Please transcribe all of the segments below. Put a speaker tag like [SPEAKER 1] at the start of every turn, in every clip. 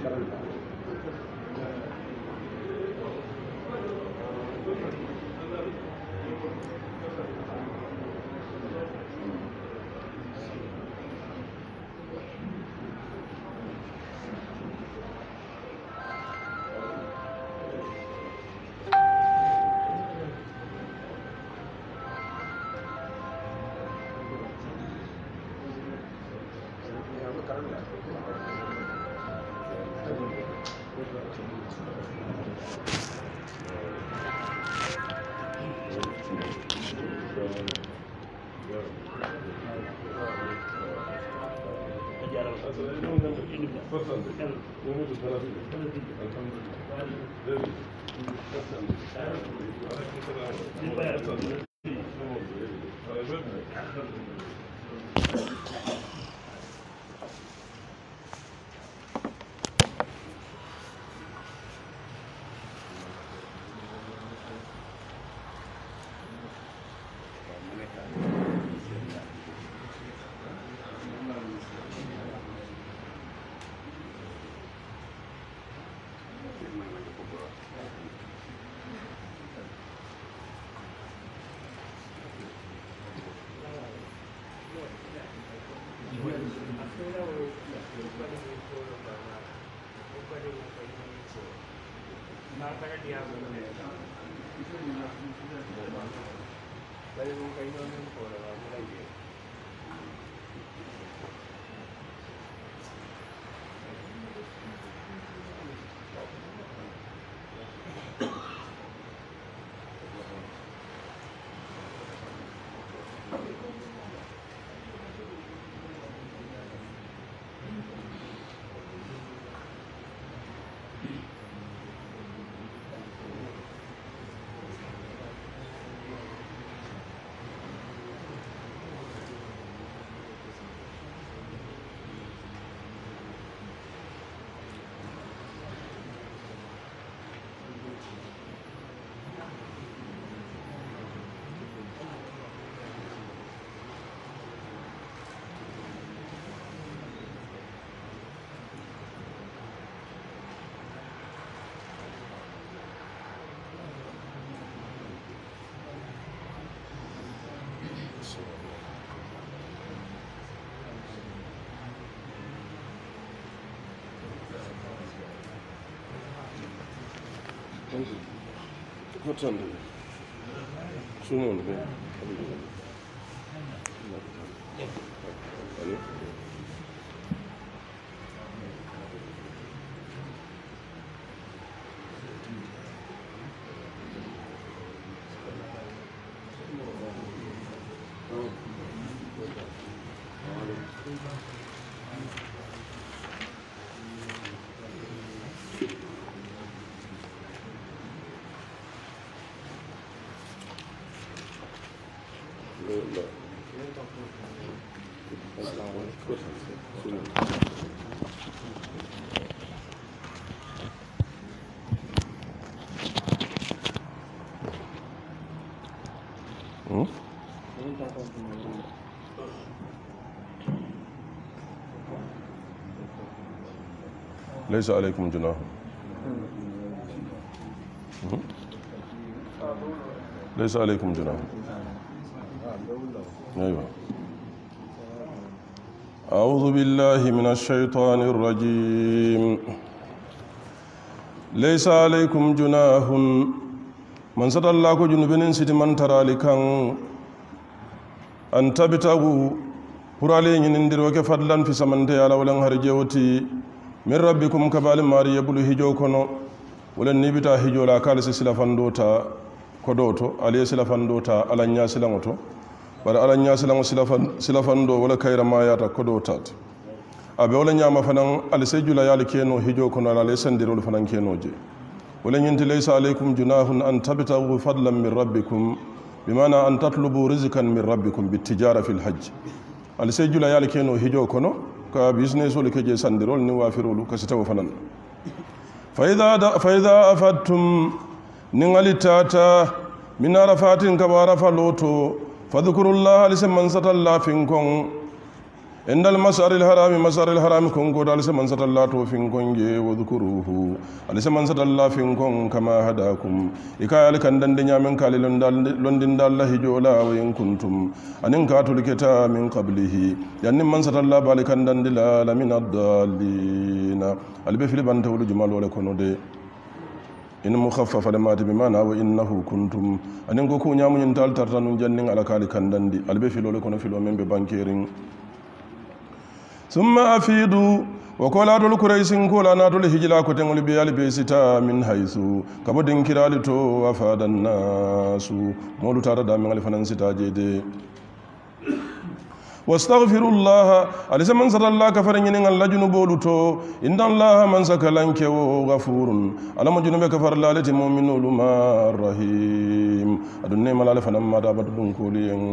[SPEAKER 1] ليس عليكم جناح ليس عليكم جناح أيوة. أعوذ بالله من الشيطان الرجيم ليس عليكم جناح من سد الله جنوبين سيت من ترى لكان أن تبتغوا قرالين يندر وكفضلا في سمنتي على ولن هرجوتي من ربكم كبال ماري يبلو هجو كنو ولن نبتا هجو لا كالس سلفندوتا كدوتو علي سلفندوتا على نيا سلامتو بل على نيا سلفندو ولا كير ما ياتا كدوتات abe wala nyama fanan alsejula yal keno hijo kono ala sendirol fanan keno je wala nyinti laysa alaykum junahun an tabtagu fadlan min rabbikum bimana an tatlubu rizqan min rabbikum bitijara fil hajj alsejula yal keno hijo kono ka business wala keje sandirol ni wafirolu kasitaw fanan fa idha afattum ningalitata min arafatin kabara faloto fadhkurullaha lisan satallahu finkun عند المسار الحرام مسار الحرام كونكو دال سمن سات الله تو فين كونجي وذكروه على سمن سات الله فين كون كما هداكم إكايل كندن دنيا من كالي لندن دال هجولا وين كنتم أنين كاتول كتا من قبله يعني من سات الله بالي كندن دلا لمن الضالين البي في لبنت ولو جمال ولا كونو دي إن مخفف لما بمعنى وإنه كنتم أنين كوكو نيامو ينتال ترتانو جنن على كالي كندن دي البي في لولو كونو في لو من ببانكيرين ثم أفيدوا وقالوا الكريس كولا ناتول هجلا كتنول بيال بيستا من حيث كبدين كرالتو وفاد الناس مولو تارا دامن الفنان ستا جيدي واستغفر الله على من سر الله كفرن ين الله جنوبولو تو ان الله من سكلنك غفور على من جنوب كفر الله لتي مؤمن لما رحيم ادن مال فنان ما دابدون كولين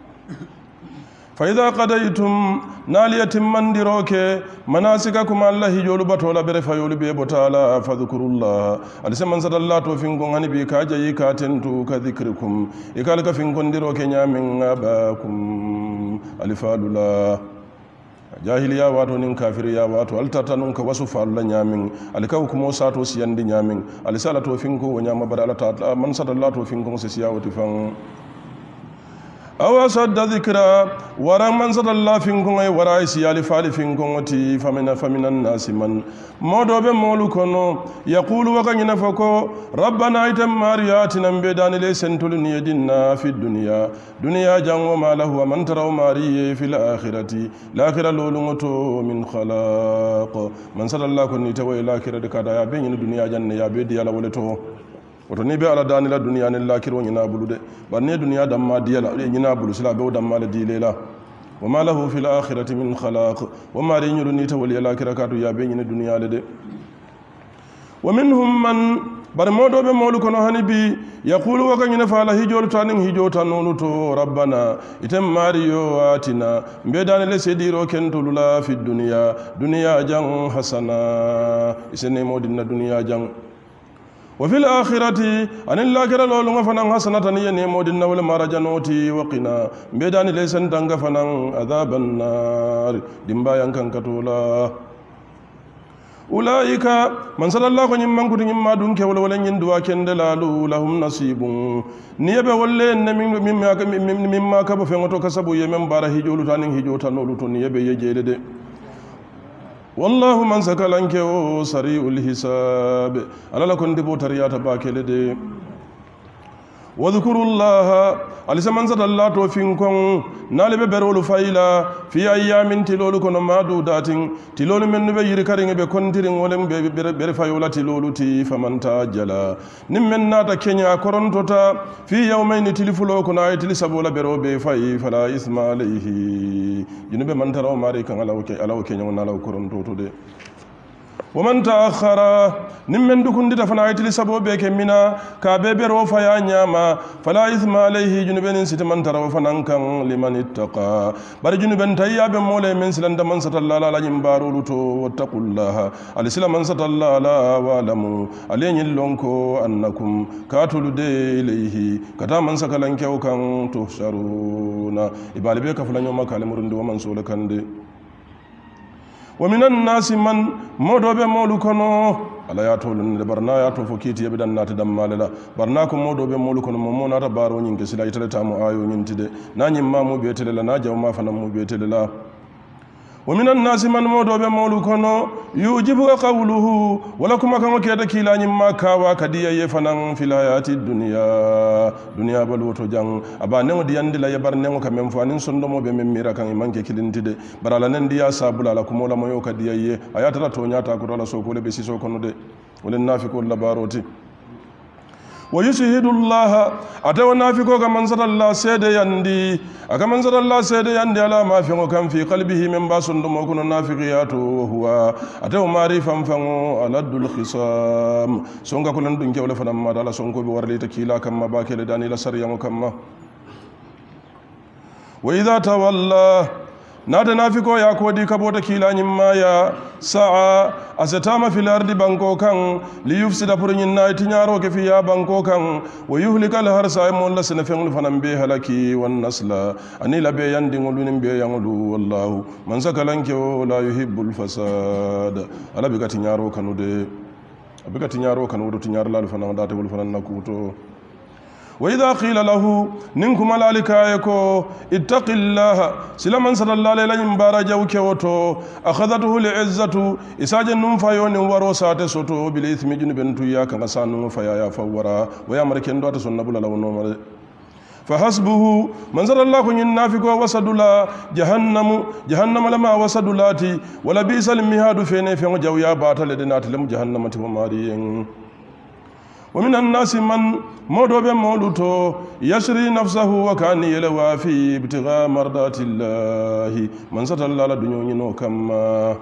[SPEAKER 1] فإذا قضيتم نالية من دروك مناسككم الله يجول بطول برفيول بيبطالا فذكروا الله أليس من صد الله توفينكم هني بيكاجا يكاتنتو كذكركم إكالك فينكم دروك نيامن أباكم ألفال الله jahiliya wato nin kafiriya wato altatanun ka wasu falla nyamin alikaw kuma sato siyandi nyamin alisala to finko wanyama badala ta man sadalla to finko siya wati fan awa sadda dhikra waran man sadalla finko ay warai siyali fali finko ti famina nasi man modobe molu kono yaqulu wa kanyina fako rabbana itam mariyatina bedani le sentul niyadinna fi dunya jango malahu man taraw mariye fil akhirati l'akhirah lolungoto min khalaq man sadalla konni taway l'akhirah kada ya be nyi dunya janne ya be diala woleto woto ni be ala dani la duniya ne la kiro nyina bulu de bar ne duniya damma diyala nyina bulu sila be damma la dilela wa ma lahu fil akhirati min khalaq wa ma ri nyulu ni tawali la kirakatu ya be nyina duniya le de wa minhum man bar modo be molu kono hani bi yaqulu wa kanyina fala hijol tanin hijota nonu to rabbana itam mariyo atina be dani le sediro kentulula fi dunya jang hasana isene modina dunya jang وفي الآخرة أن الآخرة لولو فنان حسنة ينمو دين ولا مرجانوتي وقنا بيدان ليسن دنگ فنان عذاب النار دمبا ينكن كتولا أولئك من صلى الله عليه وسلم كتن ما دونك ولا يندوا كندلالو لهم نصيب نيبه ولا مما كبو فنتو كسبو يمن بار هجولو تانين هجوتا نولو تو نيبه يجيده والله من سكلنك سريع الحساب على لكن دبو تريات باكلدي واذكروا الله على سمن زد الله توفينكم نالب برول فايلا في ايام تلول كن معدودات تلول من بير كارين بكونترين ولم بير فايولا تلول تي فمن تاجل نمن ناتا كينيا كورونتوتا في يومين تلفلو كن اي تلسبولا برو بي فاي فلا اسم عليه جنب من ترى ماري كان على كينيا نالاو كورونتوتو دي ومن تأخر نمن دكون دي دفنا ايتلي سبو بك منا كابيبر وفيا نياما فلا إثم عليه جنبين ست من ترى وفنانكا لمن اتقى بر جنبين تياب مولي من سلند من ست الله لا ينبارو لتو واتقوا الله على سلا من ست الله لا وعلموا عليه اللونكو أنكم كاتلو دي إليه كتا من سكالنكو كان تحشرون إبالي بيك فلان يوم كالمرند ومن سولكان دي ومن الناس من مودوب مولكونو ala ya to lun barna ya to fokiti ya bidan nata dam malala barna ko modobe molukono mo nata baro nyin ke sila itale tamu ayo nyin tide na nyin ma mu betele la na jaw ma fana mu betele la ومن الناس من مودو بمولكونو يوجب قوله ولكم كما كيدا كيلا نيما كاوا كديا يفنان في الحياه الدنيا دنيا بلوتو جان ابا نو دياندي لا يبر نو كمم فانين سندمو be memmira kan manke kilintide barala nan diya sabula la kuma la moyo kadiya ye ayata to nyata ko la so ko le be siso kono de wala nafiqu la baroti ويشهد الله أتوا نافقو كمن صد الله سيد يندي أكمن صد الله سيد يندي على ما في كم في قلبه من باس دموكن النافقيات وهو أتوا معرفا فمو ألد الخصام سونغا كلن دنجي ولا فنما دالا سونغو بورلي تكيلا كما باكي لداني لسريا كما وإذا تولى nata nafiko ya kodi kabota kila nyimma ya سعى أستام في الأرض بانكو كان ليفسد برنين نايت نيارو كفيا بانكو كان ويهلك الهرس أمون لسنفين فننبيه لكي والنسل أني لبي يندين لنبي ينلو والله من سكالنكو لا يحب الفساد ألا بيكا نيارو كانو دي بيكا نيارو كانو دو تنيار لالو فنان داتي والفنان نكوتو وإذا قيل له ننكم ملائكة يكو اتق الله سلمان صلى الله عليه مبارا جوك وتو أخذته العزة إساج نمفايون وروسات سوتو بالإثم جنبن تويا كنسان نمفايا فورا ويامركن دوات سنبولا لو نومر فحسبه منظر الله كن ينافق وسدلا جهنم لما وسدلاتي ولا بئس المهاد فين جويا باتل دنات لم جهنم تمارين ومن الناس من مودو مولوتو يشري نفسه وكان يلوى في ابتغاء مرضات الله من ستر الله لدنيا كما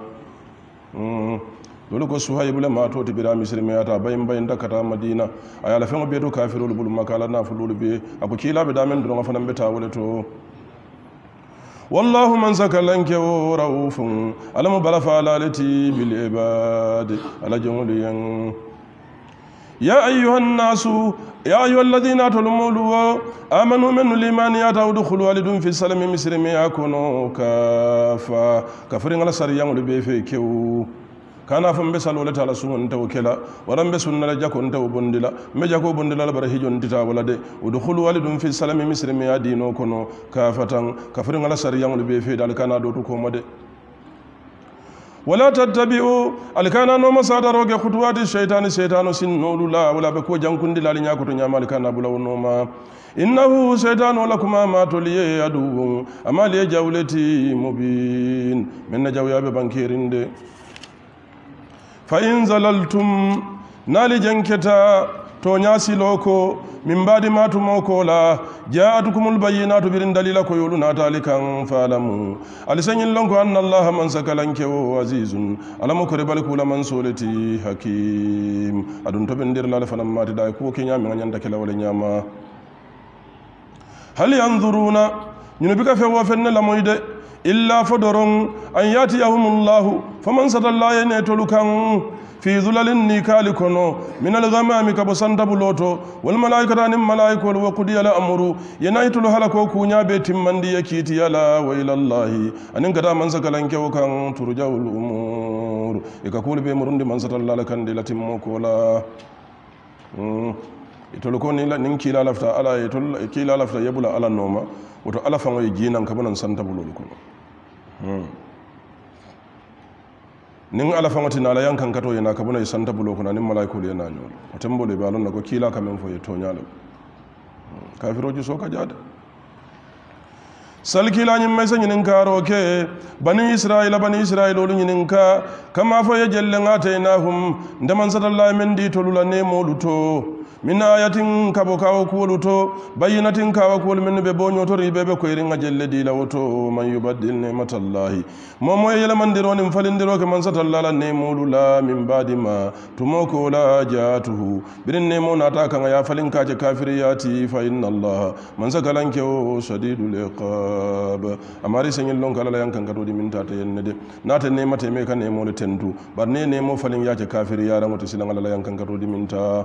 [SPEAKER 1] dole ko suhaybu le mato ti bira misri me ata bayin dakata madina ayala fengo beto kafirul bul makala na fulul be ako kila be damen do ngafana beta wole to والله من سكلنك ورؤوف ألم بلف على التي بالعباد على جملين يا أيها الناس يا أيها الذين آمنوا آمنوا من الإيمان يدخلوا والدون في السلام مصر ما يكونوا كافا كفرين على سريان لبيفكيو كان فم بسال ولا تعالى سون توكلا ورم بسون لا جاكو انت وبندلا مجاكو بندلا برهيجو انت ولده ودخلوا والدون في السلام مصر ما يدينو كونو كافتان كفرين على سريان لبيفي دال كان دوتو كومده ولا تتبعوا الكانا نوم سادروك خطوات الشيطان سنول لا ولا بكو جانكون دي لالي نياكو تنياما الكانا بلاو نوما إنه شيطان لكما ما تولي يدو أما لي جولتي مبين من نجاويا ببانكيرين دي فإن زللتم نالي جنكتا تونياسي لوكو من بعد ما تموكو لا جاءتكم البينات برين دليل كو يولنا تالكا فعلموا ألسن لنكو أن الله من سكلنك عزيز ألم كربالك لمن سولتي حكيم أدون تبندر لا فلما تدايكو كينيا من يندك لولا نياما هل ينظرون ينبك فوافن لمويد إلا فدرون أن ياتيهم الله فمن سد الله ينتلكا في ظلال النكال كنو من الغمام كبسنت بلوتو والملائكة عن الملائكة وقضي الأمر ينايت الهلك وكونيا بيت من دي كيتي لا وإلى الله أن انقضى من سكلنك وكان ترجع الأمور يكاكول بمرند من سد الله لكن دي لتموكولا itolokoni ninkila lafta ala kila lafta yebula ala noma woto ala fango jinan kabanan santa bulol kono nin ala fangati na ala yankan kato yana kabuna santa bulo kono nin malaikul yana nyol otembole balon nako kila kamen fo yetonyalo kafiroji so ka jada salkila nyim mesa nyinin karo ke bani israila olu nyinin ka kama fo ye jelle ngataynahum ndaman sadallahi men di tolula ne moluto min ayatin kabo kawo kuwoluto bayinatin kawo kuwol men be boñotori bebe ko irin ajelle di lawoto man yubaddil ni'matallahi momo yele mandiro nim falindiro ke man satallala ne molula min badima tumoko la jatuhu birin ne mo nata kan ya falin kaje kafiriyati fa inna allah man sakalanke o shadidul iqab amari senyil lon kala yankan kato di min tata yenne de nata ne mate me kan ne mo le tentu bar ne mo falin yaje kafiriya rangoto silangala la yankan kato di min ta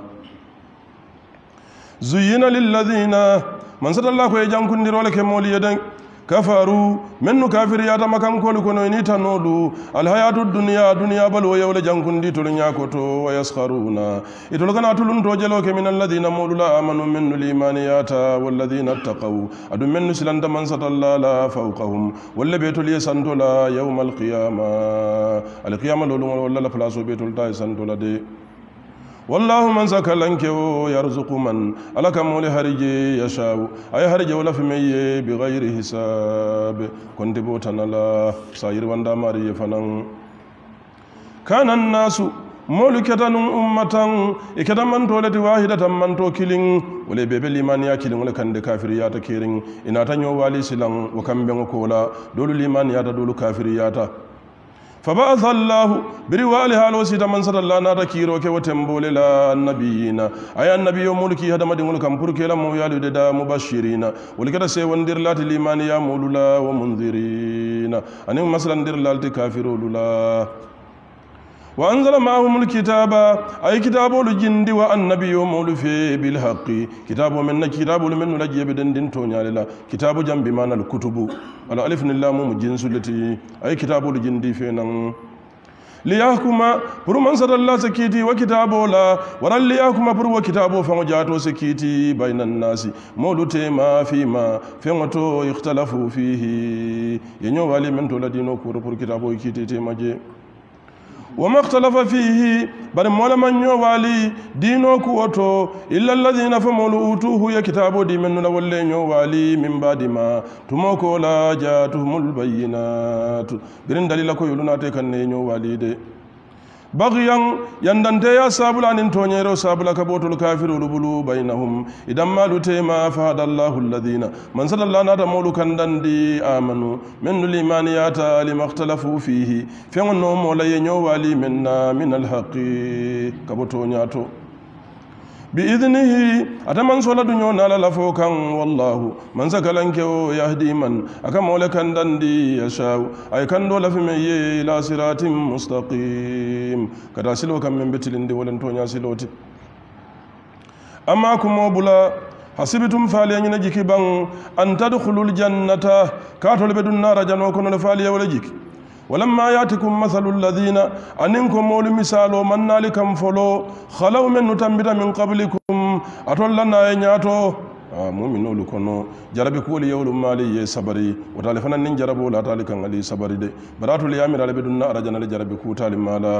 [SPEAKER 1] زين للذين من سد الله كو يجانكون دي رولك مولي يدن كفروا منو كافر ياتا مكان كولو كونو نيتا نولو الحياة الدنيا دنيا بل ويول جانكون دي تولنيا كوتو ويسخرون يتولغنا تولن توجلوك من الذين مولو لا آمنوا منو الإيمان ياتا والذين اتقوا أدو منو سلند من سد الله لا فوقهم واللي بيتو لي سنتو لا يوم القيامة لولو ولا لفلاسو بيتو لتا سنتو لا دي والله من سكلنك يرزق من على كمول هرجي يشاء أي هرجي ولا في مي بغير حساب كنت بوتنا لا ساير وندا ماري فنان كان الناس مولكة أمة إكدا من تولد واحدة من توكلين ولا بيبل إيمان ياكلين ولا كان كافريات كيرين إن أتنيو والي سلام وكم بينكولا دول الإيمان ياتا دول كافرياتا فبعث الله برواله حالو سيدا من صد الله ناتا كيروك وتنبول لا النبيين أي النبي ملكي هذا مدين ملكم بركي لا مويالو دا مبشرين ولكذا سيوندر لات الإيمان يا مولا ومنذرين أنهم مثلا ندير لات كافروا لا وأنزل معهم الكتاب أي كتاب الجند والنبي مول في بالحق كتاب من كتاب من لجي بدن دين تونيا لا كتاب جنب بمعنى الكتب على ألف نلام جنس التي أي كتاب الجند فينا ليحكم pour man sadalla sakiti wa kitabo la waral liyahkum pour wa kitabo fa jato sakiti bainan nasi molute ma fi ma fengoto ikhtalafu fihi yenyo wali men to ladino pour kitabo kiti te maje وما اختلف فيه بل مولا من يوالي دينو كوتو إلا الذين فمولوا أوتوه يا كتاب دي من نولي يوالي من بعد ما تموكو لا جاتهم البينات برين دليل كو يلونا تكن يوالي دي بغيا يندنتي يا سابلا نتونيرو سابلا كبوت الكافر لبلو بينهم إذا ما لتيما فهد الله الذين من صلى الله ناتا مولو كندن دي آمنوا من الإيمانيات لما اختلفوا فيه فينو مولا ينيو والي منا من الحق كبوتو نياتو بإذنه أتمنى صلى دنيا نالا لفوكا والله من سكالنكو يهدي من أكا مولا كندن دي يشاو أي كندو لفمي إلى صراط مستقيم كدا سلو كم من بتلين دي ولن تونيا سلوتي أما كمو بلا حسبتم فاليا نجيكي بان أن تدخلوا الجنة كاتل بدون نار جنوكم لفاليا ولجيكي ولما ياتكم مثل الذين أنكم مول مثالو من نالكم فلو خلو من نتنبت من قبلكم أتولنا ينياتو مؤمنو لكونو جربي كولي يولو مالي يسبري وتالي فنان نين جربو لا تالي كان علي سبري دي براتو ليامير على بدون أرجانا لجربي كوتالي مالا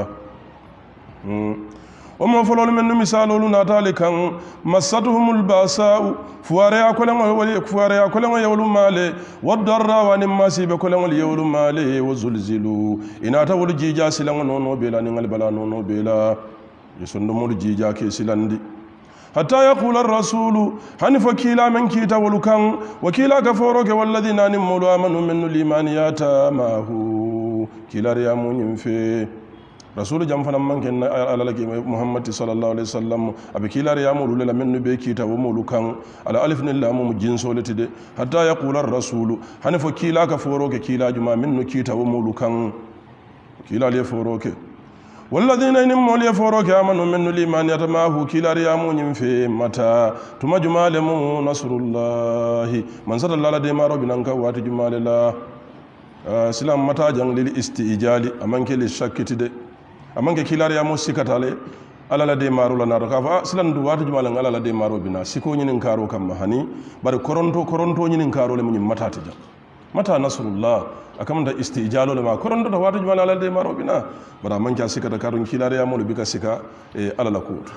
[SPEAKER 1] وما فلول من مثالو ناتالي كان مساتهم الباساء فواريا كولن يولو مالي والضرا ونماسي بكولن يولو مالي وزلزلوا إناتا والجيجا سلان نونو بلا نغل بلا نونو بلا يسندمو الجيجا كي سلاندي حتى يقول الرسول حنف كيلا من كيتا ولكان وكيلا كفوروك والذين نمولو آمنوا من الإيمانيات معه كيلا ريامون ينفي رسول جام فنام من كن على محمد صلى الله عليه وسلم أبي كيلا ريامول ولا من نبي كيتا ومولوكان على ألف نلا مم جنس ولتده حتى يقول الرسول حنف كيلا كفوروك كيلا جماعة من كيتا ومولوكان كيلا ليفوروك والذين ينمول يفوروك آمنوا من الإيمان يتماه كيلا ريامون ينفي متى ثم جمال نصر الله من صلى الله عليه ما ربنا كوات جمال الله سلام متى جنگ للاستئجال أمانك للشكتده amanke kilari ya musikatale ala la de maru la naro kafa silan du watu jumala ngala la de maru bina siko nyinin karo kam mahani bar koronto nyinin karo le munyim matati ja mata nasrullah akamda istijalo le ma koronto da watu jumala ala de maru bina bara manka sikata karun kilari ya mulu bika sika ala la kutu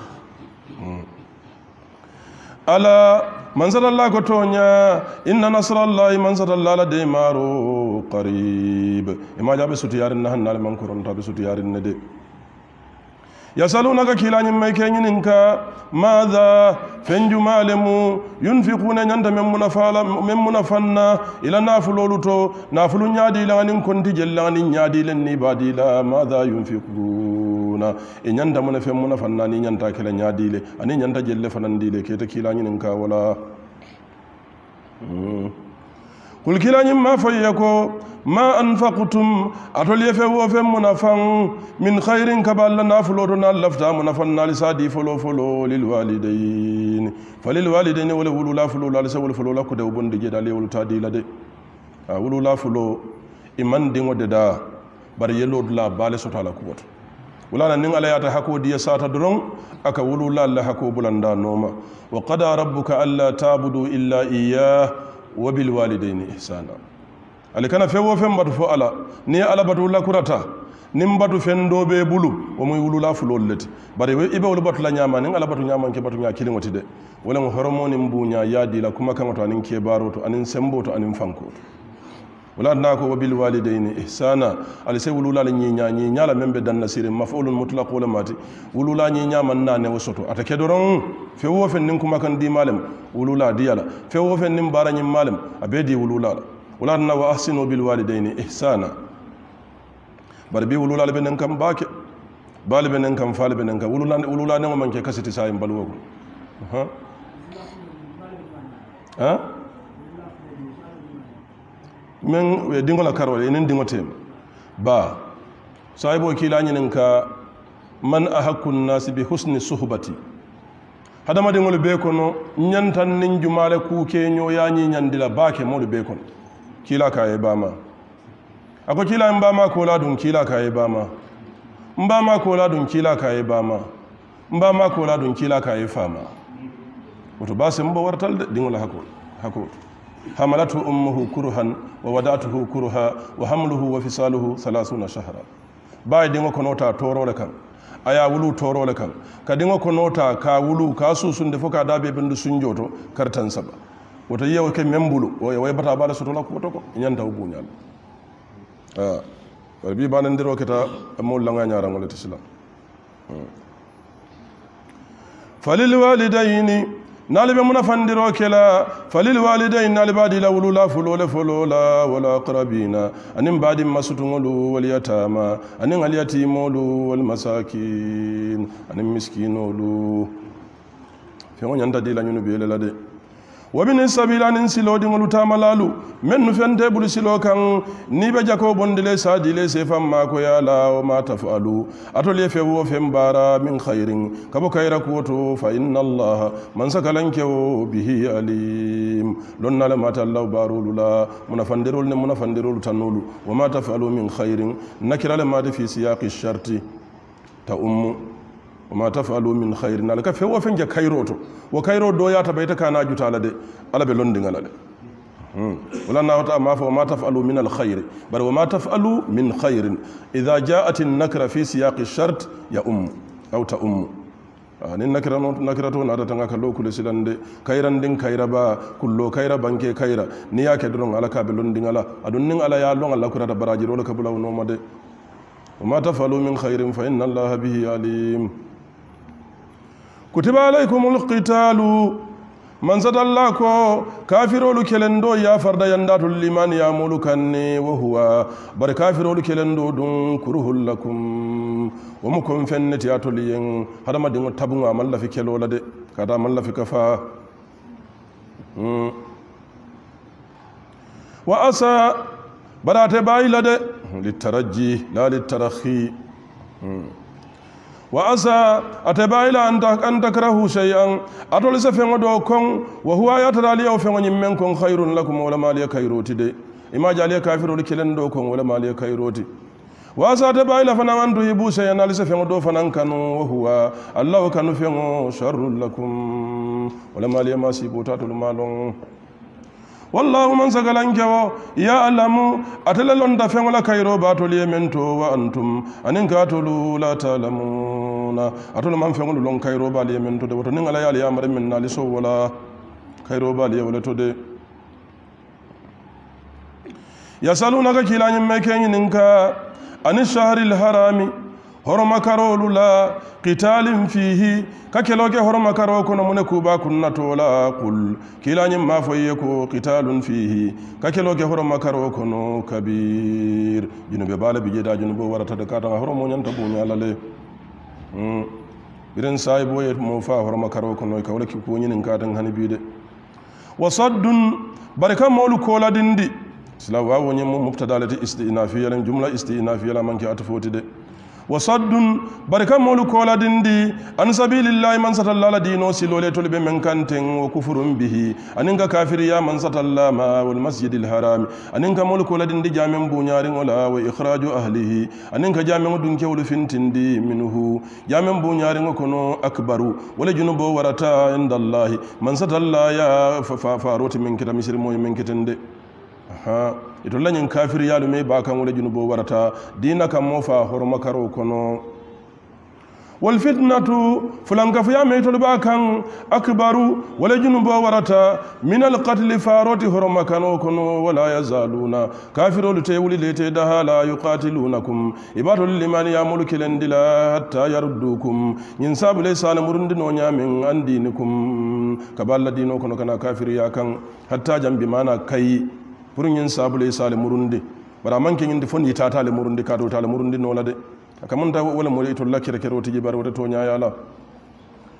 [SPEAKER 1] ala manzarallah ko tonya inna nasrallahi manzarallah la de maru qarib ima jabe suti yarin na hannal man koronto be suti yarin ne de يسألونك كلا نما كينينك ماذا فنجو مالمو ينفقون نانت من منفنا إلى نافلولتو نافلو نيادي لغنين كنت جلغني نيادي لني بادي لا ماذا ينفقون إن نانت منفنا ني نانت كلا نيادي لي أني نانت جل فنندي لي كيتا كلا نينك ولا قل كلا نما فيكو ما أنفقتم أتولي في منافن من خير كبال نافلونا لفتا منافن لسادي فلو للوالدين فللوالدين ولولو لا فلو لا لسول فلو لا كده وبند جدا لي ولو تادي لدي ولو لا فلو إمان دين وددا bari yelod la bale sota la kuwat wala nin ala yata hako diya sata doron aka wulu la la hako bulanda noma wa qada rabbuka alla ta'budu illa iyyah wa bil walidayni ihsana alikana fewo fembatu fo ala ni ala batu la kurata nim batu fendo be bulu o muy wulu la fulol leti bari ibe wulu batu la nyama nin ala batu nyama ke batu nya kilingoti de wala mo hormone mbunya yadi la kuma kan to anin ke baroto anin semboto anin fanko wala nako wa bil walidayni ihsana ali se wulu la nyi nya la membe dan nasire maf'ulun mutlaq wala mati wulu la nyi nya man nane wosoto atake doron fewo fen nin kuma kan di malem wulu la diyala fewo fen nin baranyi malem abedi wulu la wala na wa ahsinu bil walidayni ihsana barbi wulu la benen kam baake bal benen kam fal benen kam wulu la ne mo manke kasiti sayim balwo ha men dingola karwale enen dingotem ba saybo kila nyin ka man ahakku nnasi bi husni suhbati hadamadiŋolu bee kono ñantan niŋ jumale kuukeño ye ñiñandila baake moolu bee kono kiila ka ye baama a ko kiila mbama kola duŋ kiila ka ye baama mbama kola duŋ kiila ka ye baama mbama kola duŋ kiila ka ye faama woto baase mbo wartal de diŋo la hakoto hamalatu ummuhu kurhan wa wadatuhu kurha wa hamluhu wa fisaluhu 30 shahra baye diŋo konota torole kaŋ aya wulu torole kaŋ ka diŋo konota ka wulu ka susunde fo ka dabe bendu sunjoto kartan saba woto yewo ke membulu way bata bala sotola koto ko ñanta o buñal wala bi banandiro keta mo langa ñarangole tislam falil walidayni nalibe muna fandiro kela falil walidayni nalibadi la wulula fulole folola wala aqrabina anin badi masutungolu wal yatama anin al yatimolu wal masakin anin miskinolu fe on yanda dila nyunu bele la de wabini sabila nin silo dingolu tamalalu mennu fente bulu silo kan ni be jako bondile sadile se famma ko yala o ma tafalu atole fe wo fembara min khairin kabo kayra kuto fa inna allah man sakalanke o bihi alim lonna la mata allah barulula munafandirul ne munafandirul tanulu wa ma tafalu min khairin nakira la mata fi siyaqi sharti ta ummu وما تفعلوا من خير نالك فهو فنجا كايروتو وكايرو دويا تبيتا كان اجوتالا دي على بلوندين على دي ولا ناوتا ما فو ما تفعلوا من الخير بل وما تفعلوا من خير اذا جاءت النكره في سياق الشرط يا او تأم ni nakirato na da tanga kallo kule silande kairan din kaira ba kullo kaira banke kaira ni yake don alaka belondin ala adun nin ala ya lon Allah kura da baraji dole kabula no made وما تفعلوا من خير فإن الله به عليم كتب عليكم القتال من زاد الله كافروا لكلندو يا فرد يندات لمن يعمل كني وهو بر كافروا لكلندو دون كره لكم ومكم فنتي اتولين هذا ما دين تبون عمل في كيلو لدي كذا عمل في كفا واسى برات بايلده للترجي لا للترخي وأسى أتبايل أن تكرهوا شيئا أتولي سفن دوكم وهو يترى لي أو فن منكم خير لكم ولا ما لي كيروتي دي إما جالي كافر لكلن دوكم ولا ما لي كيروتي وأسى أتبايل فنان أن تهبوا شيئا ألي سفن دو فنان كانوا وهو الله كانوا فن شر لكم ولا ما لي ما سيبوتات المالون والله من سغلان جو يا علمو اتللون دفن ولا كايرو باتول يمنتو وانتم انين كاتلو لا تعلمون اتول من فن لون كايرو بال يمنتو دو نين على يا امر من نالسو ولا كايرو بال ولا تودي يسالونك كيلان مكين نينكا ان الشهر الحرام horoma karolu la qitalin fihi kakeloke horoma karo kono mune kuba kunna tola qul kilanyim ma foye ko qitalun fihi kakeloke horoma karo kono kabir junube bala bijeda junubo warata de kata horomo nyanta bunya lale iren sai boye mo fa horoma karo kono ka wala ki ko nyinin katan hani bide wasaddun baraka molu kola dindi sila wawo nyim mubtadalati istinafiya jumla istinafiya manki atfoti de wasaddun barka molu kola dindi an sabilillahi man satalla dino silole tolbe men kanten wa kufurun bihi aninga kafiriya man satalla ma wal masjidil haram aninga molu kola dindi jamen bunyari wala wa ikhraju ahlihi aninga jamen dun kewlu fintindi minhu jamen bunyari ngono akbaru wala junubo warata indallahi man satalla ya faroti min kita misir moy min kitende ito lanyin kafir yalu me ba kan wala junubo warata dina kan mo fa horma karo kono wal fitnatu fulan ka fiya me to ba kan akbaru wala junubo warata min al qatl farati horma kano kono wala yazaluna kafirul tayuli lete da hala yuqatilunakum ibadul liman yamulu kilendila hatta yardukum yin sabule sana murundi no nyamin andinikum kaballa dino kono kana kafir ya kan hatta jambi mana kai purin yin sabule sale murundi bara manke yin difon yita tale murundi ka do tale murundi no lade akamun ta wala mo ito lakira kero tiji bar wata to nya yala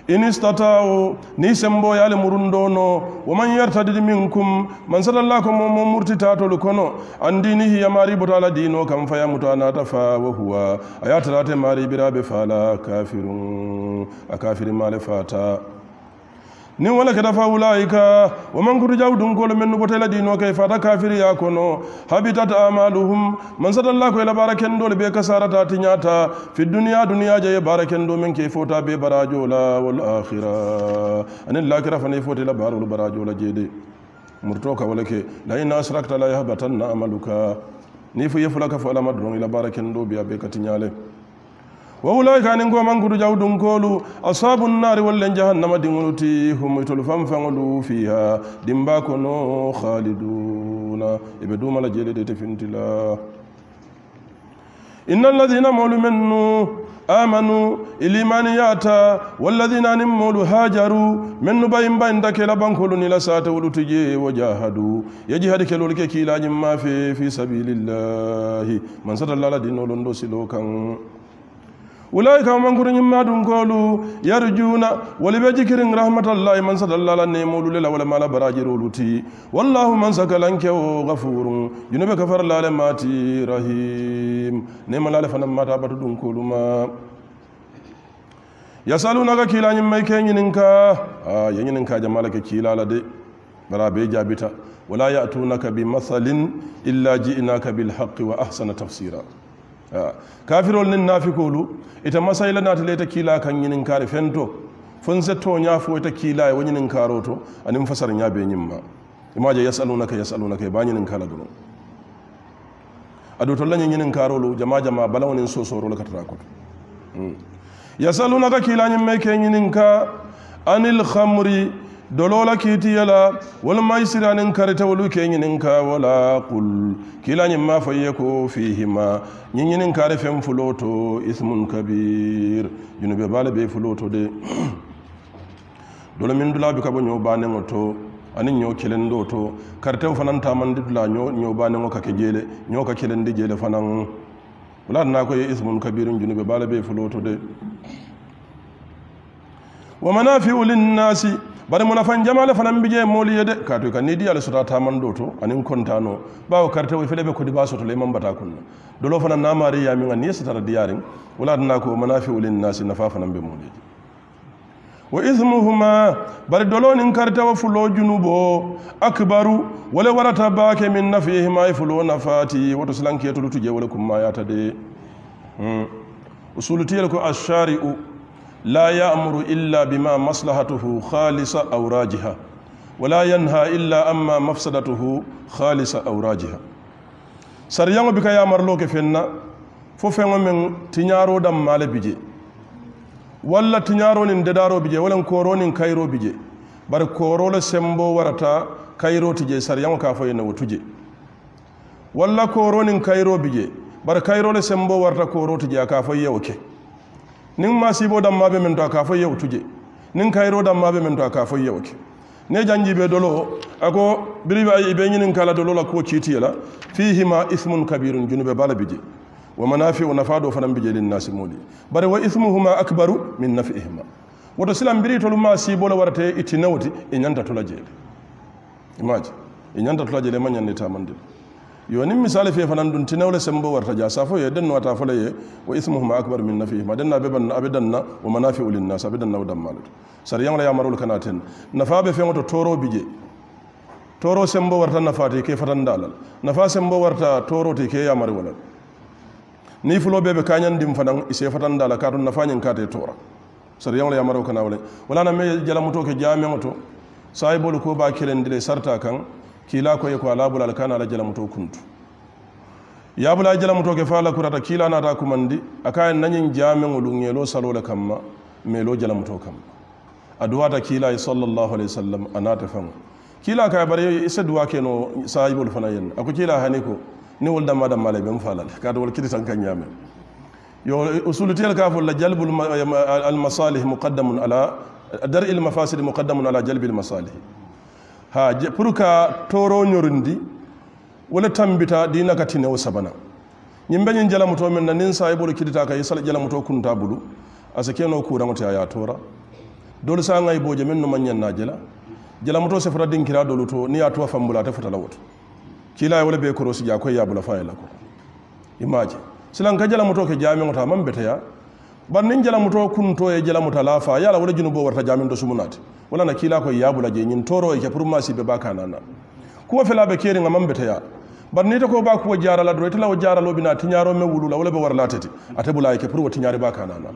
[SPEAKER 1] in istata'u ni sembo yale murundono wa man yartadid minkum man sallallahu mo murtita to kono andinihi ya mari botala dino kam fa yamutu anata fa wa huwa ayatalate mari birabe fala kafirun akafiri male fata ni wala kada fa ulaika wa man kurjaw dun ko men botala dino kay fata kafiri ya kono habitat amaluhum man sallallahu ila baraken dole be kasarata tinyata fi dunya je baraken do men ke fota be barajo la wal akhirah anil lakira fa ne fota la barul barajo la jede murtoka wala ke la in asrakta la yahbatanna amaluka ni fu yefulaka fa la madron ila baraken do be be katinyale wa ulaika anin ko man kudu jawdun kolu ashabun nar wal jahannama dinguti hum tul famfangulu fiha dimba kono khaliduna ibe duma la jele de tefintila innal ladhina mulu amanu ilimaniyata walladhina nimulu hajaru mennu bayin dakela bankolu ni la sata wulutije wajahadu yajihad kelol ke kilajim ma fi sabilillahi man sadalla dino londo silokan ulaika man kurin madun kolu yarjuna walibe jikirin rahmatallahi man sadalla nemolu lela wala mala barajiru luti wallahu man sakalanke o ghafurun junube kafar lale mati rahim nemala fanam mata batu dun koluma yasalunaka kilanyim may kenyininka yenyininka jamala ke kilala de barabe jabita wala ya'tunaka bi mathalin illa ji'naka bil haqqi wa ahsana tafsira kafirol nin nafikolu ita masaila na taleta kila kan yinin kare fento fon setto nya fo ita kila e wonyinin karoto anim fasar nya be nyimma imaje yasalunaka ba nyinin kala gono ado to lanyin yinin karolo jama balawnin sosoro la katara ko yasalunaka kila nyim me ke yinin ka anil khamri dolola kiti yala wal maisiranin karita wulu ke yinin ka wala qul kila nyim ma fayyako fihima yinin kare fem fuloto ismun kabir junube bala be fuloto de dolo min dula bi kabo nyo bane ngoto anin nyo kelen do to karta fanan tamandi dula nyo bane ngo ka ke jele nyo ka kelen de jele fanan wala na ko ismun kabirun junube bala be fuloto de wa manafi'u lin nasi bari munafan jamala fanan bije moli yede kato kan ni dial sota tamando to anin kontano bawo karte wo felebe ko di baso to le man bata kunna dolo fanan na mari ya min ni sata diyarin wala dana ko manafi'u lin nasi nafa fanan be moli wa ismuhuma bari dolo nin karte wo fulo junubo akbaru wala warata baake min nafihima fulo nafati wato slanke to tuje wala kuma ya tade usulutiyal ko ash-shari'u لا يأمر إلا بما مصلحته خالصة أو راجحة ولا ينهى إلا أما مفسدته خالصة أو راجحة سريان بك يا مرلوك فينا فوفن من تنيارو دم مال بيجي ولا تنيارو ندارو بيجي ولا كورون كايرو بيجي بار كورول سمبو ورتا كايرو تيجي سريان كافين وتجي ولا كورون كايرو بيجي بار كايرو سمبو ورتا كورو تيجي كافين وكي nin masibo dam mabe men to ka fo yew tuje nin kayro dam mabe men to ka fo yew ke ne janji be dolo ako biriba ibe nyinin kala dolo la ko citi la fihi ma ismun kabirun junube bala bije wa manafi'u nafado fanam bije lin nasi moli bare wa ismuhuma akbaru min naf'ihima woto silam biri to luma sibo la warate itinawti e nyanta to la jele imaji e nyanta to la jele man nyande tamande yoni misale fe fanan dun tinawle sembo warta ja safo ye den wata fala ye wa ismuhuma akbar min nafihima den na beban abedanna wa manafi'u lin nas abedanna wadam malut sar yang la yamarul kanaten nafa be fe ngoto toro bije toro sembo warta nafati ke fatan dalal nafa sembo warta toro te ke yamari wala ni fulo bebe kanyan dim fanan ise fatan dalal ka don nafa nyin kate tora sar yang la yamarul kanawle wala na me jala muto ke jame ngoto sai bolu ko ba kilen dile sarta kan kila ko yeko ala bulal kana ala jala muto kuntu ya bula jala muto ke fala kurata kila na ta kumandi akay nanyin jamen ulungelo salola kamma melo jala muto kamma adwa ta kila sallallahu alaihi wasallam anata fam kila ka bare isa duwa ke no sahibul fanayen ako kila haniko ni wol damma damma le bem falal ka do wol kidisan kan nyame yo usulutil kaful la jalbul al masalih muqaddamun ala dar'il mafasid muqaddamun ala jalbil masalih ha pour ka toro nyorundi wala tambita dina katine o sabana nyimbe nyin jala muto men nin sa ibolu kidita kay sala jala muto kunta bulu asake no ku rangote ya tora dolu sa ngai boje men no manyan na jela moto se fara dinkira dolu to ni atuwa fambula ta fata lawoto kila wala be korosi ja ko ya bula fa la ko imaje silan ka jela moto ke jami ngota man betaya ban nin jela moto kun to e jela moto la fa yala wala junubo warta jami do sumunati wala na kila ko ya bula je nyin toro e ke pour masi be baka nana ko fela be keri ngam betaya ban ni to ko ba ko jara la do tela o jara lo bina tinyaro me wulula wala be war latati ate bula e ke pour tinyare baka nana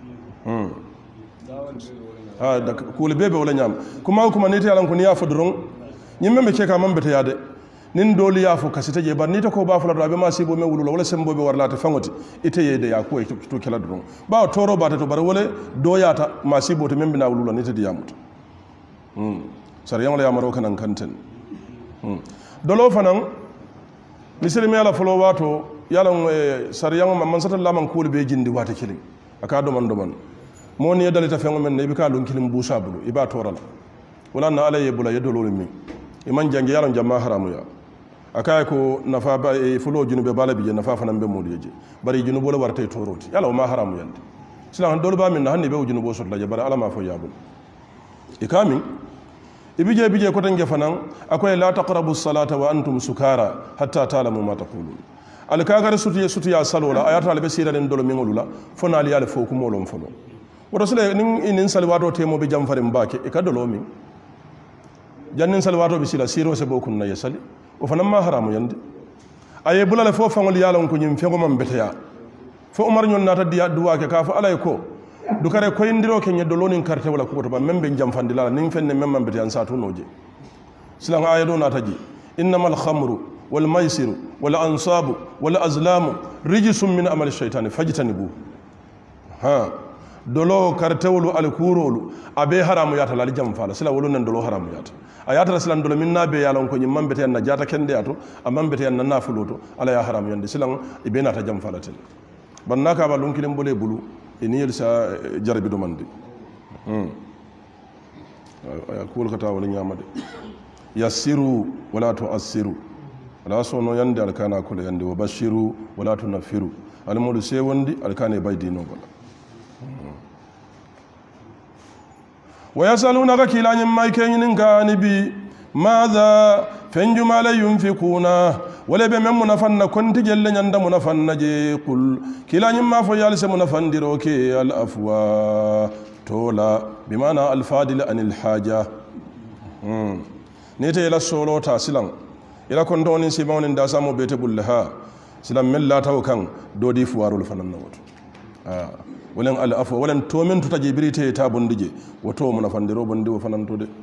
[SPEAKER 1] da kule bebe wala nyam kuma ni te yalan ko ni ya fodron nyimme me ke ka man betaya de nin doli ya fo kasita je bar ni to ko ba fula do be ma sibo me wulula wala sembo be war lata fangoti ite yede ya ko to kala dron ba toro ba ta to bar wala do ya ta ma sibo to membe na wulula ni te diamuto sariyan wala ya maro kanan kanten dolo fanan misiri me ala folo wato yalan sariyan man sata laman kul be jindi wata kilin aka do man mo ni dalita fengo men ne bi ka lon kilin busa bulu iba torala wala na ala yebula yedolo mi iman jangi yalan jamma haramu ya akay ko nafa ba fulo junube bala bi nafa fanan be modi je bari junubo la wartay toroti yala ma haramu yande silan dolo ba min hanni be junubo sot la je bari ala ma fo yabul ikami ibije ko tan fanan akoy la taqrabu salata wa antum sukara hatta ta'lamu ma taqulun alkagar sutu ya salola ayata albe sira den dolo mingolula fona ali yale fo ko molom folo woto sule nin salwato temo be jam farim bake e kadolo min jannin salwato be sila siro se bokun na yasali o fanam ma haramu yande aye bulale fo fangol yalon ko nyim fengo mam beteya fo umar nyon nata diya duwa ke ka fo alay ko du kare ko indiro ke nyeddo lonin carte wala ko to ba membe jam fandila nin fenne memman beteyan satu noje silan ayado nata ji innamal khamru wal maisiru wal ansabu wal azlamu rijsun min amali shaytani fajtanibu ha dolo kartewolu alkurolu abe haramu yata lali jam fala sila wolu nan dolo haramu yata ayata silan dolo minna be yalon ko nyimman bete na jata kende ato amman bete na nafuloto ala ya haramu yande silan ibe na ta jam fala tel banna ka ba lunkilen bole bulu ini yelsa jarabi do mandi kul kata wala nyamade yassiru wala tu'assiru ala sono yande alkana kula yande wa bashiru wala tunfiru almudu se wondi alkana bay dino bala ويسألونك كلا نما كينين كانبي ماذا فنجما لا ينفقون ولا بمن منفن كنت جل نند منفن جي قل كلا نما فيالس منفن دروك الافوا تولا بمعنى الفاضل عن الحاجه نيته لا سولو تاسلان الى كوندون سيمون داسامو بيتبلها سلام ملا تاو كان دودي فوارول فنن نوت walen al'afwa walen to men to tajibirite ta bondije wato mun fandiro bondi wo fananto de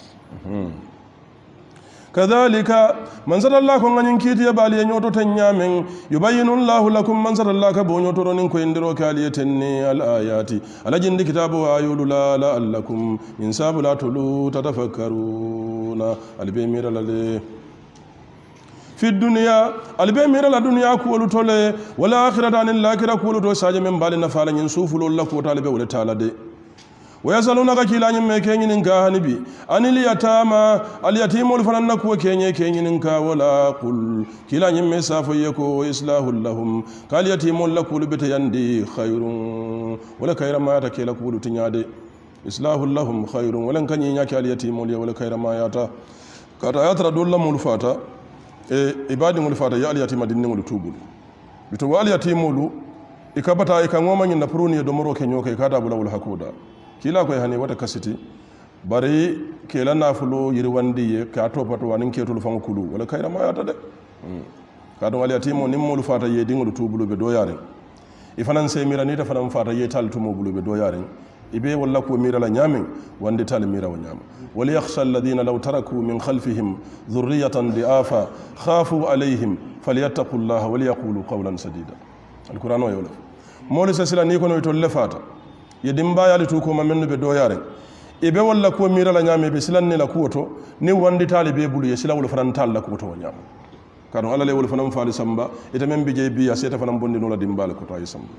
[SPEAKER 1] kadhalika man sallallahu ko ngani kiti ya bali nyoto tan nyamen yubayyinu Allahu lakum man sallallahu ka bo nyoto ron ko indiro kaliyeten ni al ayati alajindi kitabu ayulu la la'allakum min sabulatu tatafakkaruna albimira lale في الدنيا البيمير لا دنيا كولو تولي ولا آخرة عن الآخرة كولو تو ساجة من بالنا فعلا ينسوف الله كوتالي بي ولا تعالى دي ويسألونك كلا نيمة كيني نكا هنبي أن اليتيم الفنان كو كيني نكا ولا قل كلا نيمة سافو يكو إصلاح لهم قال يتيم لكول بتياندي خير ولا خير ما يتا كلا كولو تنيادي إصلاح لهم خير ولا كان ينياك اليتيم ولا خير ما يتا كاتا يترى دول مولفاتا ibadi ngul fata ya aliyati madinni ngul tubul bito wa aliyati mulu ikabata ikangoma nyina pruni do moro kenyoka ikada bulawul hakuda kila ko hani wata kasiti bari kela nafulo yirwandi ye ka to pato wanin ketul fankulu wala kayra ma yata de kadu aliyati mo nimmul fata ye dingul tubulu be do yare ifanan se mira ni ta fanan fata ye tal tumo bulu be do yare ibe walla ko mira la nyamin wande tal mira wa nyama wal yakhsha alladhina law taraku min khalfihim dhurriyatan diafa khafu alayhim falyattaqullaha wal yaqulu qawlan sadida alquran wa yawla moli sasila ni ko no to lefata yedimba yali to ko mamenu be do yare ibe walla ko mira la nyame be silanni la kuoto ni wande tal be bulu ye silawul fanan tal la kuoto wa nyama kadu alale wol fanan faali samba ita men be je biya seta fanan bondi no la dimbala ko to ay samba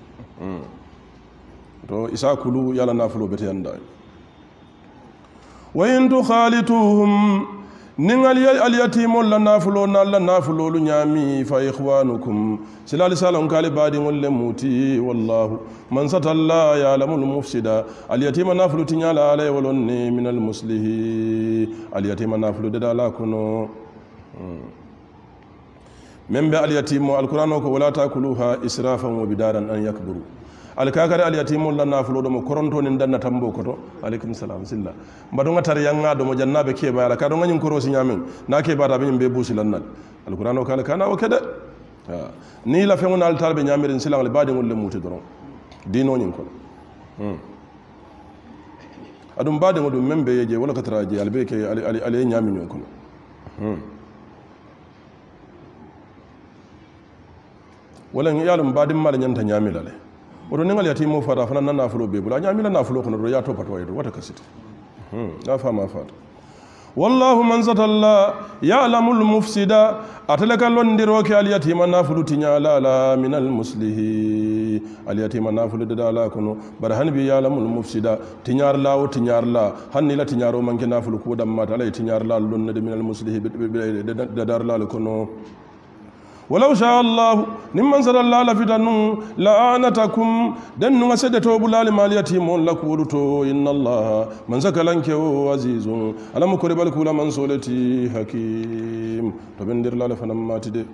[SPEAKER 1] to isa kulu yala nafulo bete yanda wa in tukhalituhum nin alyatimol la nafulo na la nafulolu ñami fa ihwanukum silali salon kali baadiŋol le muti wallahu man satalla yalamul mufsida alyatima nafulu tiñala ala ye wolon ni min almuslihi alyatima nafulu deda la kono men be alyatimo alqur'ano ko wala takuluha israfan wa bidaran an yakburu alkakare alyatimol la nafulo ɗo mo koronto nin danna tambo koto aleykum salam silla mbaɗo tar yanga ɗo mo jannaɓe keɓa ala kaɗo gañum korosi ñamen na keɓata ɓe ñum ɓe buusi lannal alqouran o kala kana o keɗe ni la feŋo na altalɓe ñamiren silaŋle baɗigol le muti doron dinoñin kono aɗum baɗigo ɗum men ɓe yeje wala katara je alɓe ke alaye ñamiño kono wala yalum baɗimmaɗa ñanta ñamilale oto ningal yatimo fata fana na nafulo be bula ñamila nafulo kono do ya to patwa yeto wata kasite na fama fata wallahu man zatalla ya'lamul mufsida atalaka londiro ke al yatima nafulu tinyala la min al muslihi al yatima nafulu dala kono bar hanbi ya'lamul mufsida tinyar la o tinyar la hanni la tinyaro manke nafulu ko damma tala tinyar la londe min al muslihi dar la kono ولو شاء الله نمن صلى الله لفتنون لآنتكم دنو سدتو بلال ماليتيم لكولتو إن الله من سكلنك عزيز ألم كرب الكول من سولتي حكيم تبندر لا لفنمات دي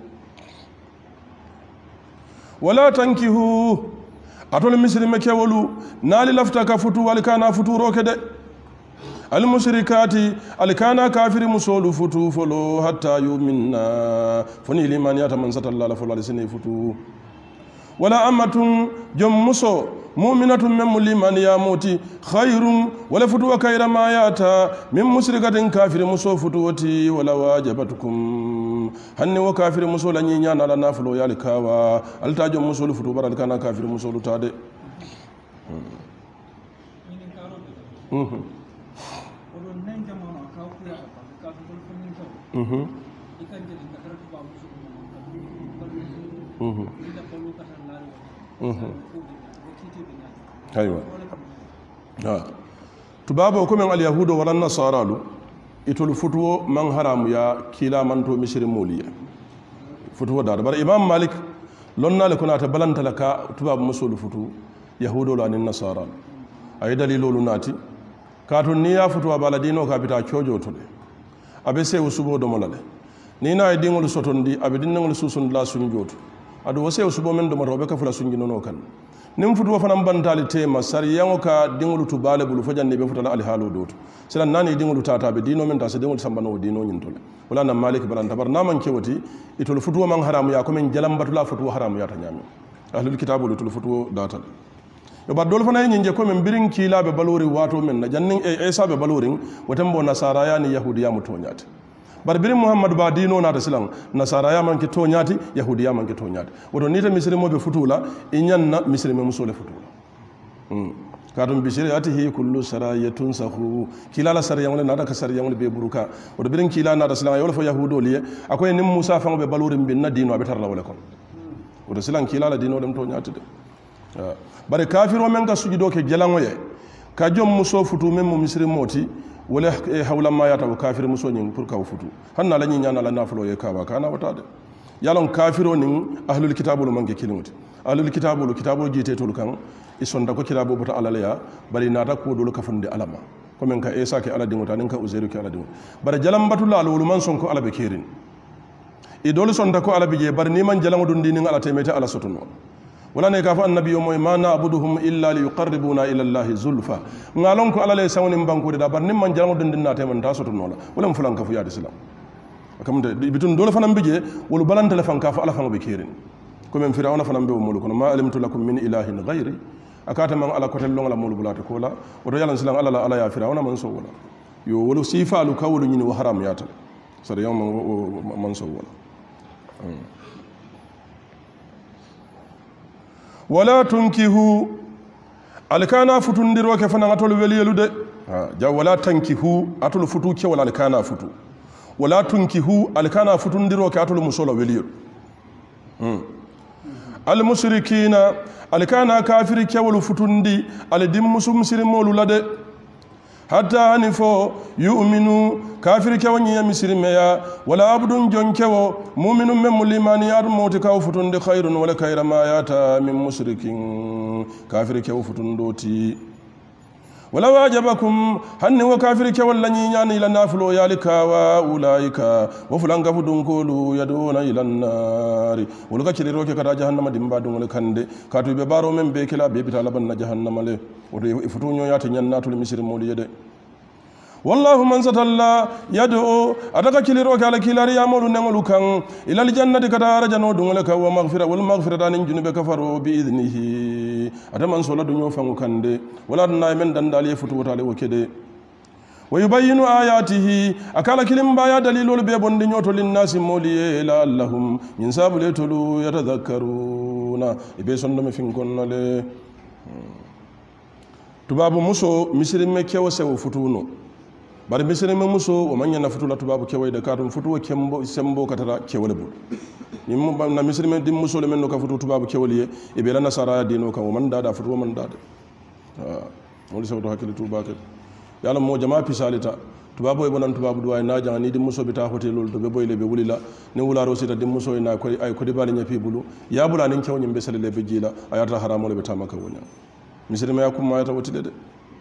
[SPEAKER 1] ولا تنكهوا أتول مصر مكيولو نالي لفتك فتو ولكانا فتو روكده المشركات الكانا كافر مسول فتو فلو حتى يؤمننا فني لمن يتمن ست الله فلو لسني فتو ولا أمة جم مسو مؤمنة من لمن يموتي خير ولا فتو خير ما ياتا من مشركة كافر مسو فتوتي ولا واجبتكم هني وكافر مسو لن ينانا لنا فلو يالكاوا التا جم مسول فتو برا كان كافر مسول تادي أيوة تبابو كم اليهود ولا النصارى يتول فتوى من حرام يا كلا من تو مشر مولية فتوى دار بر إمام مالك لنا لكنا تبلنت لك تباب مسول فتوى يهود ولا النصارى أي دليل لناتي كاتون نيا فتوى بالدينو كابتا تشوجو تولي abe se usubo do molale ni na ay dingol sotondi abe dingol susun la sun jotu adu wose usubo men do moto be ka fula sun ginono kan nim futu fanam bantali tema sar yango ka dingol tu bale bulu fajanne be futala ali halu dotu sila nani dingol tata be dino men ta se dingol sambano dino nyintole wala na malik balan tabar naman kewati itol futu man haramu ya ko men jalam batula futu haramu ya ta nyami ahlul kitabu lutul futu datal yo bar dol fana nyinje ko men birin kila be balori wato men na jannin e sabe balorin watambo nasara ya ni yahudiya mutonyati bar birin muhammad ba dino na da silan nasara ya man ke tonyati yahudiya man ke tonyati wodo nita mislimo be futula inyanna mislimo musole futula kadum bi shari'atihi kullu sarayatun sahu kila la sariya wala nada ka sariya wala be buruka wodo birin kila na da silan yo fa yahudo liye akoy nim musa fa be balorin bin na dino be tarla wala kon wodo silan kila la dino dem tonyati de bare kafiro men ka sujudo ke jalangoye ka jom muso futu men mo misri moti wala hawla ma yata ko kafir muso nyin pour ka futu hanna la nyanya la nafulo ye kawa kana wata de yalon kafiro nin ahlul kitabul man ke kilimoti ahlul kitabul jite tol kan isonda ko kirabo bota alaleya bari nata ko dol ka funde alama ko men ka esa ke ala dingota nin ka uzairu ke ala dingo bare jalam batula alul man son ko ala be kerin e dol sonda ko ala bije bari ni man jalango dun dinin ala temete ala sotuno wala ne ka fa annabi moy ma na'buduhum illa liyuqarribuna ila allahi zulfa ngalon ko ala le sawni bankude da bar nim man jalango dun dinna te man ta sotuno la wala fulan ka fu yaade islam kam de bitun dole fanam bije wolu balanta le fan ka fa ala fan be kerin ko men firawna fanam be mulu kono ma alimtu lakum min ilahin ghayri akata man ala kotel longa la mulu bulata ko la oto yalan silan ala ya firawna man so wala yo wolu sifalu kawlu nyini wa haram yatal sar yawm man so wala wala tunkihu alkana futundiro ke fana atol weliyelude ja wala tankihu atol futu ke wala alkana futu wala tunkihu alkana futundiro ke atol musolo weliyelu al mushrikina alkana kafiri ke wala futundi al dim muslim lade hatta hani fo yu'minu kafir kewo ñiya misirimeya wala abdun jon kewo muminum men mu limani yaɗu moti kaw futunde hayrun wala kayra ma yata min musrikin kafir kewo futundoti wala wajabakum hanni wo kafir kewol la ñiñani ila nafulo yali kawa ulaika wo fulanka fudunkolu yaduna ila nnari wolu ka ciriroke kata jahannama dimba dungole kande katu ɓe baro men be kila be bita labanna jahannama le woto futuñoyate ñannatole misirimolu yede wallahu man satalla yad'u ataka kiliro kala kilari yamolu nengolu kan ilal jannati kata arjano dungole ka wa maghfira wal maghfirata nin junube kafaru bi idnihi ataman sola dunyo fangu kande wala na men dandali futu wotale wokede wa yubayyinu ayatihi akala kilimba ya dalilul be bondi nyoto linnasi moliye la allahum min sabule tulu yatadhakkaruna ibe sondo me finkonnale tubabu muso misirime kewo sewo futuno bari misiri me muso o manya na futula tubabu kewoy de katum futuwo kembo sembo katara kewole bul nim na misiri me dim muso le men no ka futu tubabu kewoliye e be la nasara dino kan o man dada futuwo man dada woni sawto hakili tubake yalla mo jama pisalita tubabu e bonan tubabu do ay na jang ni dim muso bita hotelol to be boyle be wulila ni wularo sita dim muso na ko ay ko dibali nyapi bulu ya bula nin kewni be salele be jila ayata haramole be tamaka wonya misiri me yakum ma yata wotide de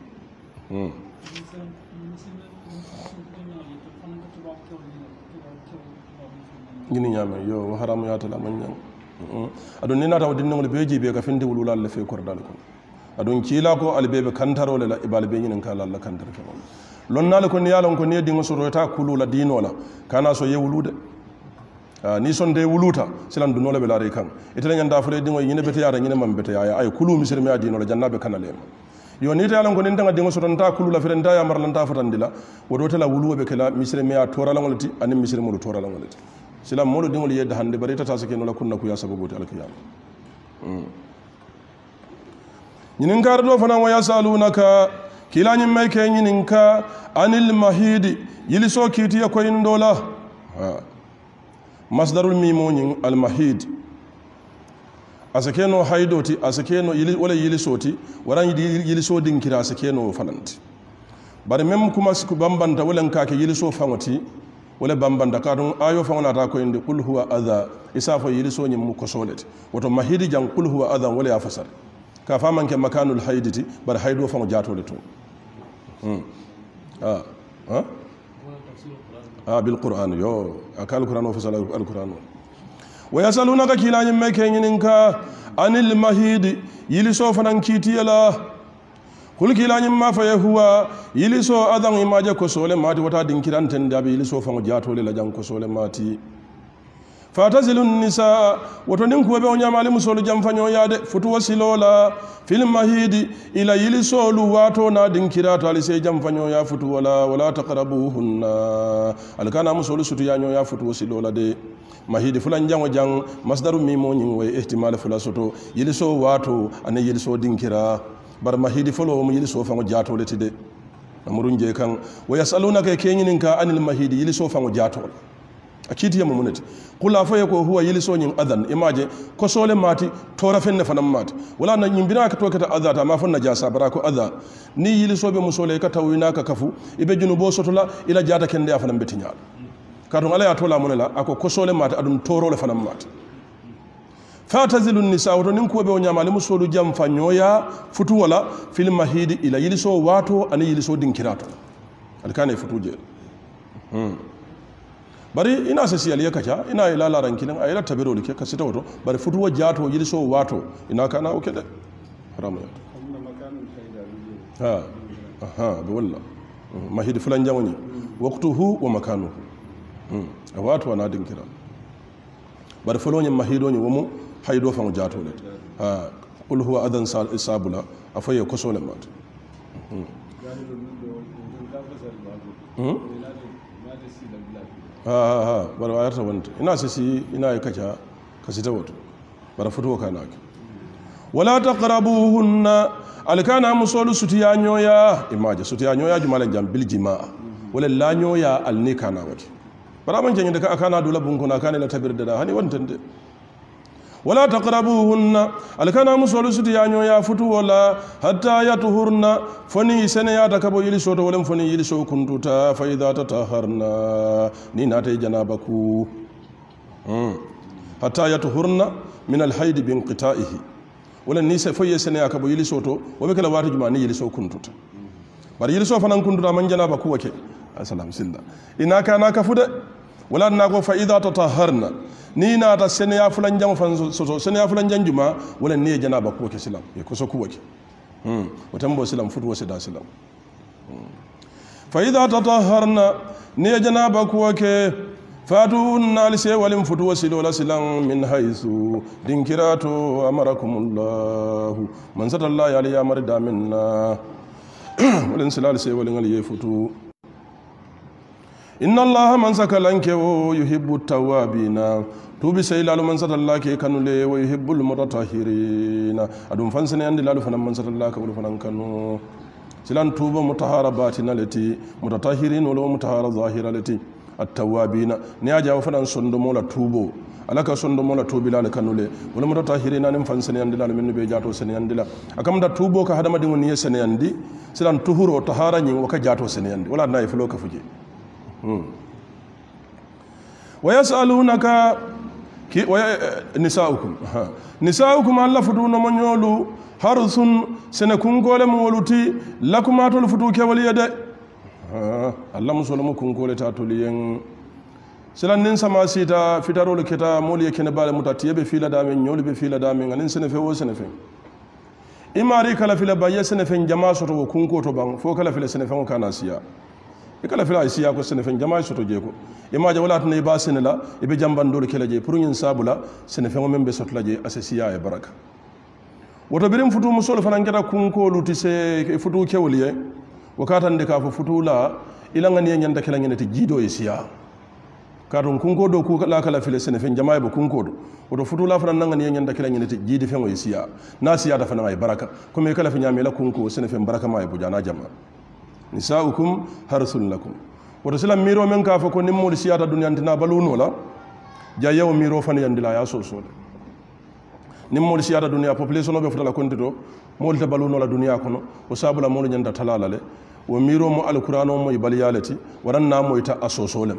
[SPEAKER 1] gini ñame yo haramu yatala man ñang adon ni nata wadin ngol beji be ka fendi wulula le fe kordal ko adon kila ko al bebe kantarole la ibal be ñinen kala la kantar ko lon nal ko ni yalon ko ni dingo so rota kulula dinola kana so ye wulude ni son de wuluta silan du nole be laare kan itela ñanda fule dingo ñine bete yaara ñine mam bete yaaya ay kulu misir me adinola jannabe kanale yo ni ta yalon ko ni tanga dingo so ton ta kulula firenta ya marlanta fatandila wodo tela wulube kala misir me a torala ngolti ani misir mo torala ngolti silam molo dingol yedda hande bari tata sake no la kunna ku ya sababuti alkiyama ñinin kar do fana wa yasalunaka kila ñim may ke ñinin ka anil mahidi yili so kiti ya ko indola masdarul mimo ñin al mahid asakeno haydoti asakeno yili wala yili soti waran yili so dinkira asakeno falanti bari mem kuma siku bambanta wala nkake yili so fangoti wala bambanda kadon ayo fangona ta ko inde qul huwa adha isafo yili so nyim mu ko solete woto mahidi jang qul huwa adha wala ya fasar ka faman ke makanul hayditi bar haydo fango jatole to bil qur'an yo akal qur'an wa fasala al qur'an wa yasalunaka kila nyim me kenyinka anil mahidi yili so fanan kitiyala kul kilanyim ma fa huwa yiliso adan imaje ko sole mati wata dinkiranten dabe yiliso fango jatole la jang ko sole mati fatazilun nisa woto nin ko be o nyamali musolu jam fanyo yade futu wasilola fil mahidi ila yiliso lu wato na dinkirato ali se jam fanyo ya futu wala taqrabuhunna alkana musolu sutu yanyo ya futu wasilola de mahidi fulan jango jang masdaru mimo nyin way ihtimal fula soto yiliso wato ane yiliso dinkira bar mahidi folo mo yili so fango jatole tide amurun je kan wa yasalunaka kenyinin ka anil mahidi yili so fango jatole akiti ya mamunati kula fa yako huwa yili so nyin adan imaje ko sole mati tora fenne fanam mati wala na nyimbina ka tokata adata ma fanna jasa barako adha ni yili so be musole ka tawina ka kafu ibe junubo sotola ila jata kende afanam betinyal kadon ala ya tola monela ako ko sole mati adun torole fanam mati fatazilun nisa wato nin ko be o nyamale musolu jam fanyoya futu wala fil mahidi ila yiliso wato ani yiliso dinkirato alkane futu je bari ina sasi aliya kacha ina ila laran kilin ayla tabiro like ka sita wato bari futu wajato yiliso wato ina kana oke de haramu ya be walla mahidi fulan jamani waqtuhu wa makanuhu wato wana dinkira bari fulonyi mahidoni womo haydo fango jatole qul huwa adan sabula afaye ko sole mat bara wayarta wonta ina sisi ina kacha kasita woto bara futo kanake wala taqrabuhunna alkana musolu sutiya nyoya imaje sutiya nyoya jumala jam bil jimaa wala la nyoya alnikana wati bara man janye daga akana dula bunkuna kana la tabir da hani wantande wala taqrabuhunna alkana musolu suti yanyo ya futu wala hatta yatuhurna foni sene ya takabo yili soto wala foni yili so kuntuta fa idha tataharna ni nate janabaku hatta yatuhurna min alhayd bi inqita'ihi wala ni se foye sene ya kabo yili soto wabe kala watu juma ni yili so kuntuta bari yili so fanan kuntuta man janabaku wake assalam silla ina kana kafude wala nago fa idha tataharna ni na ta sene ya fulan jam fan so sene ya fulan janjuma wala ni janaba ko ke silam e ko so ku wake watan bo silam futu wasi da silam fa idha tataharna ni janaba ko wake fatun alise walim futu wasi wala silam min haythu dinkirato amarakumullah man satallahi alayhi amarda minna walin silal se walin aliye futu inna allaha man sakalanke wo yuhibbu tawabina tubi sai lalu man satalla ke kanule wa yuhibbul mutatahhirina adum fansane andi lalu fanan man satalla ka wala fanan kanu silan tuba mutaharabatina lati mutatahhirin wala mutahara zahiralati at-tawabina ni aja fanan sondo mola tubo alaka sondo mola tubi lalu kanule wala mutatahhirina nim fansane andi lalu min be jato sene andi la akam da tubo ka hadama dingo ni sene andi silan tuhuro tahara nyi waka jato sene andi wala na iflo ka fuje ويسألونك نساؤكم الله فتون من يولو حرث سنكون قول مولوتي لكم أتول فتوك وليد الله مسلم كون قول تاتولين سلان ننسى ما سيتا فتارو لكتا مولي كنبال متاتيه بفيلا دامين يولي بفيلا دامين نن سنفه وسنفه إماري كلا فيلا بايا سنفه جماع سوتو وكون كوتو بان فو كلا فيلا سنفه وكاناسيا ikala fila isiya ko sene fen jama soto je ko imaja wala tan iba sene la ibe jamban do kala je pour ñin sabula sene fen membe soto la je asasiya e baraka woto birim futu musol fanan keta kun ko luti se futu kewliye wakatan de ka fo futu la ila ngani nyanda kala ngene te jido isiya kadon kun ko do ku la kala file sene fen jama e bo kun ko do woto futu la fanan ngani nyanda kala ngene te jidi fen o isiya na siya da fanan ay baraka ko me kala fe nyame la kun ko sene fen baraka ma e bo jana jama nisaukum harsul lakum woto silam miro men ka fa ko nimmol siyata dunyantina baluno la jayewo miro fan yandila ya sosole nimmol siyata dunya population be futala kontito mol ta baluno la dunya kono o sabula mol nyanda talala le wo miro mo alqur'ano mo baliyalati waranna mo ita asosole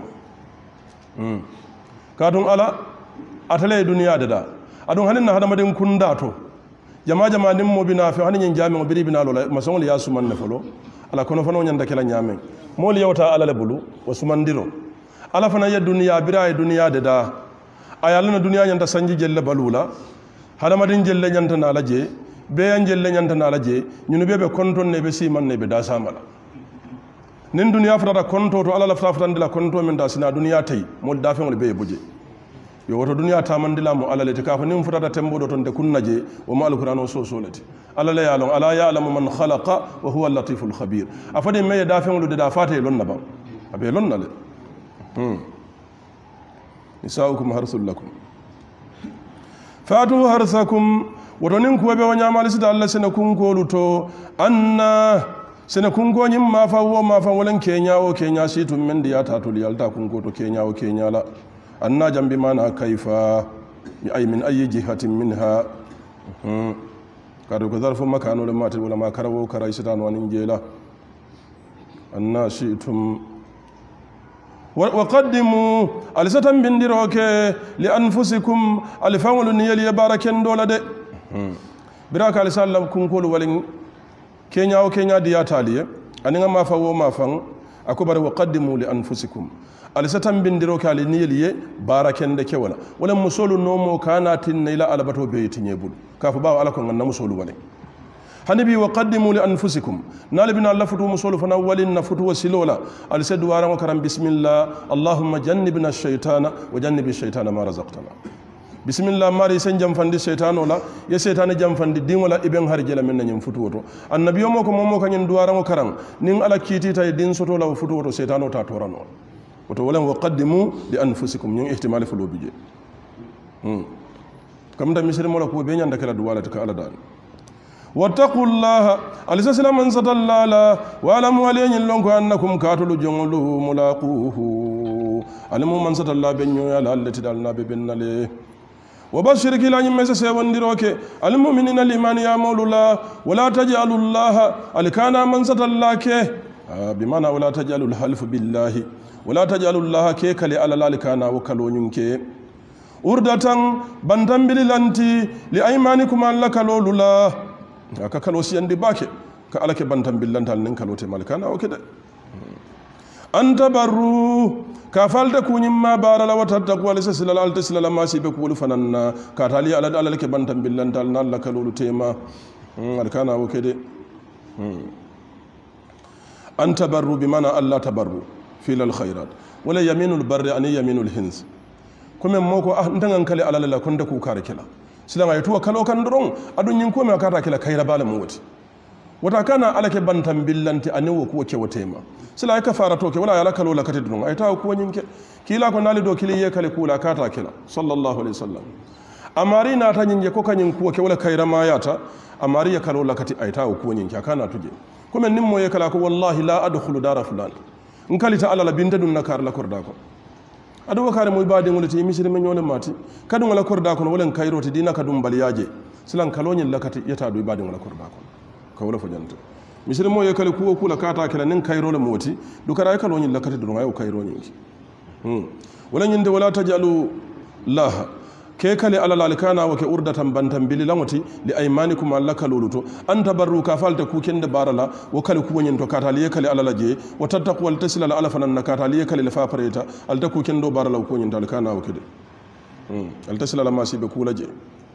[SPEAKER 1] kadun ala atale dunya dada adun hanin na hadamadin kundato jama nimmo bina fa hanin jami mo biri bina lola masongol ya suman ne folo ala kono fano nyanda kala nyame mol yawta ala le bulu wasumandiro ala fana ya duniya bira ya duniya de da ayala na duniya nyanda sanji jelle balula hadamadin jelle nyanta na laje be yan jelle nyanta na laje nyunu bebe konton ne be siman ne be da samala nin duniya fata konto to ala la fata ndila konto men da sina duniya tay mol da fe ngol be buje yo woto duniya ta mandila mo ala le ka fa nin fata tembo do ton de kunnaje o ma alqur'ano so solati ala la ya'lam ala ya'lamu man khalaqa wa huwa al-latiful khabir afade me da fe ngol de da fata lon na ba abe lon na le nisaukum harsul lakum fatu harsakum woto nin ko be wanya mal sita Allah sene kun ko luto anna sene kun ko nyim ma fa wolen kenya o kenya situm men diya ta to yalta kun ko to kenya o kenya la anna jambi mana kaifa ay min ayi jihatin minha kado ko zarfu makano le mate wala ma karawo karay sitan wanin jela anna situm wa qaddimu alisatan bindiroke li anfusikum alfawlu niyali baraken dolade biraka alisallam kun ko walin kenya o kenya diya taliye aninga ma fawo ma fan akubar wa qaddimu li anfusikum alisatan bindiro ka ali niyeliye baraken de kewala wala musolu nomo kana tin ila alabato be tinyebul kafu bawo ala ko nganna musolu wala hanibi wa qaddimu li anfusikum nalibina lafutu musolu fana walin nafutu wasilola alisadu warango karam bismillah allahumma jannibna ash-shaytana wa jannibi ash-shaytana ma razaqtana bismillah mari sen jamfandi shaytano la ya shaytana jamfandi dingola iben harjela men nyam futu woto annabiyo moko momo kanyen duwarango karam nin ala kiti tay din soto la futu woto shaytano ta torano woto wala wa qaddimu li anfusikum ñu ihtimal fulo bije kam da misri mo la ko be nyanda kala duwala ta ala dal wattaqullaha alisasila man satallala wa lam waliyin lonko annakum katulu jongulu mulaquhu alimu man satalla be nyoya la allati dal nabe bennale وبشر كلا نمس سيوندروك المؤمنين الإيمان يا مولا ولا تجعلوا الله الكانا من ست الله بمعنى ولا تجعلوا الحلف بالله ولا تجعلوا الله كالي على الكانا وكالونينك أردة بنتم بلانتي لأيمانكم الله كالولا كالوسي عندي باكي كالك بنتم بلانتال ننكالوتي مالكانا وكده أنت برو كافالت كوني ما بارا لا وتتقوا لسلا التسلا ما سيبك ولفننا كاتالي على دالك بنتم بلانتال نالا كالولو تيما مالكانا وكده أنت برو بمعنى الله تبرو في الخيرات ولا يمين البر أن يمين الهنس كم موكو أنتن كلي على لا كنت كوكاركلا سلام يتوه كلو كندرون أدون ينكو ما كاركلا كيرا بالموت وتكان على كبنتم بلانتي أنو كوكي وتيما سلا كفارة توكي ولا يلا كلو لا كتدرون أيتاو كو ينك كيلا كنالي دو كلي يكلي كولا كاتا كلا صلى الله عليه وسلم أماري ناتا نينجي كوكا نينكوكي ولا كيرا ما ياتا أماري يكلو لا كتي أيتاو كو ينك كانا تجي كم نمو يكلا كو والله لا أدخل دار فلان نكالي تعالى لبنت دون نكار لكرداكو ado kare moy baade ngolati misiri men nyole mati kadu ngala korda kono wolen kayroti dina kadum baliyaje silan kalonyin lakati yata do baade ngala korda kono ka wala fojanta misiri mo yakale kuwo kula kata kala nin kayrole moti du kara kalonyin lakati do ngayo kayronyin wala nyinde wala tajalu laha ke kale ala lalikana wa ke urdatan bantan bili lamoti li aymanikum allaka luluto anta barru ka falta ku kende barala wa kale ku wonyin to kata li kale ala laje wa tattaqu wal tasila ala fanan nakata li kale fa pareta alta ku kendo barala ku wonyin dalikana wa kede al tasila ma sibe ku laje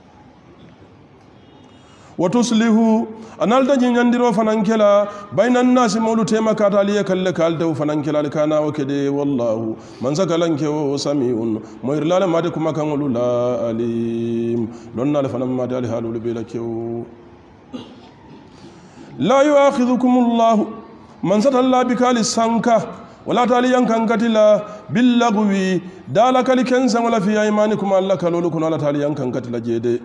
[SPEAKER 1] wa tuslihu analta jinyandiro fanankela bainan nasi mawlu tema kata li kale kalta fanankela likana wa kede wallahu man zakalanke o samiun moyrlala made kuma kan la alim donna le fanam made ali halul bela kew la yu'akhidhukum allah man satalla bikali sanka wala tali yankan katila billagwi dala kali kensan wala fi aymanikum allah kalulu kun wala tali yankan katila jede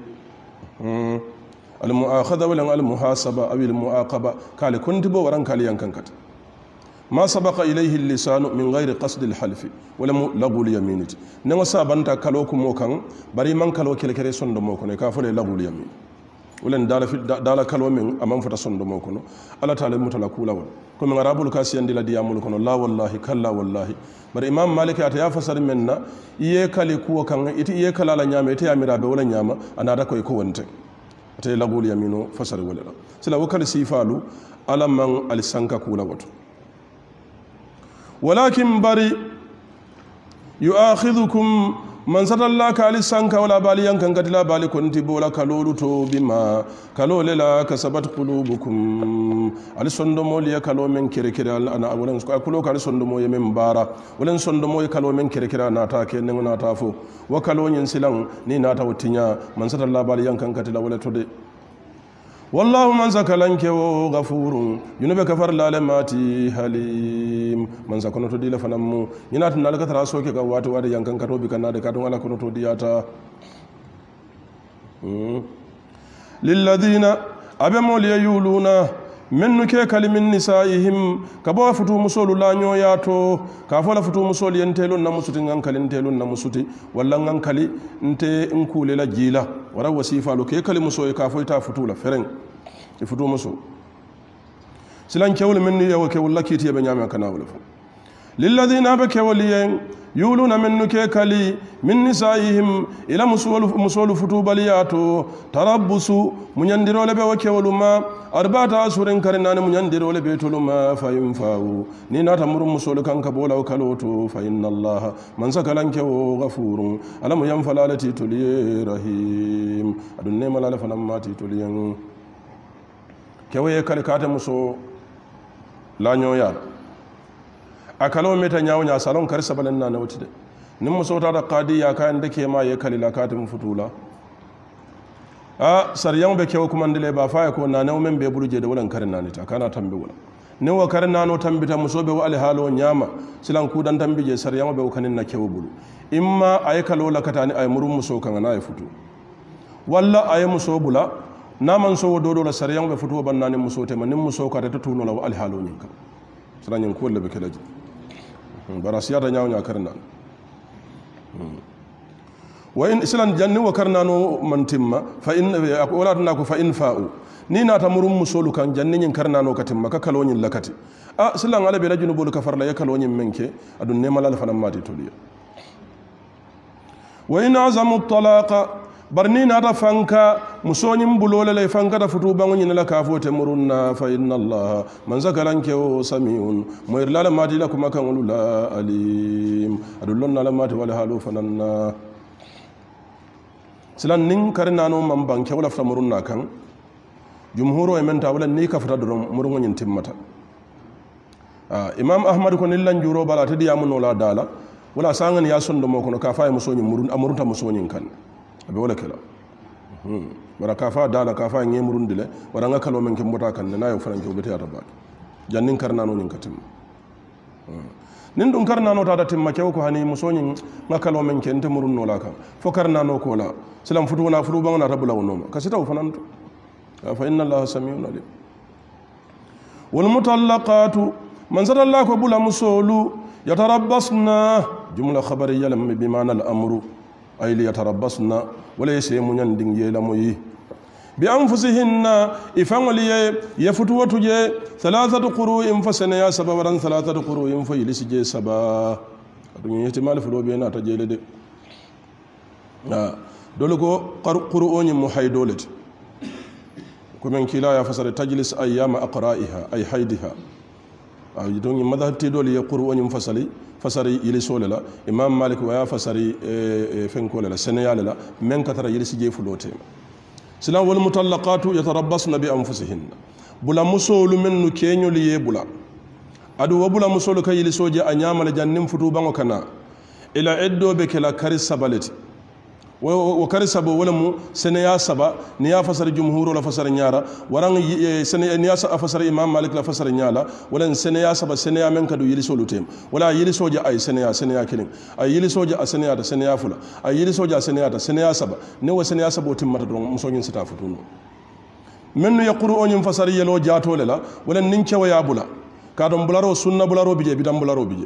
[SPEAKER 1] المؤاخذة ولا المحاسبة أو المعاقبة قال كنت بوران قال ينكنكت ما سبق إليه اللسان من غير قصد الحلف ولا لغو اليمين نما سابنتا كالوكو موكان بري من كالو كيلكري سوندو موكو كافل لغو اليمين ولن دالا كالو من امام فتا سوندو موكو الله تعالى متلا كولا كم غرابul kasiyan dila diyamul kono la wallahi kalla wallahi bari imam malik ata ya fasar menna iye kali kuwo kan iti iye kala la nyama ite amira be wala nyama anada koy ko wonte ate lagul yamino fasar wala sila wakal sifalu alaman alisanka kula wato walakin bari yu'akhidhukum man satallaka alisanka wala bali yankan gadila bali kunti bola kalolu to bima kalole la kasabat qulubukum alisondo liya kalo men kire ana abulan ko kulo kal sondo mo yemen bara wulen sondo mo kalo men kire na ta ke nen na ta fo wa kalo nyin silan ni na ta wutinya man satalla bali yankan gadila wala to de والله من زكلنك وغفور ينبك كفر لالماتي حليم من زكونو تدي لفنمو ينات نالك تراسوكي كواتو وادي يانكن كاتو بكنا دكاتو ولا كونو تدياتا للذين ابمو ليولون من كلم من نسائهم كبوا فتو مسول لا نيوياتو كافولا فتو مسول ينتلون نمسوتي نانكالي نتلون نمسوتي ولا نانكالي انت انكولي لا جيلا ورا وصيفه لو كلي مسو كافويتا فتو لا فرن فتو مسو سلان كيول من يو كيول لكيتي بنياما كناول للذين بكولين يولون من كلي من نسائهم الى مسول فتو بلياتو تربصوا منيندرو لبه وكولما arbata asuren karinane munyandiro le betuluma fa yunfa'u ni nata murum musol kan kabola kaloto fa inna allaha man sakalanke o ghafurun alam yanfalalati tuliye rahim adun ne malala fanam mati tuliyen kewaye kalikata muso la nyoya akalo meta nyawnya salon karisa balanna na wutide nim muso ta da qadiya kan dake ma ye kalila katim futula saryan be kewo kuma ndile ba fa ko na ne men be buluje da wulan karin nani ta kana tambe wala ne wa karin nano tambita musobe wa alhalo nyama silan ku dan tambije saryan be kanin na kewo bulu imma ay kalo lakatani ay murum muso kan na ay futu walla ay muso bula na man so dodo la saryan be futu ban nani muso te manin muso ka ta tuno la wa alhalo nyinka silan yin ko be kelaji barasiya da nyaaw nya karin nan wa in silan janni wa karnano mantimma fa in wala tunako fa in fa'u ni nata murum musolu kan janni nyin karnano katimma ka kalonyin lakati a silan ala be la junubul kafarla ya kalonyin menke adun ne malal fanam mati toliya wa in azamu talaqa barni nata fanka musonyin bulole le fanka da futu bangu nyin la kafote murunna fa inna allah man zakalanke o samiun moyir la mati la kuma kan ulula alim adullon la mati wala halu fananna silan nin karnano man banke wala fa murunna kan jumhuro e menta wala ni ka fata doron murungo nyin timmata imam ahmad ko nillan juro bala tadi yamuno la dala wala sangan ya sondo mo kono ka fa musonyi murun amurunta musonyin kan abe wala kala wara ka fa dala ka fa ngi murundile wara nga kalo men ke mbota kan na yo fanan ke obete ata ba jannin karnano nyin katim nin dun karnano ta da timma ke ko hani musonyin nga kalo men ke nte murunno la kan fo karnano ko la silam futu na futu bangna tabula wono ka sita fanan fa inna allaha samiun alim wal mutallaqatu man zadalla ko bula musolu yatarabbasna jumla khabariyya lam bi ma'na al amru ay li yatarabbasna wala yasemu nyan dinge lamoyi bi anfusihinna ifangoli yafutu watuje thalathatu qurun fasana ya sababan thalathatu qurun fa yilisije saba adun yetimal fulo be na tajele de dole ko qur'un muhaydolet كمن كلا يفسر تجلس أيام أقرائها أي حيدها يدون مذهب تدول يقرؤ أن ينفصل فسر يلسول لا إمام مالك ويا فسر فنكول لا سنيال لا من كثر يلس جيفلوتهم سلام والمطلقات يتربصن بأنفسهن بلا مسول من نكينيو ليبلا أدو وبلا مسول كي يلسوجي أنيام لجنم فتوبان وكنا إلى عدو بكلا كارس سبالتي وكاري سبا ولمو سنيا سبا نيا فسر جمهور ولا فسر نيارا وران سنيا نيا فسر امام مالك لا فسر نيالا ولا سنيا سبا سنيا من كدو يلسو لوتيم ولا يلسو جا اي سنيا كلين اي يلسو جا سنيا دا سنيا فلا اي يلسو جا سنيا دا سنيا سبا نو سنيا سبا تيمتا دون مسوين ستا فتونو من يقرؤون فسر يلو جاتو لا ولا نينكي ويا بولا كادم بلارو سنة بلارو بيجي بدام بلارو بيجي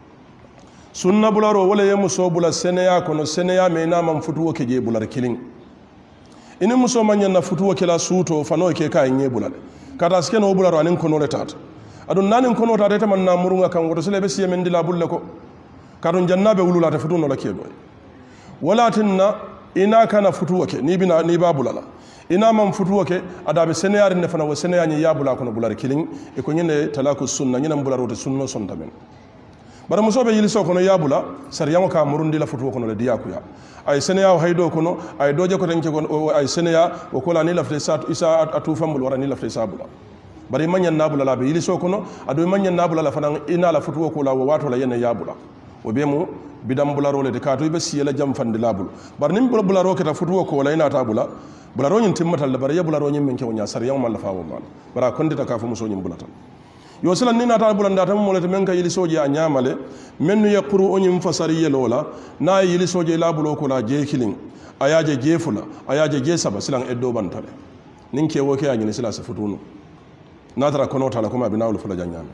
[SPEAKER 1] sunna bularo wala ye muso bula seneya kono seneya me na man futuwo ke je bular kilin ini muso manya na futuwo ke la suto fano ke ka nye bulal kata ske no bularo anin kono le tata adun nanin kono tata ta man na murunga kan goto sele be siye men dila bulle ko kadun jannabe wulula ta futuno la kedo wala tinna ina kana futuwo ke ni bina ni ba bulala ina man futuwo ke adabe seneya rin ne fana wa seneya ni ya bula kono bular kilin e ko nyene talakus sunna nyina bularo to sunno son tamen bara musobe yiliso kono yabula sariyango ka murundi la futuwo kono le diyakuya ay seneya haydo kono ay doje ko tanke gon ay seneya o kola ni lafte satu isa atu fambul wara ni lafte sabula bari manyan nabula la be yiliso kono ado manyan nabula la fanan ina la futuwo kola wo wato la yene yabula o be mu bidam bularo le de kato be siyela jam fande labul bar nim bularo ke ta futuwo kola ina tabula bularo nyin timmatal le bari ya bularo nyin men ke wonya sariyango man la fawo mal bara konde ta ka fu muso nyin bulatan yo silan ni nata bulanda tam molete men ka yili soje a nyamale men ya quru onyum fasari yelola na yili soje la bulo ko la je kilin ayaje je fula ayaje je saba silan eddo bantale nin ke woke ya nyini sila sa futuno natara kono tala kuma binawul fula janyame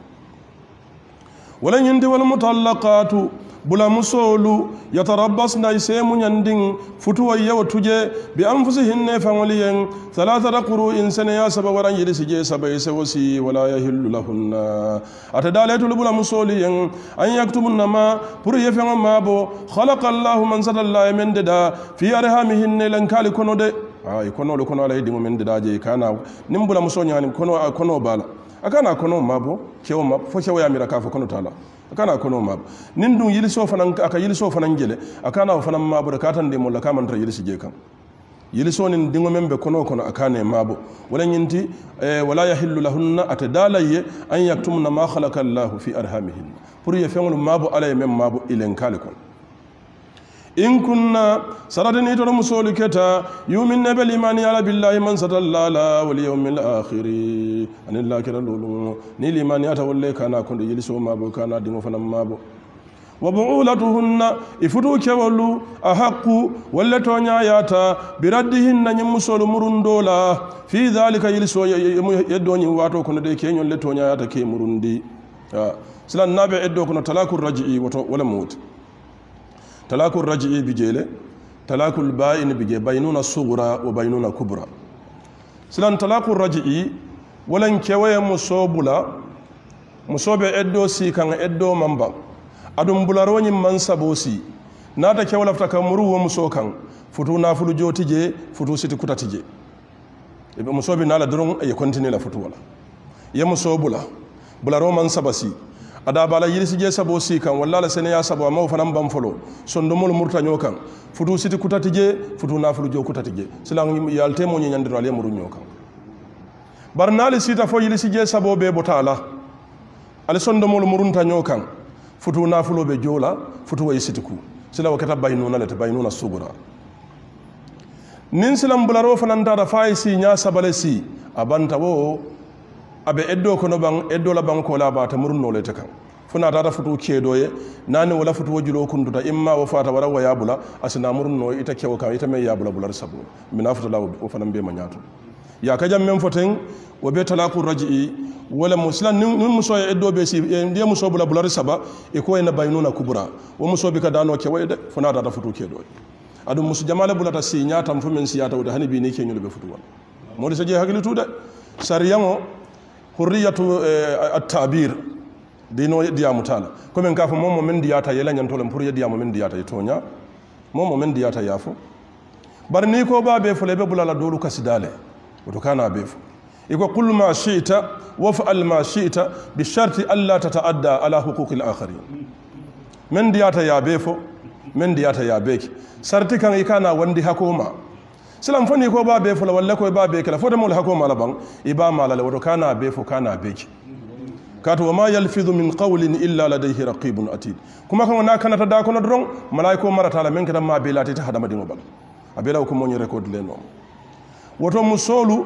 [SPEAKER 1] wala nyindi wal mutallaqatu bula musolu yatarabbasna isemu nyandin futuwa yaw tuje bi anfusihinna fangoliyen thalathata qurun sanaya saba waran yidi sije saba isawsi wala yahillu lahunna atadalatu bula musoliyen an yaktumunna ma pur yefenga mabo khalaqa allah man sadalla min dada fi arhamihinna lan kali kono de ay kono le kono lay dingo men dada je kana nimbula musonya ni kono bala akana kono mabo kewo mab fo kewo yamira ka fo kono tala akana kono mab nin dun yiliso fanan aka yiliso fanan gele akana fanan mabo da katan de molla kaman tra yilisi je kan yiliso nin dingo membe kono akane mabo wala nyinti wala yahillu lahunna atadalaye an yaktumna ma khalaqa Allah fi arhamihin pour ye fengol mabo alay mem mabo ilen kalikon in kunna saradani to musolu keta yumin nabal imani ala billahi man satallala wal yawmil akhir anil lakira lulu ni limani ata walle kana kondo yiliso mabo kana dingo fanam mabo wa bu'ulatuhunna ifutu kewlu ahqqu walla tonya yata biraddihinna nyim musolu murundola fi dhalika yiliso yeddoni wato kono de kenyon le tonya yata ke murundi silan nabe eddo kono talakur raj'i wato wala mut talakur raj'i bijele talakul ba'in bige baynuna sughra wa baynuna kubra silan talakul raj'i walan kewaye musobula musobe eddo si kan eddo mamba adum bularo nyim man sabosi nata kewla fta kamuru wo muso kan futu nafulu jotije futu siti kutatije ibe musobe nala doron e continue la futu wala ye musobula bularo man sabasi ada bala yirisi je sabosi kan walla la sene ya sabo ma fanam bam folo sondomol murtanyo kan futu siti kutatije futu nafulu jo kutatije silan yalte mo nyandiro ale muru nyokan barnali sita fo yirisi je sabo be botala ale sondomol murunta nyokan futu nafulo be jola futu way sitiku sila wakata baynuna lata baynuna sugura nin silam bularo fananta da faisi nya sabale si abanta wo abe eddo kono bang eddo la bang ko la bata murunno le takan funa tata futu kedoye nani wala futu wajulo kunduta imma wa fata wara wa yabula asina murunno ita kewo kan ita me yabula bular sabo minafuta lawo o fanam be manyato ya kajam men foten wo be talaqur raj'i wala muslan nin muso ya eddo be si ndiye muso bula bular saba e ko ena baynuna kubra wo muso bi ka dano ke wayde funa tata futu kedoye adum musu jamala bulata si nyatam fu men siyata wada hani bi ni ke nyul be futu wala modi saje hakili tude sariyango hurriyatu at-ta'bir dino diyamu tala comme ka fo momo men diyata yela nyantolam pour ye diyamu men diyata tonya momo men diyata yafo bar ni ko ba be fulebe bulala dolu kasidale wato kana be fo iko qul ma shi'ta waf'al ma shi'ta bi sharti alla tata'adda ala huquqil akharin men diyata ya be fo men diyata ya be sarti kan ikana wandi hakoma silam fani ko ba be fula walla ko ba be kala fodo mol hakoma laban iba malala wato kana be fo kana be kato wa ma yalfidhu min qawlin illa ladayhi raqibun atid kuma kan na kana ta da kono dron malaiko marata la men kada ma be lati ta hadama dingo bal abela ko mo ni record le no woto musolu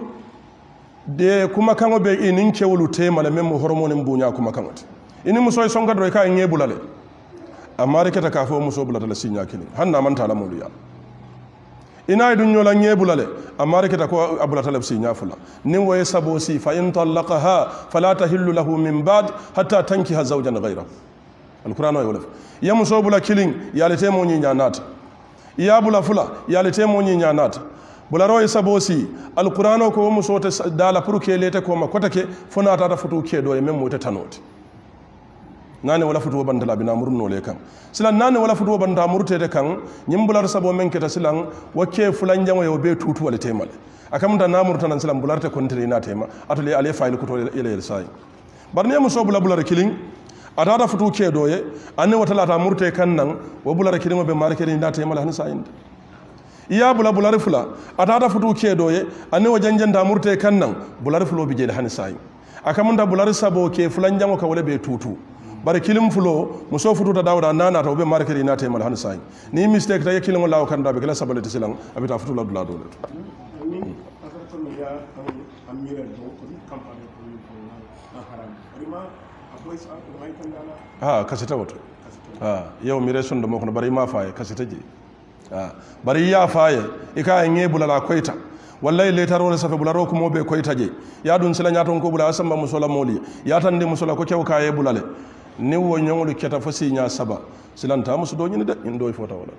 [SPEAKER 1] de kuma kan be inin kewlu tema la men mo hormonin bunya kuma kan ati ini musoy songa do ka ngebulale amma rekata ka fo muso bulata la sinya kini hanna man tala mo ya ina idun nyola nyebulale amma rekata ko abula talab si nyafula nin waye sabo si fa in talaqaha fala tahillu lahu min ba'd hatta tankiha zawjan ghayrahu alquran wa wala ya musobula killing ya lete mo nyi nyanata ya bula fula ya lete mo nyi nyanata bula roy sabo si alquran ko musote dala pour ke lete ko makota ke fona ta futu ke do e memmo te tanoti nane wala futu bandala bina murno le kan silan nane wala futu banda murtede kan nyimbular sabo men keta silan wakke fulan jango yo be tutu wala temal akam da namur tanan silan bularte kontre na tema atole ale fayil ko to ele sai barne mo so bula bular killing adada futu ke doye anne wata ta murte kan nan wo bular killing be marke ni na temal han sai iya bula bular fula adada futu ke doye anne wo janjanda murte kan nan bular fulo bi je han sai akam da bular sabo ke fulan jango ka wala be tutu bare kilim fulo muso fututa dawda nana to be markeri na temal han sai ni mistake ta kilim wala kan da be kala sabalati silang abita futula dula dole
[SPEAKER 2] ni agarto ya amira do ko campagne ko na haram rima akwai sa mai kan dala
[SPEAKER 1] kasita wato yau mire sun da mako bari ma faye kasita je bari ya faye ika yin bulala koita wallahi le taro ne safe bularo ko mobe koita je ya dun sila nyaton ko bula asamba musola moli ya tan de musola ko kew kaye bulale ni wo nyongolu keta fasi nya saba silanta musu do nyini de indo fota wala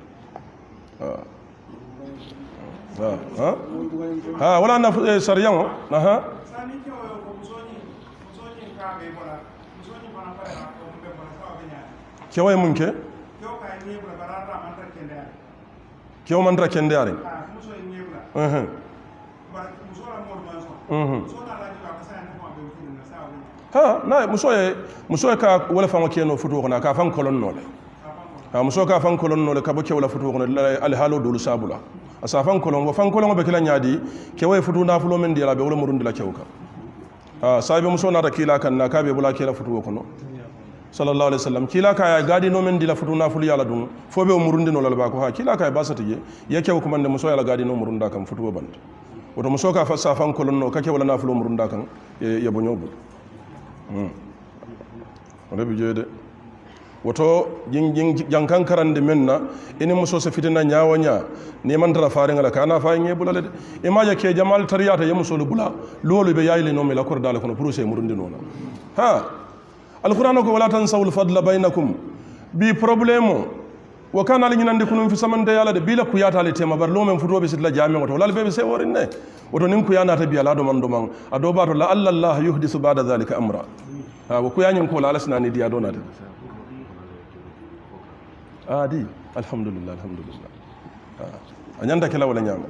[SPEAKER 1] wala na sariyan na
[SPEAKER 2] sani ke ko musoni ka be bola musoni bana para ko be bola ka be nya
[SPEAKER 1] kewa munke
[SPEAKER 2] kew ka ni bola barara man ta kende
[SPEAKER 1] kew man ta kende are
[SPEAKER 2] muso ni bola ba musola mo manso musola la ka sa ni ko be tin na sa
[SPEAKER 1] na muso ka wala fango keno futu ko na ka fan kolon nole muso ka fan kolon nole ka bo ke wala futu ko al halu dul sabula asa fan kolon wo fan kolon be kila nyaadi ke way futu na fulo men dira be wala murundi la kewka sahibi muso na ta kila kan na ka be bula kila futu ko no sallallahu alaihi wasallam kila ka ya gadi no men dila futu na fulu yala dum fo be murundi no la ba ko kila ka ba satije ya kew ko mande muso yala gadi no murunda kan futu band woto muso ka fa sa fan kolon no ka ke wala na fulo murunda kan ya bo nyobu rabi jede woto jankan karande menna ini muso se fitina nyawanya ni man tara faare ngala kana fa nge bulale de imaja ke jamal tariyata ya muso bula lolu be yayle no mela kor dala kono pour se murundi nona alquran ko wala tansawul fadla bainakum bi problème wo kana li ñinande kunum fi samante yala de bila ku yata le tema bar lo men futobe sitla jami woto lal bebe se worinne woto nin ku yana ta biya la do man ado ba to la allah yuhdisu ba'da zalika amra ha wo ku yanyin ko la alasna ni diya donata di alhamdulillah anyanda kala wala nyama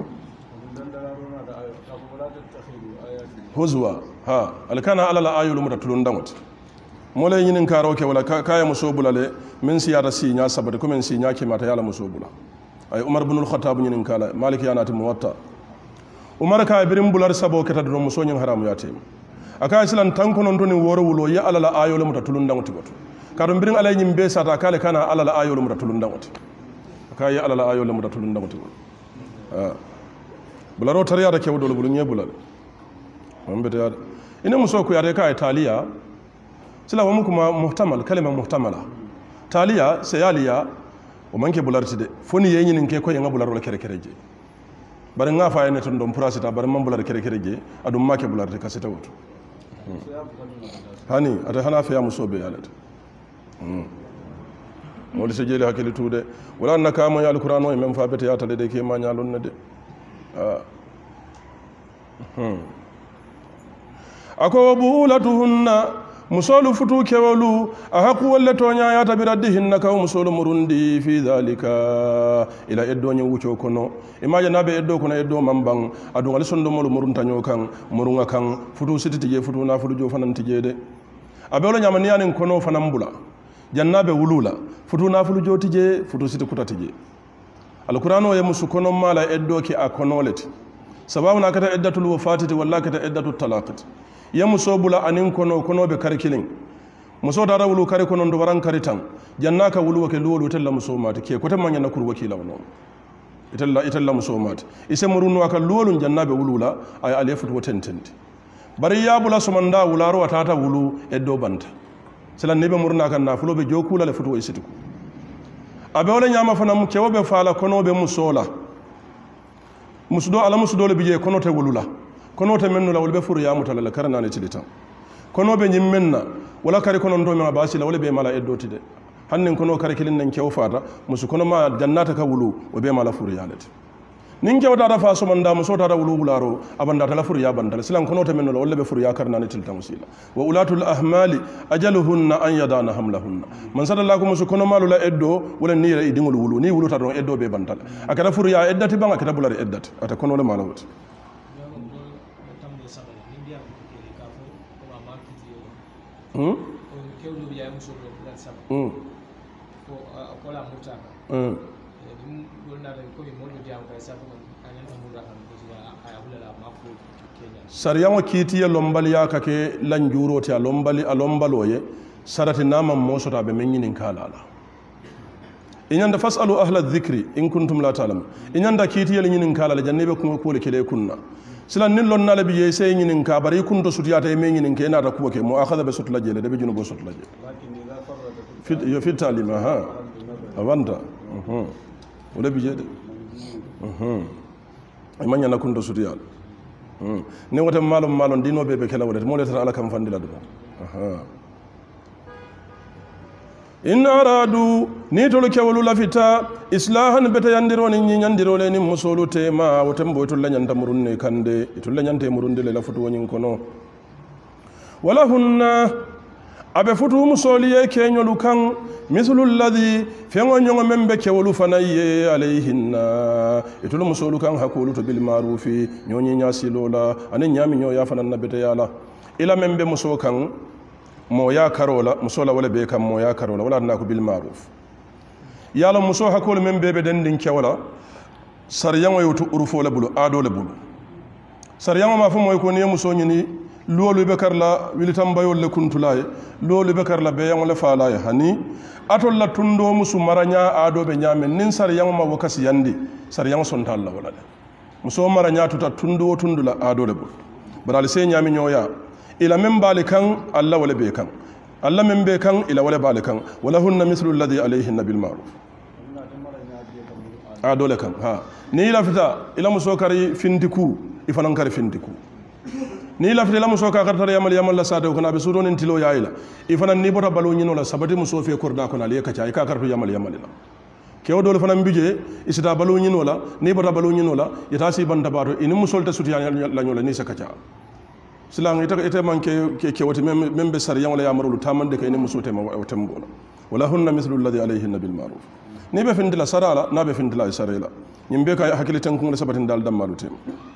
[SPEAKER 1] huzwa ha alkana ala la ayulu mutatulun dangot mole ñinin karo ke wala kaya muso bulale min siyata siña sabati comme siña kimata yala muso bula ay umar ibn al-khattab ñinin kala malik yanati muwatta umar ka birim bular sabo keta do muso ñin haramu yate aka islan tanko non toni woro wulo ya ala la ayolu mutatulun dangot goto kado birin alay ñim be sata kale kana ala la ayolu mutatulun dangot aka ya ala la ayolu mutatulun dangot bularo tariyata kewdo bulu ñe bulal mambete yada ina muso ku yade ka italiya sila wamu kuma muhtamal kalima muhtamala taliya sayaliya o manke bularti de foni yeñi nin ke ko yanga bular wala kere kere je bare nga fa ene ton dom prasita bare man bular kere kere je adum make bularti kasita woto hani ata hana fa musobe yalata wala se jeli hakili tude wala annaka mo ya alquran o men fa bete yata de ke ma nyalon ne de ako bulatuhunna musolu futu kewolu ahaku walla tonya ya tabiraddihinna kaw musolu murundi fi dhalika ila eddo nyi wucho kono imaje nabe eddo kono eddo mambang adu ngal sondo molu murunta nyokan murunga kan futu sititi je futu na futu jo fananti je de abelo nyamani yanin kono fanambula jannabe wulula futu na futu jo tije futu siti kutati je alqur'ano ya musu kono mala eddo ki akonolet sababu na kata eddatul wafatati walla kata eddatul talaqati ya muso bula anin kono be karkilin muso dara wulu kare kono ndo waran karitan jannaka wulu wake luwolu tella muso mata ke ko tamanya na kurwa kila wono italla muso mata ise murunu aka luwolu jannabe wulula ay alefut wotententi bari ya bula somanda wularo watata wulu eddo banta selan nebe murna kan na fulobe jokula le futu isitiku abe wala nyama fana mu kewobe fala kono be musola musudo ala musudo le bije kono te wulula kono te mennu la wolbe furu ya mutala la karana ne tilita kono be nyim menna wala kare kono ndo me basila wala be mala eddoti de hannen kono kare kilin nan kew fata musu kono ma jannata ka wulu o be mala furu ya lati nin kew dada fa so manda muso dada wulu bularo abanda tala furu ya bandal silan kono te mennu la wala be furu ya karana ne tilita musila wa ulatul ahmali ajaluhunna an yadana hamlahunna man sadallahu musu kono malu la eddo wala ni ra idingol wulu ni wulu ta don eddo be bandal akada furu ya eddati banga akada bulari eddati ata kono le mala wuti sariyaŋo kiitiye lombaliya ka ke lanjuuro ti a lombalo ye sarati nama mosota be meŋ ñiniŋ ka la la i ñanda fasalu ahla dhikri in kuntum la talamu i ñanda kiitiyele ñiniŋ ka la la janni be kuŋo kuwole kele kunna silan nin lon nala bi ye sey ñinin ka bari kunto sutiyata e me ñinin ke nata kuwo ke mo akhadha be sutla jele de be junubo sutla jele yo fit talima ha avanta wala bi jede ay manya na kunto sutiyal ne wata malon dino be be kala wala mo le tara ala kam fandila do in aradu ni tolu kewolu lafita islahan beta yandiro ni nyandiro le ni musolu tema wotembo itulla nyanta murunne kande itulla nyante murunde le lafutu wonyin kono wala hunna abe futu musoli ye kenyolu kan mislu alladhi fengo nyongo membe kewolu fanaye alayhinna itulu musolu kan hakulu to bil marufi nyonyi nyasilola anen nyami nyoya fanan na beta yala ila membe muso kan moya karola musola wala be kam moya karola wala na ko bil ma'ruf yalla muso hakol men bebe den din kewala saryango yotu urufo la bulu ado la bulu saryango ma fa moy ko ne muso nyini lolu be karla wilitam bayol le kuntulaye lolu be karla be yango le faalaye hani atol la tundo musu maranya ado be nyame nin saryango ma wakasi yandi saryango sonta Allah wala muso maranya tuta tundo tundula ado le bulu baral se nyami nyoya ila min bali kan Allah wala be kan Allah min be kan ila wala bali kan wala hunna mithlu alladhi alayhinna bil ma'ruf dole kan ha ni la fita ila muso kari findiku ifanan kari findiku ni la fita ila muso ka kartar yamal la sata ko na be sudo nin tilo yaila ifanan ni bota balo nyino la sabati muso fe korda ko na le ka cay ka kartu yamal la kewo dole fana mbije isita balu ñino la ni bata balu ñino la ita si banta bato ini musol ta suti la ñola ni sakacha silang ita man ke kewoti membe sar yang la yamarulu tamande kay ni musote ma tembola wala hunna mithlu alladhi alayhinna bil ma'ruf ni be findila sarala na be findila sarela ñimbe kay hakili tankun la sabatin dal dammalu tem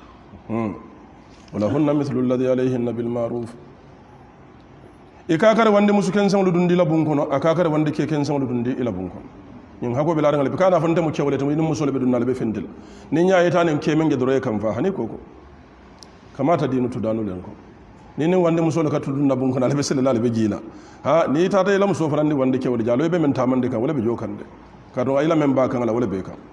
[SPEAKER 1] wala hunna mithlu alladhi alayhinna bil ma'ruf ikakare wande musu ken sanglu dundi la bun kono akakare wande ke ken sanglu dundi ila bun kono ñing hako be la ngal be kana fante mu cewle tam ni musole be dunnal be findil ni nyaayita ne ke menge doro kam fa hani koko kamata dinu tudanu len ko ni wande musole ka tudunna bun kono be sele la be jila ha ni tata ila muso farandi wande kewle jalo be men tamande kan wala be jokande ka do ayla men ba kan wala be kan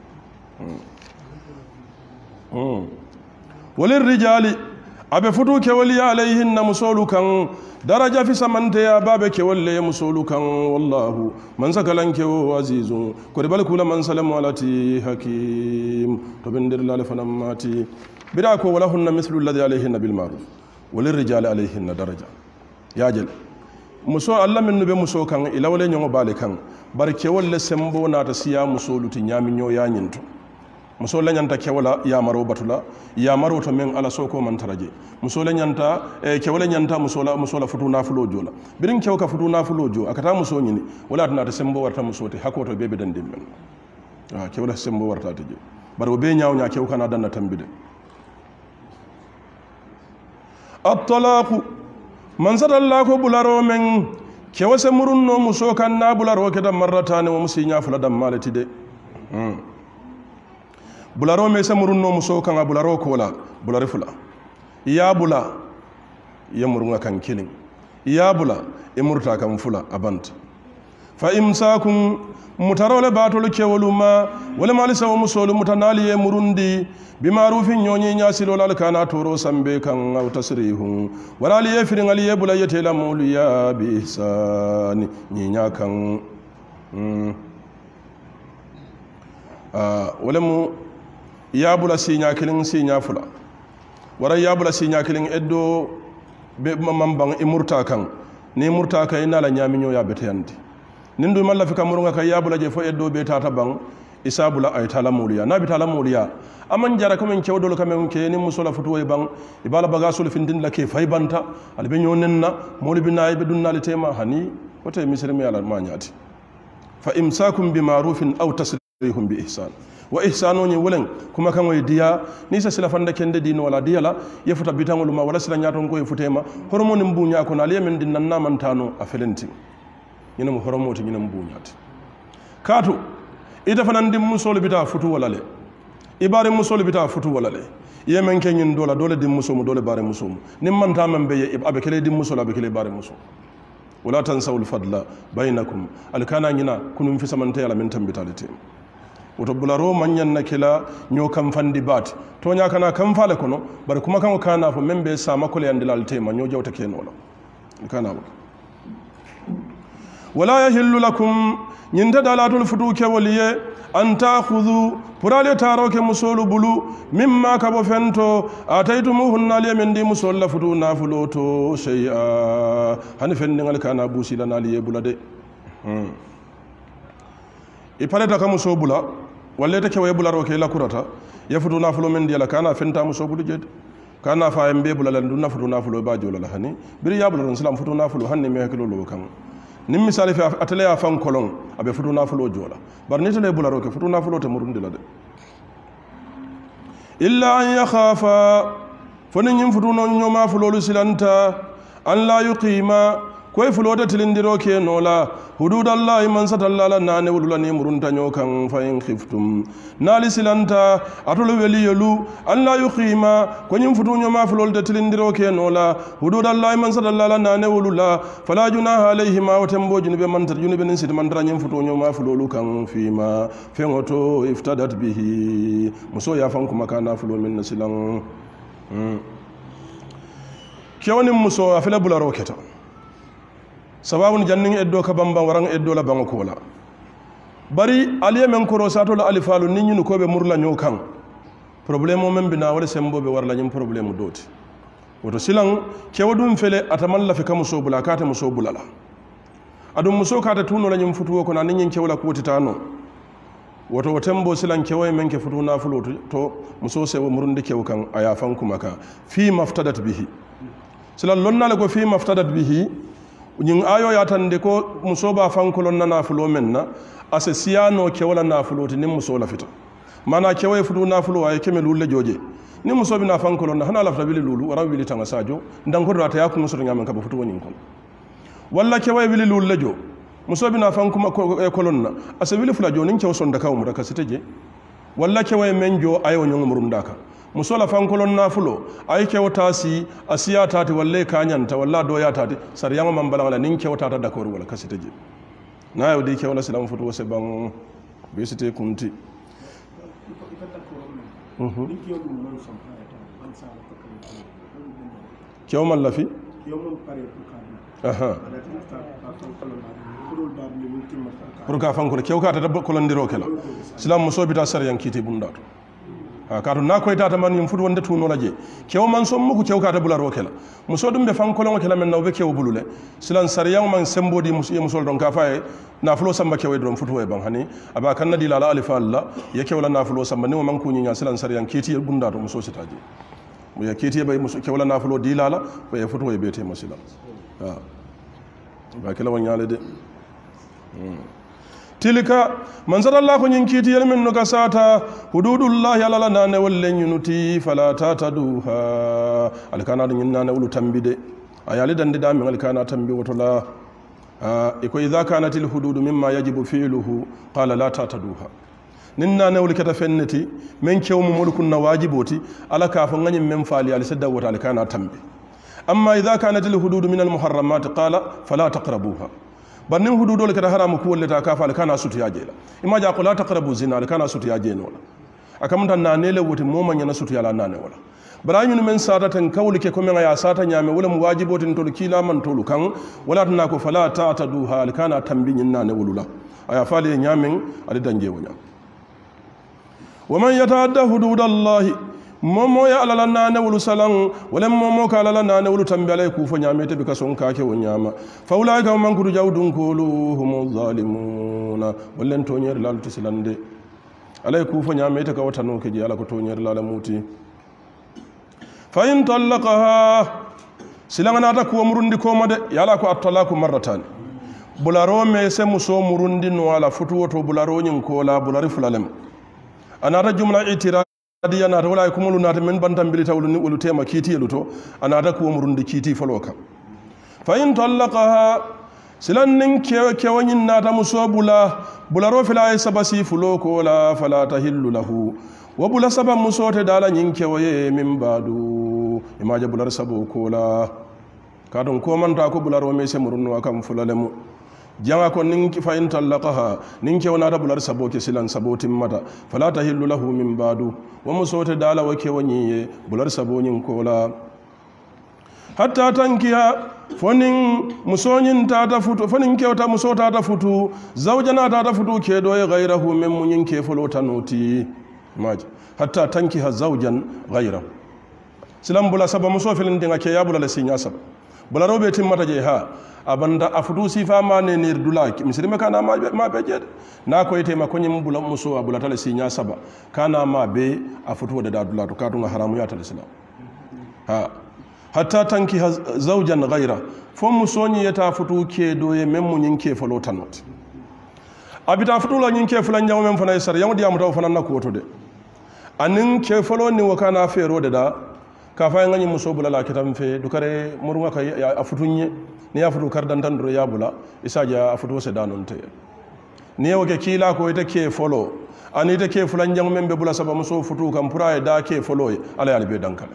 [SPEAKER 1] walil rijali abe futu kewli alayhin musolu kan daraja fi samante ya babe kewolle musolu kan wallahu man sakalan kewo azizun ko de balkula man salamu alati hakim to bendir lale fanam mati bida ko wala hunna mithlu alladhi alayhin bil ma'ruf walil rijali alayhin daraja yajel muso Allah min be muso kan ilawle nyongo bale kan bar kewolle sembo nata siya musolu ti nyami nyo ya nyinto muso la nyanta kewala ya maro batula ya maro to men ala soko man taraje muso la nyanta kewala nyanta muso la futu nafulo jola birin kew ka futu nafulo jo akata muso nyini wala tana ta sembo warta muso te hakoto bebe dan dimmen kewala sembo warta te je bar be nyaaw nya kew kana dan na tambide at-talaq man sadalla ko bularo men kewase murunno muso kan na bularo ke da marratane wa musinya fula dan malati de bularo me samurunno muso kan bularo kola bulare fula ya bula ya murunga kan kilin ya bula e murta kan fula abant fa imsakum mutarole batol kewoluma wala malisa musolu mutanali e murundi bimarufin nyonyi nyasilo lal kana toro sambe kan aw tasrihun wala li yefrin ali yebula yetela mulu ya bi ihsan nyinya kan wala mu yabula sinya kilin sinya fula wara yabula sinya kilin eddo be mambang imurta kan ni murta kan ina la nyaminyo ya beteyandi nindu malla fika murunga kan yabula je fo eddo be tata bang isabula ay tala muliya nabi tala muliya aman jara kamen cewdol kamen ke ni musola futuwe bang ibala bagasul findin la ke faybanta albe nyonenna molibi nay be dunnali tema hani wote misrimi ala manyati fa imsakum bi ma'rufin aw tasrihum bi ihsan wa ihsanu ni wulen kuma kan way diya ni sa sila fanda kende dino wala diya la yefuta bitangol ma wala sila nyaton ko yefutema hormoni mbunya ko na lemen din nan namantano a felenti ñina mo horomoti ñina mbuñati kaatu ita fanan dim musol bita futu wala le ibare musol bita futu wala le yemen ke ñin dola dole dim musomu dole bare musomu nim manta man be abe kele dim musol abe kele bare musomu wala tansawul fadla bainakum alkana ñina kunum fi samante yala min tambitalité woto bularo manyan na kila nyo kam fandi bat to nya kana kam fale kono bar kuma kan kana fo membe sa makole andilal tema nyo jawta kenola kana wala yahillu lakum nyinta dalatul futuke waliye an ta'khudhu purale taroke musolu bulu mimma kabo fento ataytumuhunna liyemendi musolla futu nafuloto shay'a hani fendingal kana busila naliye bulade ipaleta kam muso bula walle ta kewaye bularo ke la kurata ya futu nafulo men diala kana fenta muso bulu jed kana fa embe bulala dunna futu nafulo ba jola la hani biri ya bularo islam futu nafulo hanni me hakilo lo kan nim misali fi atale ya fan kolon abe futu nafulo jola bar ni tele bularo ke futu nafulo te murundi la de illa an yakhafa foni nyim futu no nyoma fulo silanta an la yuqima koy fulote tilindiro ke nola hududallahi man satallala nane wululani murunta nyokan fa in khiftum nali silanta atulu weliyelu alla yuqima ko nyim futu nyoma fulote tilindiro ke nola hududallahi man satallala nane wulula fala junaha alayhima wa tambo junube man tar junube nin sit man dara nyim futu nyoma fulolu kan fima fengoto iftadat bihi muso ya fan kuma kana fulo min nasilan kewani muso afela bularo keta sababun jannin eddo ka bamba waran eddo la bango kola bari aliye men koro sato la alifalu ninyi no kobe murla nyokan problème o men bina wala sembo be warla nyim problème doti woto silan kewdum fele atamalla fi kam so bula kata muso bulala adum muso kata tuno la nyim futuwo ko na ninyi kewla ko titano woto wotembo silan kewoye men ke futu nafulo to muso sewo murundi kew kan aya fankuma ka fi maftadat bihi silan lonnale ko fi maftadat bihi ñing ayo yatande ko muso ba fankulon na nafulo men na ase siyano kewola nafulo ti nim muso la fita mana kewoye futu nafulo ay keme lulle joje ni muso bi na fankulon na hana lafta bili lulu wara bili tanga sajo ndanko rata yakku muso ngamen ka futu wonin kon walla kewoye bili lulle jo muso bi na fankuma kolon na ase bili fula jo nin kew son da kawmu da kasiteje walla kewoye men jo ayo nyong murum daka muso la fankolon nafulo ay kew tasi asiya tati walle kanyanta walla doya tati sar yama man balangala nin kew tata d'accord wala kasiteje na yo di kew la silam futu wose ban besite kunti kew man la fi aha pour ka fankolo kew ka tata kolondiro kala silam muso bita sar yankiti bundato kaatu na koy tata man yum futu wonde tuno laje kew man sommo ko kew kata bularo kala muso dum be fankolon kala men nawbe kew bulule silan sariyan man sembodi musol don ka faye na fulo samba kew don futu e ban hani aba kan nadi la alif alla ya kew la na fulo samba ni man ko nya silan sariyan kiti bunda to muso sitaje mu ya kiti bay muso kew la na fulo dilala be futu e bete musila ba kala wanyale de tilka man sadallahu nyin kiti yelmin no kasata hududullahi ala nane wallen yunuti fala tataduha alkana dun nane ulu tambide ayali dande da min alkana tambi watola iko idha kanatil hududu mimma yajibu fi'luhu qala la tataduha ninna ne wul kata fenneti men kewmu mulkun na wajiboti ala ka fa nganyim men fali ali sadda wata alkana tambi amma idha kanatil hududu min almuharramat qala fala taqrabuha bannin hududol kada haramu ko wallata ka fal kana sutu yaje la ima ja ko la taqrabu zina kana sutu yaje no la akam tan na ne lewoti moma nyana sutu yala nane wala bara nyun men sata tan kawlike ko men ya sata nyame wala mu wajibotin tol kila man tolu kan wala tan ko fala ta duha al kana tambi nyin nane wulula aya fale nyamen ali danje wonya wa man yataadda hududallahi momo ya alala nane wulu salan wala momo ka alala nane wulu tambi alay ku fo nyamete be kason ka ke wonyama fawla ka man kudu jawdun kulu hum zalimuna wallen to nyer lalu tisilande alay ku fo nyamete ka watano ke ji ala ko to nyer lala muti fa in talaqaha silangana ta ko murundi ko made yala ko at-talaqu marratan bularo me se muso murundi no ala futu woto bularo nyin ko la bulari fulalem anata jumla itira adiya nata wala ko mulu nata men bantam bili tawlu ni wolu tema kiti yeluto anata ko murundi kiti faloka fa in talaqaha silan nin kewanyin nata musobula bularo fila sabasi fuloko la fala tahillu lahu wa bula saba musote dala nyin kewaye min badu imaje bular sabo kola kadon ko man ta ko bularo me se murunno akam fulalemu janga ko nin fa in talaqaha nin ke wana da bular sabo ke silan sabotin mata fala tahillu lahu min badu wa musote dala wa ke wani bular sabo nyin kola hatta tankiya fonin musonyin ta ta futu fonin ke wata musota ta futu zawjana ta ta futu ke doye gairahu min munyin ke folota noti maji hatta tankiha zawjan gairahu silan bula saba muso filin dinga ke ya bula la sinya saba bula robe tin mata je ha abanda afudu sifa ma ne nir dulaki misiri kana ma be jed na ko yete ma ko nyim bula muso abula tale sinya saba kana ma be afudu da dulato ka tunga haramu ya tale islam ha hatta tanki zawjan ghaira fo muso nyi yata futu ke doye memmu nyin ke falo tanot abita futu la nyin ke fulan jaw mem fana sar yamu diamu taw fana na ko to de anin ke falo ni wakana fero da ka fa ngani muso bula la kitam fe dukare murunga kay afutunye ni ya futu kardan tan do ya bula isaja afutu se danon te ni woke kila ko ite ke folo ani ite ke fulan jang membe bula saba muso futu kam pura da ke folo ala ya be dankale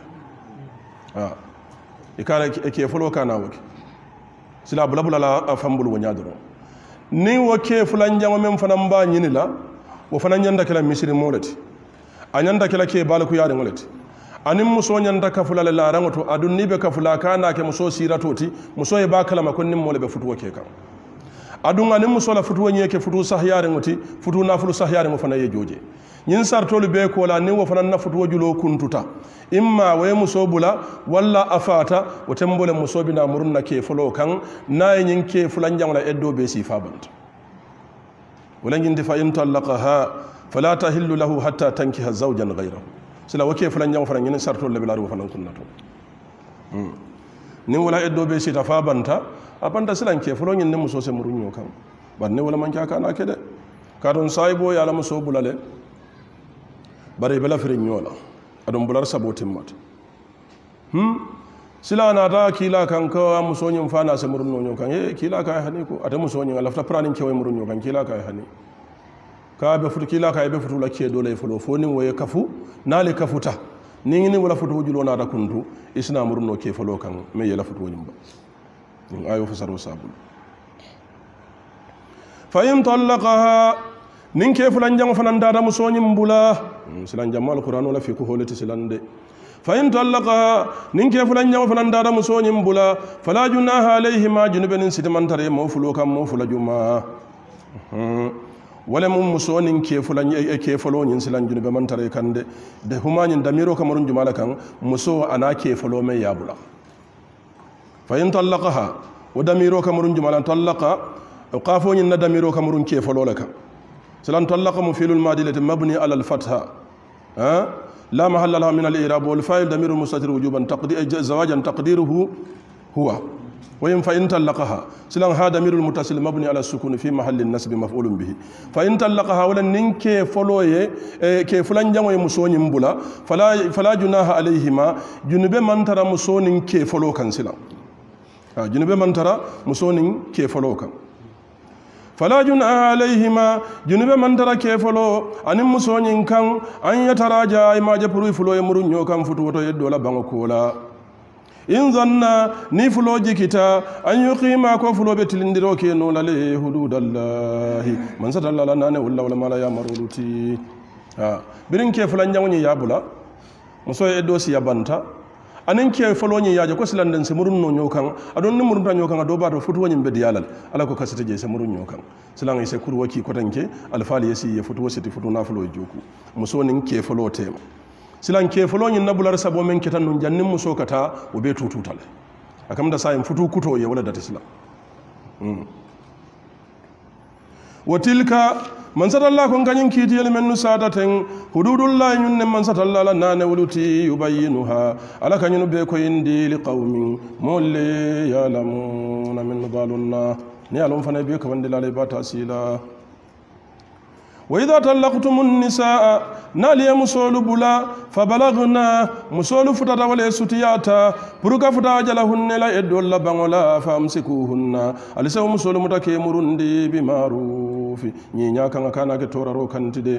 [SPEAKER 1] ikara ke folo kana woke sila bula bula la afambul wonya doro ni woke fulan jang mem fanan ba nyini la wo fanan nyanda kala misiri molati anyanda kala ke balku yaade ngolati anin muso nyanda kafula la rangoto adun nibe kafula kana ke muso siratoti muso e bakala makonnin mole be futuwa ke kan adun anin muso la futuwa nyeke futu sahyare ngoti futu na fulu sahyare ngo fana ye joje nyin sartolu be ko la ni wo fana na futuwa julo kuntuta imma way muso bula walla afata o tembole muso bina murunna ke folo kan na nyin ke fulan jangla eddo be sifa banta wala nyin difa in talaqaha fala tahillu lahu hatta tankiha zawjan ghayrahu sila wake fulan jang fanan yin sarto le bilaro fanan kunnato ni wala eddo be sita fa banta abanda silan ke fulon yin muso se murunyo kan banne wala man ka kana kede kadon saibo ya la muso bulale bare bela firin yola adon bular sabotin mat sila na ta kila kan ka muso yin fa na se murunyo kan kila ka hani ko ata muso yin alafta pranin ke way murunyo kan kila ka hani ka be futu kila ka be futu la ke dole fulo foni waye kafu nali kafuta ni ngi wala futu julo na da kuntu isna murno ke fulo kan me yela futu nyimba ni ayo fasaru sabul fa in talaqaha nin ke fulan jang fanan da muso nyimbula silan jamal qur'an wala fi ko holati silande fa in talaqaha nin ke fulan jang fanan da muso nyimbula fala junaha alayhi ma junuben sitman tare mo fulo kan mo fula juma wala mum musonin ke fulan ke folo nyin silan junube man tare kande de humanin damiro kamarun jumala kan muso ana ke folo mai yabula fa in talaqaha wa damiro kamarun jumala talaqa qafo nyin na damiro kamarun ke folo laka silan talaqa mufilul madilati mabni ala al fatha la mahalla laha min al i'rab wal fa'il damir mustatir wujuban taqdir zawajan taqdiruhu huwa وإن فإن طلقها سلان هذا ضمير المتصل مبني على السكون في محل النصب مفعول به فإن طلقها ولا نينك فلوي كي فلان جامو مسوني مبلا فلا جناح عليهما جنب من ترى مسوني كي فلو كان سلان جنب من ترى مسوني كي فلو كان فلا جناح عليهما جنب من ترى كي فلو أن مسوني كان أن يتراجع ما جبرو فلو يمرون يو كان فتوتو يدولا بانكولا in zanna ni fulo jikita an yuqima ko fulo be tilindiro ke no lale hududallahi man satalla nane walla wala mala ya maruluti birin ke fulan jangoni yabula muso e dosi yabanta anen ke fulo ni yaje ko silanden se murun no nyokan adon ni murun nyokan ado ba to futu woni be diyalal ala ko kasete je se murun nyokan silan e se kurwaki ko tanke alfali yesi ye futu wositi futu na fulo joku muso nin ke fulo tema silan ke folonyin nabular sabo men ketan nun jannin muso kata o be tututal akam da sayin futu kuto ye wala da tisla watilka man satalla kon kanyin kiti yel men nusadaten hududullahi nyunne man satalla la nane wuluti yubayyinuha ala kanyin be ko indi liqaumin molle yalamuna min dalunna ni alon fana be ko wande lalay bata sila وإذا طلقتم النساء نالي مسول بلا فبلغنا مسول فتاة ولا ستياتا بركا فتاة جلهن لا يدول بانولا فامسكوهن أليسوا مسول متكي مرندي بمعروف نينيا كان كتورا كانتدي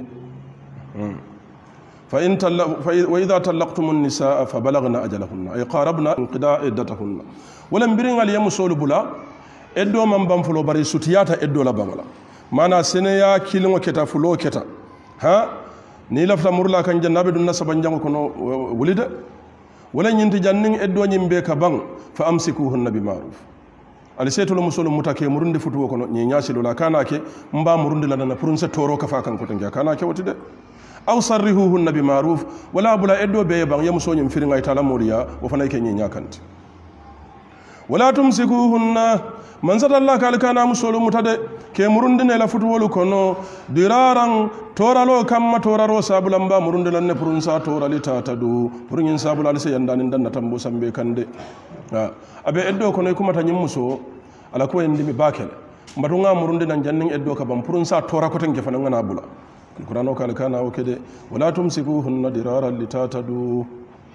[SPEAKER 1] وإذا طلقتم النساء فبلغنا أجلهن أي قاربنا انقضاء عدتهن ولم برين علي مسول بلا إدو من بانفلو بري ستياتا إدو لبانولا mana sene ya kilingo keta fulo keta ni lafta murla kan jannabe dun nasaba jango kono wulida wala nyinti janning eddo nyimbe ka bang fa amsikuhunna bi ma'ruf ali setulo musolo mutake murundi futuwo kono nyi nyasilo la kana ke mba murundi la na purunse toro ka fa kan ko tanga kana ke wotide aw sarrihuhunna bi ma'ruf wala bula eddo be bang yamuso nyim firinga itala moriya wo fanay ke nyi nyakanti wala tumsikuhunna man satalla kal kana musolo mutade ke murundine la futuwolu kono diraran toralo kamma toraro sabulamba murundilan ne purunsa torali tatadu purun sabulal se yandani danna tambo sambe kande abe eddo kono kuma tanyim muso ala ko endimi bakel mbatunga murundinan jannin eddo ka bam purunsa tora ko tanke fanan ngana bula alqur'ano kal kana o kede wala tumsikuhunna diraran litatadu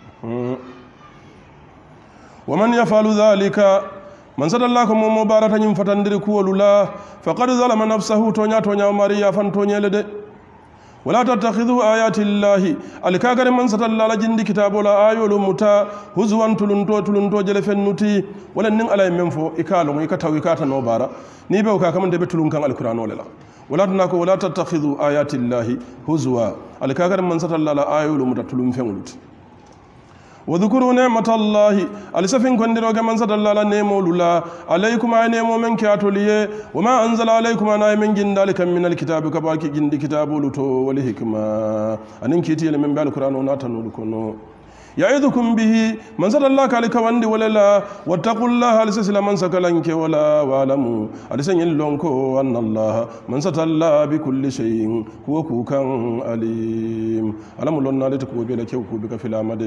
[SPEAKER 1] waman yafalu dhalika man sadallako mo mubarata nyim fatandiri kuwolula faqad zalama nafsahu tonya mariya fan tonyelede wala tattakhidhu ayati llahi alkagare man sadallala jindi kitabola ayolu muta huzwan tulunto jele fennuti wala nin alay memfo ikalo mo ikatawi kata no bara ni be ka kamande be tulun kan alqur'ano lela wala tunako wala tattakhidhu ayati llahi huzwa alkagare man sadallala ayolu muta tulun fenuluti وذكروا نعمة الله ألسفين كندروا كمن سد الله نعمة لله عليكم أي نعمة من كاتوليه وما أنزل عليكم أنا من جند لكم من الكتاب كباك جند كتاب لتو والحكمة أنين كتير من بالقرآن وناتنو لكنو يعظكم به من سد الله كالك وندي ولا واتقوا الله لسسل من سكلنك ولا واعلموا ألسن لونكو أن الله من سد الله بكل شيء هو كوكا عليم ألم لنا لتكو بلك وكوبك في الأمد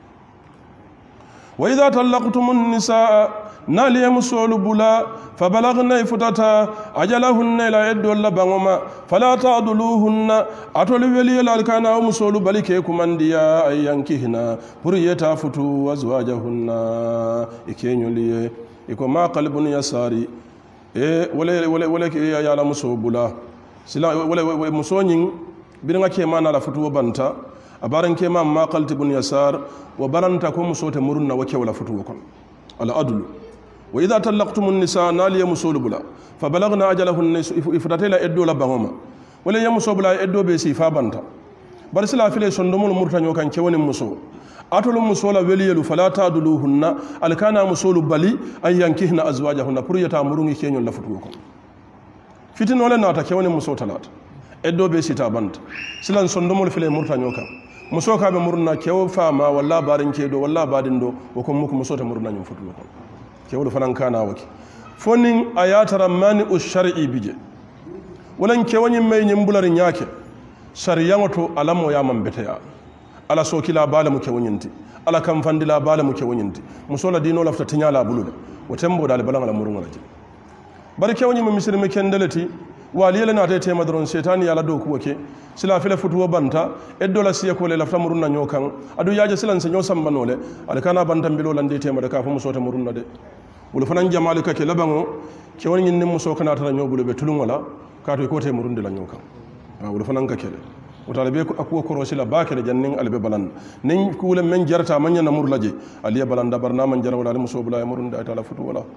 [SPEAKER 1] وإذا طلقتم النساء نالي مسول بلا فبلغن فتتا أجلهن إلى يد اللبنما فلا تعدلوهن أتولي ولي لالكانا مسول بلكيكم أنديا أي ينكهنا بريتا فتو أزواجهن إكينيو لي إكو ما قلب يساري ولا يالا مسول بلا سلا ولا مسونين بيرنا كيما نالا فتو بانتا أبارن كيما ما قلب يسار وبرنتا كو مسوت مرنا وكي ولا فتو وكم على أدلو وإذا طلقتم النساء نالي مسول بلا فبلغنا أجلهن إفتاتيلا إدو لبهما ولا يمسو بلا إدو بيسي فابنتا برسلا فيلي سندمون مرتانيو كان كيوان مسو أتولو مسولا وليلو فلا تعدلوهن ألكانا مسول بلي أن ينكهن أزواجهن بريتا مروني كينيو لفتوكم فتن ولا ناتا كيوان مسو تلات إدو بيسي تابنت سلا سندمون فيلي مرتانيو كان مسو كابي مرنا كيو فاما ولا بارن كيدو ولا بارندو وكم مكو مسو تمرنا ينفتوكم kewolu fanan kana waki fonin ayatara mani ushar'i bije walan kewani mai nyimbulari nyake shariyan to alamo ya mambeteya ala sokila bala muke wonyinti ala kamfandila bala muke wonyinti musola dino lafta tinyala bulude wotembo dal balan ala murunga laje barke woni mi misiri me kendeleti waliyele na tete madron setani yala do kuwake sila fele futuwo banta eddola siya ko le lafta murunna nyokan adu yaje silan se nyo sambanole alkana banta mbilo lande tema de ka fu musota murunna de wala fanan jamalu kake labango ke woni nyin muso kana tara nyobule be tulun wala ka to ko te murunde la nyokan wala fanan kake le wotale be ko akko ko rosila bakere jannin albe balan nin kuule men jarta manya na murlaje aliya balan da barna man jara wala muso bula murunde ay tala futu wala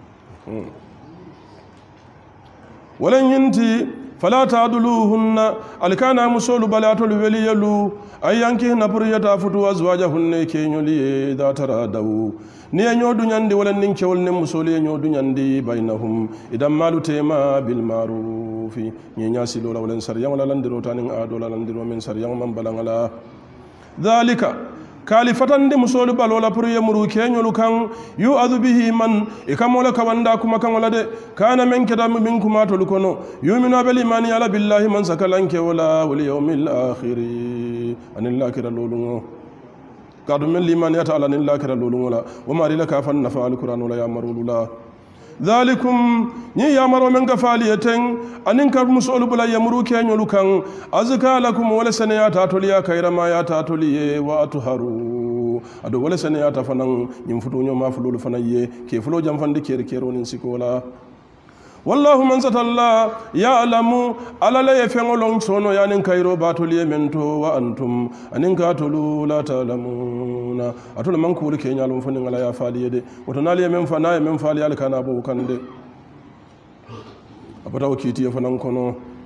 [SPEAKER 1] ولن ينتي فلا تعدلوهن الكانا مسول بلاتو الوليلو أي ينكهن بريتا فتو أزواجهن كينيولي إذا ترادوا ني نيودو نياندي ولا نينكول نمسولي نيودو نياندي بينهم إذا مالو تيما بالمعروف ني نياسي لولا ولا سريان ولا لندرو تانين آدو ولا لندرو من سريان من بلغلا ذلك kalifatan de musolu balola pour yemuru kenyolu kan yu adu bihi man ikamola kawanda kuma kan wala de kana men kedam min kuma to lukono yuminu bil imani ala billahi man sakalanke wala wal yawmil akhir anil lakira lolungo kadu men limani ata ala anil lakira lolungo wa ma rilaka fan nafa al qur'an wala yamarulula ذلكم ني يامرو من كفاليتين انين كر مسول بلا يمرو كينيولو كان ازكى لكم ولا سنيات اتوليا كيرما يا تاتولي واتهروا ادو ولا سنيات فنان يمفتو نيو ما فلول فنايي كي فلو جام فاندي كير كيرونين سيكولا والله من ست الله يعلم على لا يفعلون سونو يعني كايرو باتولي منتو وانتم انين كاتولو لا تعلمون اتول من كول كينيالو فنين لا يا فاليده وتنالي من فنا من فالي الكنا ابو كانده abata wakiti fanan kono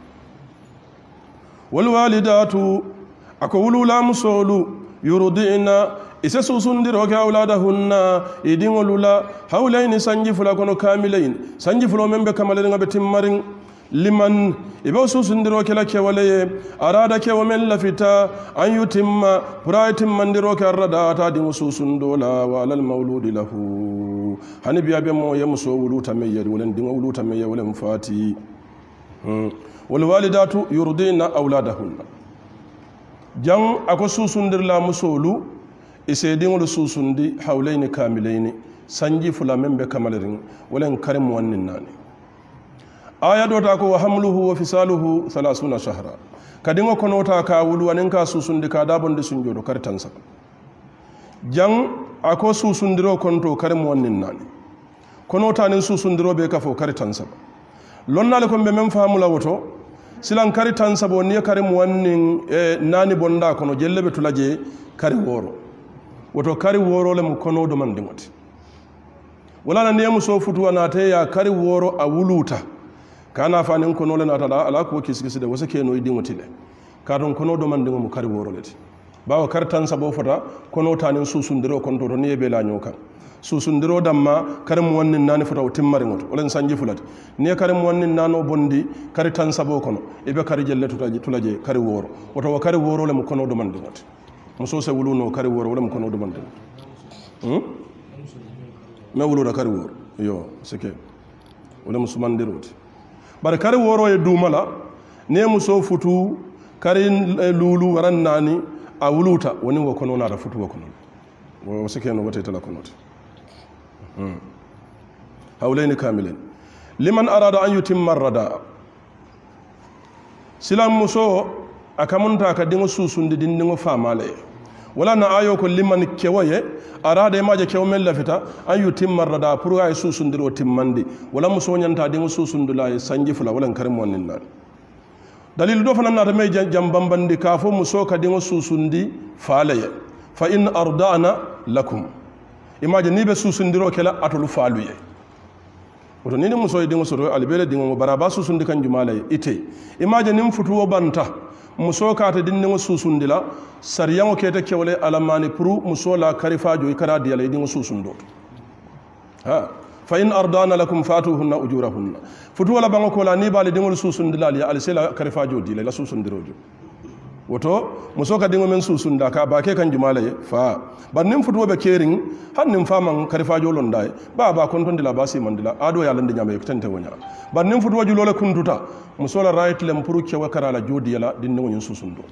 [SPEAKER 1] wal walidatu akawulu la musolu yurdina isa susundiro ka auladahunna idingolula hawlaini sanji fula kono kamilain sanji fulo membe kamalen ngabe timmarin liman ibe susundiro kala ke walaye arada ke wa men lafita an yutimma puraitim mandiro ka arada ta di susundola walal mauludi lahu hani biya be mo yemuso wuluta meyyadi wolen dingo wuluta meyya wolen fati wal walidatu yurdina auladahunna jang ako susundirla musolu isedingol susundi hawlayni kamilayni sanji fula membe kamalerin wolen karim wannin nani aya dota ko hamluhu wa fisaluhu 30 shahra kadingo konota ka wulu wanin ka susundi ka dabonde sunjodo kartansa jang ako susundiro konto karim wannin nani konota nin susundiro be kafo kartansa lonnale ko be mem famula woto silan kartansa bo ni karim wannin nani bonda kono jellebe tulaje kari woro woto kari woro le mu kono do mandingoti wala na nemu so futu anate ya kari woro a wuluta kana fanin kono le nata ala ko kisikisi de wasa keno idingoti le katon kono do mandingo mu kari woro leti bawo kartan sabo fota kono tanin susundiro konto to niebe la nyoka susundiro damma karim wonnin nani fota timmari ngoto wala sanji fulati ne karim wonnin nano bondi kari tan sabo kono ibe kari jelle tulaje kari woro woto kari woro le mu kono do mandingoti muso se wulu no kari woro wala mo kono dumande me wulu da kari woro yo sike wala musumandiroti bare kari woro e dumala ne muso futu kari lulu waran nani a wuluta woni wo kono na da futu wo kono wo sike no wote tala kono hawlaini kamilen liman arada an yutimma ar-rada silam muso akamunta ka dingo susundi dingo famale wala na ayo ko liman kewaye arada ma je kew mel lafita an yutimma ar-rada pour ay susundiro timmandi wala muso nyanta dingo susundula sanji fula wala karim wonin nan dalil do fanan na me jam bambandi ka fo muso ka dingo susundi faalaye fa in ardana lakum imaje ni be susundiro kala atul faaluye woto ni muso e dingo soto albele dingo mo baraba susundi kan jumalay ite imaje nim futuwo banta muso ka ta dingo susundila sariyango kete kewle alamani puru muso la karifajo ikara diyala dingo susundo ha fa in ardana lakum fatuhunna ujurahunna futuwo la bango ko la ni bale dingo susundila ali alsela karifajo dila la susundirojo woto muso ka dingo men susunda ka ba ke kan jumalay fa ban nim futuwo be kering han nim faman karifajo londay ba konton dila basi mandila ado ya lande nyama yektante wonya ban nim futuwo ju lole kuntuta muso la right lem puru ke wakara la jodi yala dingo nyin susundo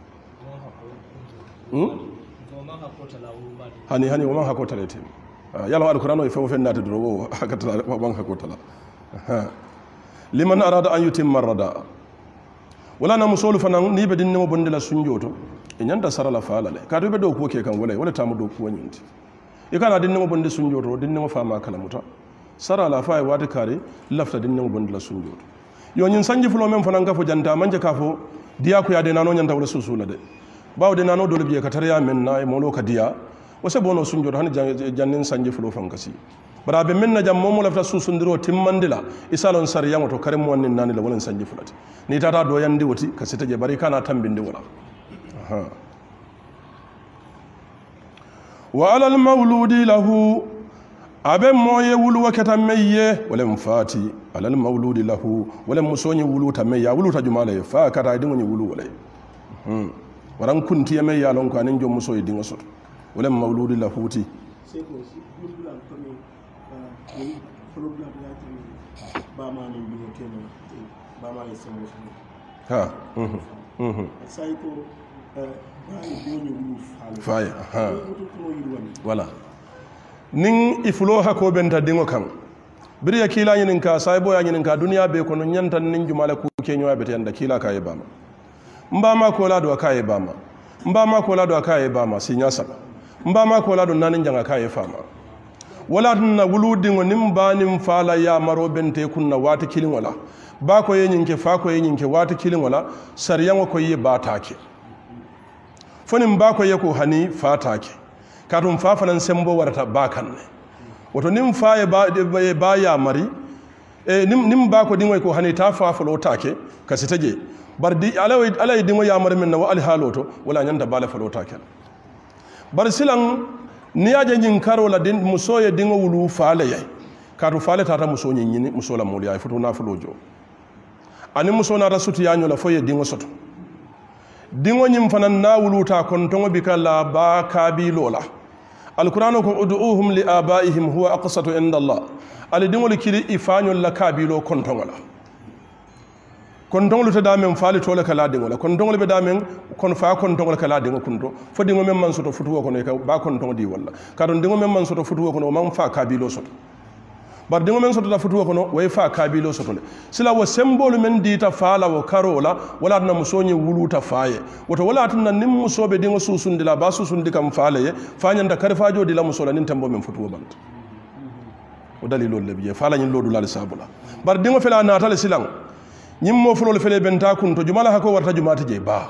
[SPEAKER 1] hani wama hakota lete yalla alqur'ano e fewo fennata do wo hakata wan hakota la liman arada an yutimma ar-rada wala na musolu fanan ni be dinne mo bondela sunjoto e nyanda sarala falale ka to be do ko ke kan wala tamu do ko nyinti e kana dinne mo bonde sunjoto dinne mo fama kala muta sarala fa e wata kare lafta dinne mo bondela sunjoto yo nyin sanji fulo men fanan gafo janta manje kafo diya ko yade nano nyanda wala susula de bawde nano dole biye katariya men na e molo ka diya wose bono sunjoto han jannin sanji fulo fan kasi bara be men na jam momo lafta susundiro timmandila isalon sar yango to kare mo wonni nani la wala sanji fulati ni tata do yandi woti kasita je bari kana tambinde wala wa alal mawludi lahu abe moye wulu wakata meye wala mfati alal mawludi lahu wala musonyi wulu ta meya wulu ta jumala fa kata dingo ni wulu wala waran kunti meya lon ko anen jom muso dingo sot wala mawludi lahu ti ha faya ha wala nin ifulo hako benta dingo kan biri ya kila nyinin ka saibo ya nyinin ka duniya be kono nyanta nin jumala ku kenyo ya betenda kila ka yebama mbama ko lado akaye bama mbama ko lado akaye bama sinya saba mbama ko lado nanin janga kaye fama wala na wuludi ngo nimba nim fala ya maro bente kunna wata kilin wala ba ko yin ke fa ko yin ke wata kilin wala sariyan ko yi ba take fonin ba ko yako hani fa take katun fa fanan sembo warata ba kan ne wato nim fa ya ba ya mari nim ba ko dingo ko hani ta fa falo take kasitaje bardi alai dingo ya mari min na wa alhaloto wala nyanda bala falo take bar silan ni aje nyin karo la din muso ye dingo wulu faale yai katu faale tata muso nyini muso la muli ay futu na fulojo ani muso na rasuti yanyo la foye dingo soto dingo nyim fanan na wulu ta kontongo bikala ba kabilola alqur'anu ko ud'uhum li abaihim huwa aqsatu inda allah ali dingo likili ifanyo la kabilo kontongo la kontongol to damen faali tole kala dingo la kontongol be damen kon fa kontongol kala dingo kunto fo dingo men man soto futuwo kono ka ba kontongo di walla karon dingo men man soto futuwo kono man fa kabilo soto bar dingo men soto la futuwo kono way fa kabilo soto le sila wo symbole men dita faala wo karola wala na musonyi wuluta faaye woto wala tan nim musobe dingo susundila ba susundi kam faalaye faanyanda karfaajo dila musola nin tambo men futuwo bant o dalilol lebiye faala nyin lodu lal sabula bar dingo fela natale silang ñim mo fulol fele benta kun to jumala hako warta jumati je ba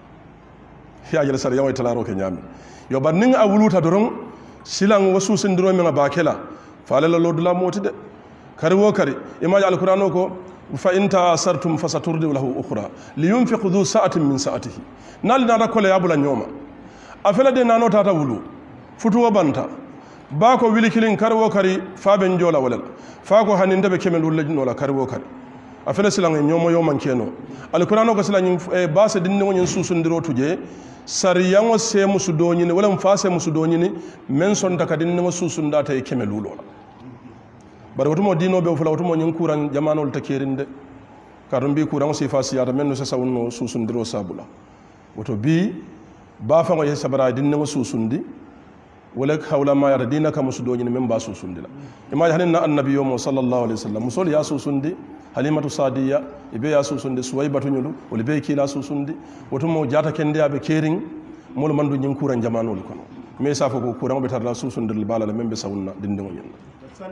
[SPEAKER 1] ya jala sar yawai talaro ke nyami yo ban ning a wuluta doron silang wasu sindiro men ba kela fala la lodula moti de kari wo kari imaji alqur'ano ko fa in ta'asartum fasaturdi lahu ukhra liyunfiq dhu sa'atin min sa'atihi nal na rakole yabula nyoma afela de nano tata wulu futuwo banta ba ko wili kilin kari wo kari fa ben jola walal fa ko hanin de be kemel wulle no la kari wo kari afele silang nyomo yo mankeno alqur'ano ko silang ba se dinne wonyin susundiro tuje sariyango se musudoni ni wala mfase musudoni ni men son taka dinne mo susundata e keme lulola bar wotumo dino be fula wotumo nyin kuran jamanol takerinde karum bi kuran sifa siyata men no sa sawno susundiro sabula woto bi ba fa ngo sabara dinne mo susundi wala hawla ma yara dina ka musudoni ni men ba susundi la ima hanin annabi yo sallallahu alaihi wasallam musol ya susundi halimatu sadiya ibe ya susundi suwaybatu nyulu wala be kila susundi wotumo jata kende abe kering mol mandu nyin kuran jamanol kono me sa fa ko kuran be tarla susundir bala la membe sawunna dinde mo nyen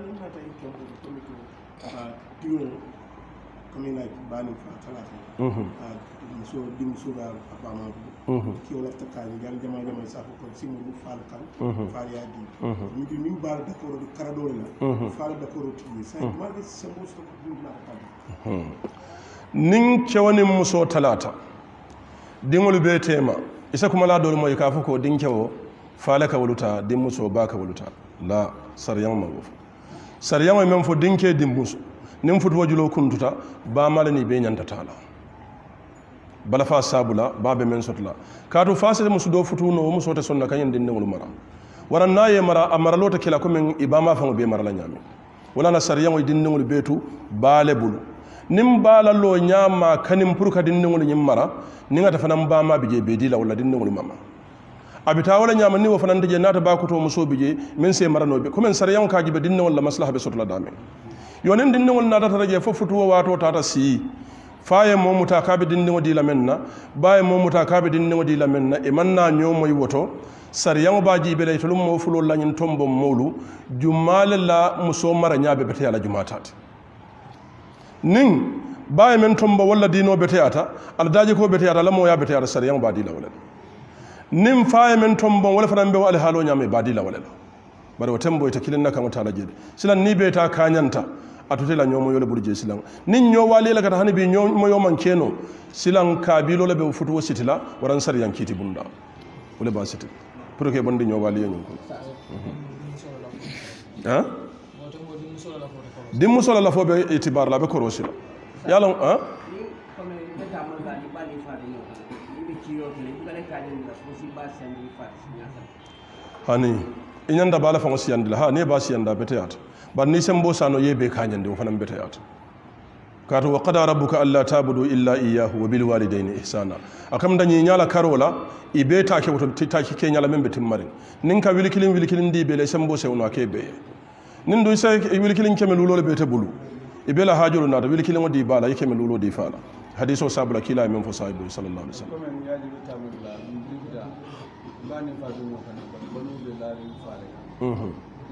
[SPEAKER 2] so dim suga abama ki wala takani gal jama jama sa ko simu fal kan fal ya di mi bar da ko karado la fal da ko ti sai ma ga sabo so ko na kan
[SPEAKER 1] nin cewani muso talata dingol be tema isa kuma la dole moy ka fa ko din cewo fala ka wuluta din muso ba ka wuluta la saryan ma wof saryan men fo dinke din muso nin futu wajulo kuntuta ba malani be nyanta tala bala fa sabula babe men sotla kaatu fase musu do futuno musu to sonna kanyen dinne wol mara waran naye mara amara lota kila ko men ibama fa be mara la nyami wala na sariyan o dinne wol betu baale bulu nim bala lo nyama kanim pour ka dinne wol nyim mara ninga ta fanam ba ma bije be dila wala dinne wol mama abita wala nyama ni wo fanan de nata ba ko to muso bije men se mara no be ko men sariyan ka jibe dinne wol la maslaha be sotla dame yonen dinne wol nata taraje fo futuwo wato tata si faye mo muta kabe dinne wodi la menna baye mo muta kabe dinne wodi la menna e manna nyomoy woto sariyan baji be lay tulum mo fulo lañin tombo molu jumal la muso mara nyaabe bete yala jumatat nin baye men tombo walla dino bete ata al daji ko bete ata la mo ya bete ata sariyan badi la wala nin faye men tombo wala fanan be wala halo nyame badi la wala bare o tembo ita kilinna kan ta la jede silan ni be ta kanyanta atutela nyomo yole burje silang nin nyo wali la kata hanibi nyomo yo man keno silang kabilo le be futu wo sitila waran sar yang kiti bunda wala ba sitil pour que bondi nyo wali nyon ko ha dim musola la fobe itibar la be korosi yalla ha hani inyanda bala fa ngosiyandila ha ne ba siyanda beteyata bar ni sembo sano yebe kanyande o fanam beteyata kato wa qada rabbuka alla tabudu illa iyyahu wa bil walidayni ihsana akam dañi nyala karola ibe take woto take ke nyala membe timmare nin ka wilikilin di be le sembo sewno akebe nin do sai wilikilin kemel lolo be tebulu ibe la hajulu nata wilikilin wadi bala yake mel lolo di fala hadiso sabula kila men fo sahibu sallallahu alaihi wasallam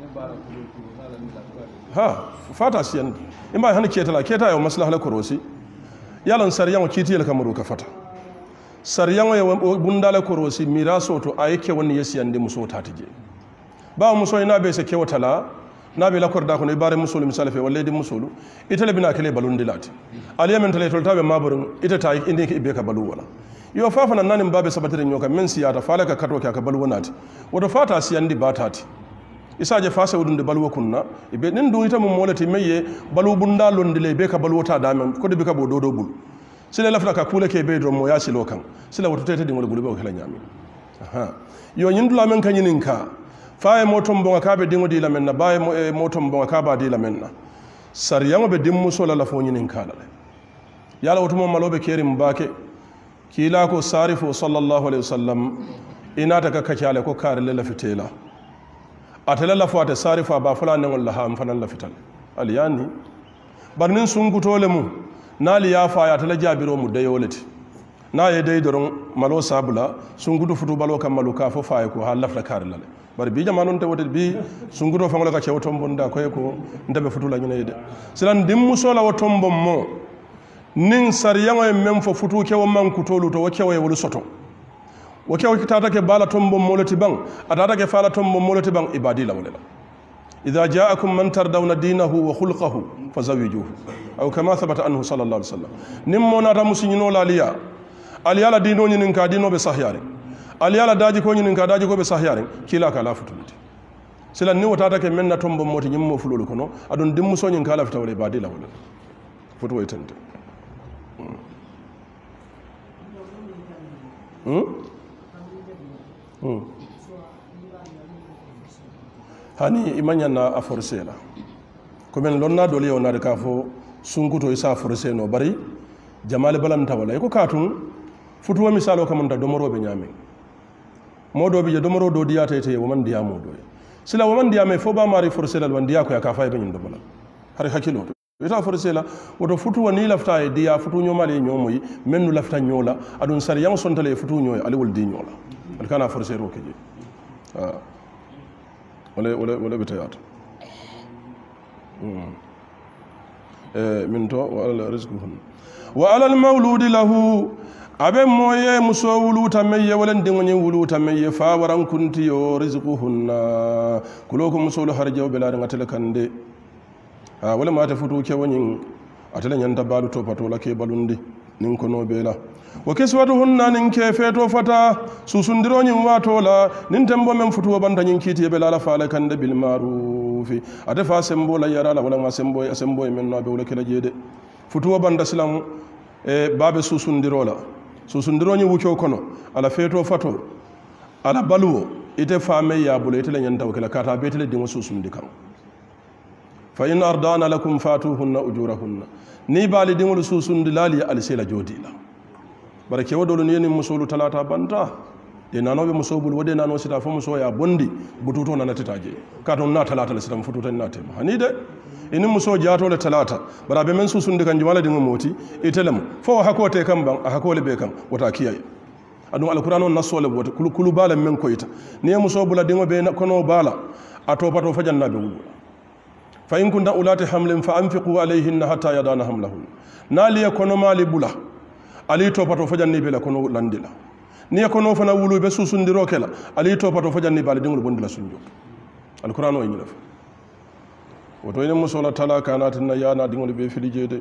[SPEAKER 1] ha fata siyan imba hani keta yo maslaha la korosi yalan sariyan kiti yel kamaru ka fata sariyan yo bundala korosi miraso to ayake woni yesiyan de muso tatije ba muso ina be se kewtala na be la korda ko ne bare musulu misale fe walle di musulu itale bina kele balundilati aliyamen tale toltabe maburun ita ta inde ke be ka balu wala yo fafa nan nanin babe sabatire nyoka men siyata falaka katwa ka balu wonati woto fata siyan di batati isaje fasa wudunde balwo kunna ibe nin du ita mum molati meye balu bunda londile be ka balwota damen ko de be ka bo dodo bul sile lafta ka kule ke be do mo yasi lokan sile woto tete dingol bulu be ko hela nyami aha yo nyindula men kanyinin ka faye motom bonga ka be dingo di la menna baye motom bonga ka ba di la menna sariyango be dimmu sola la fo nyinin kala yala woto mo malobe kerim bake kila ko sarifu sallallahu alaihi wasallam ina ta ka kacale ko kare la fitela atala la fata sarifa ba fula ne walla ham fanan la fital aliyani barnin sun gutole mu nali ya fa ya tala jabiro mu dayolati na ye day doron malo sabula sun gudu futu balo kam maluka fo fa ko ha lafta kar lale bar bi jamanon te wote bi sun gudu fa ngala ka cewton bonda ko ndabe futu la nyune de silan dim musola wotom bom mo nin sariyango mem fo futu ke wo man kutolu to wo kewe wolu soto wo kew tata ke bala tombo moloti bang atata ke fala tombo moloti bang ibadi la wala idha ja'akum man tardawna dinahu wa khulquhu fazawijuhu aw kama thabata anhu sallallahu alaihi wasallam nimmo nata musinyino la liya aliyala dino nyinin ka dino be sahyare aliyala daji ko nyinin ka daji ko be sahyare kila ka la futuliti sila ni wotata ke menna tombo moti nyimmo fulolu kono adon dimmu sonyin kala fita wala ibadi la wala futuwo tente hani imañanna a forcé la commen lonna doli o naade ka fo sunkuto isa forcé no bari jamale balanta wala ko katum futuwo misalo kamunta domoroɓe ñaami moɗoɓe je domoro do diyata ete woman diya moɗo sila woman diyame fo ba mari forcé lal wan diya koya ka faye ɓe ñin domola har hakkilo to ita forcé la woto futuwa ni lafta e diya futu ñomale e ñomoyi men nu lafta ñoola aɗum sari yan sontale e futu ñoye aliwol di ñoola aɗa kana forcé ro keje wala ɓe tayata min to wa alal risquhun wa alal mawludi lahu aɓe moye muso wuluta meyye walen diŋoñin wuluta meyye fa waran kuntiyo risquhunna kulo ko musolu har jew ɓe laari ŋatele kande wala mate futu kewoñin atele ñanta baalu to patola ke balundi nin kono beela wa kiswatuhunna nin ke feeto fata susundiroñin watola nin tembo men futuwo banta ñin kiitiye ɓe laala faale kande bil marufi ate fa sembo la yarala wala ma sembo e men no aɓe wala kela jeede futuwo banta silam e baaɓe susundirola susundiroñin wucco kono ala feeto fato ala baluwo ite faame yabulo itele ñantawo kela kata beetele diŋo susundi kan fa in ardana lakum fatuhunna ujurahunna ni baali diŋolu susundi laali alisela joodila bara kewodolu ni yenin musolu talata banta de nanoɓe muso bulu wode nano sita fo muso ya bondi bututo nanatita je katon na talata le sitam fututani natema hani de ini muso jatole talata bara ɓe men susundi kan jumala diŋo moti itelem fo hakote kam ban a hakole ɓe kam wota kiyaye aɗum alquran on nassole wote kulu baala men koyta ni e muso bula diŋo ɓe kono baala a topato fajannaɓe wulula fa in kunta ulati hamlin fa anfiqu alayhinna hatta yadana hamlahun naaliye kono maali bula ali topato fajanni bela kono landila ni kono fana wulu be susundiro kela ali topato fajanni bala dingol bondila sunjo alquran o yini def woto ene musola tala kanatina yana dingol be filijede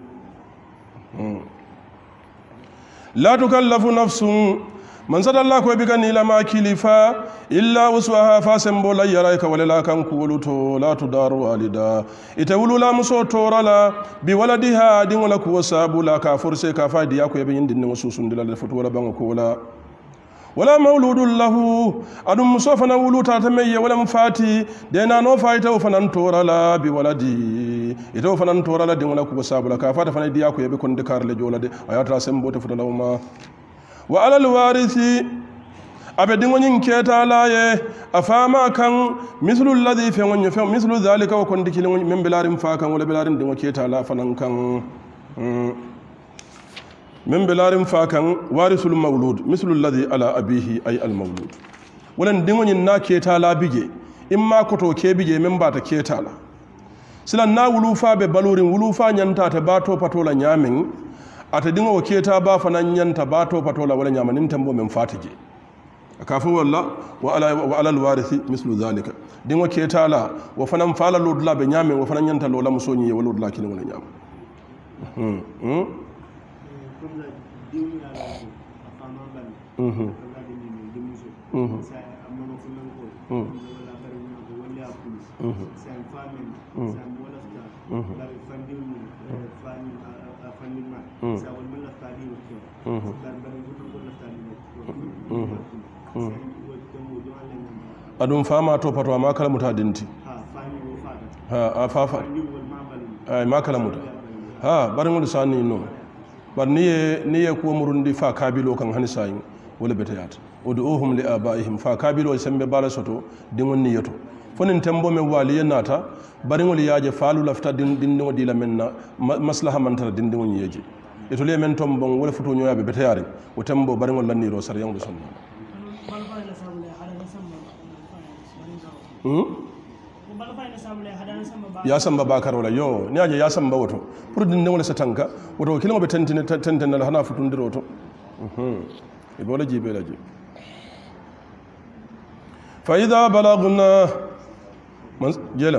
[SPEAKER 1] la tukallafu nafsun man sadalla ko be ganni la ma kilifa illa uswaha fa sembo la yara ka wala kan kuwuluto la tudaru walida ita wulula muso torala bi waladiha din wala ko sabula ka forse ka fadi ya ko be yindin ne susundila da foto wala bango ko wala mauludun lahu adum muso fana wuluta ta meye wala mfati de na no faita o fana torala bi waladi ita o fana torala din wala ko sabula ka fata fana diya ko be kon de karle jolade ayata sembo te foto lawma wa alal warisi abe dingoñin ketalaye a fama kan mislu lladi feŋoño feŋ mislu dhalika o kondi kiliŋo men belarin fa kan wala belarin dingo ketala fanan kan men belarin fa kan warisul mawlud mislu lladi ala abihi ay al mawlud walan dingoñin na ketala bije imma koto ke bije men bata ketala silan na wulu fa be balurin wulu fa ñanta ta bato patola ñamen ata dingo keta ba fanan ñanta bato patola wala ñamanin tambo men fatije akafu walla wa ala alwarisi mislu dhalika dingo ketala wa fanan fala lodla be ñamen wa fanan ñanta lola musoni wala lodla kini wala ñam adum fama to pato ma kala muta dinti ha fafa ay ma kala muta ha barngol sani no bar niye ko murundi fa kabilo kan hani sayin wala betayat ud'uhum li abaihim fa kabilo sembe bala soto dingon niyeto fonin tembo me wali yenata barngol yaaje falu lafta dindingo dila menna maslaha mantara dindingo yeje eto le men tom bon wala foto nyoyabe betayare o tembo barngol lanniro sar yango sonna ya samba bakar wala yo ni aje ya samba woto pour din wala satanka woto kilimo be tentene la hana futundiro to e bola jibe la ji fa idha balagna man jelam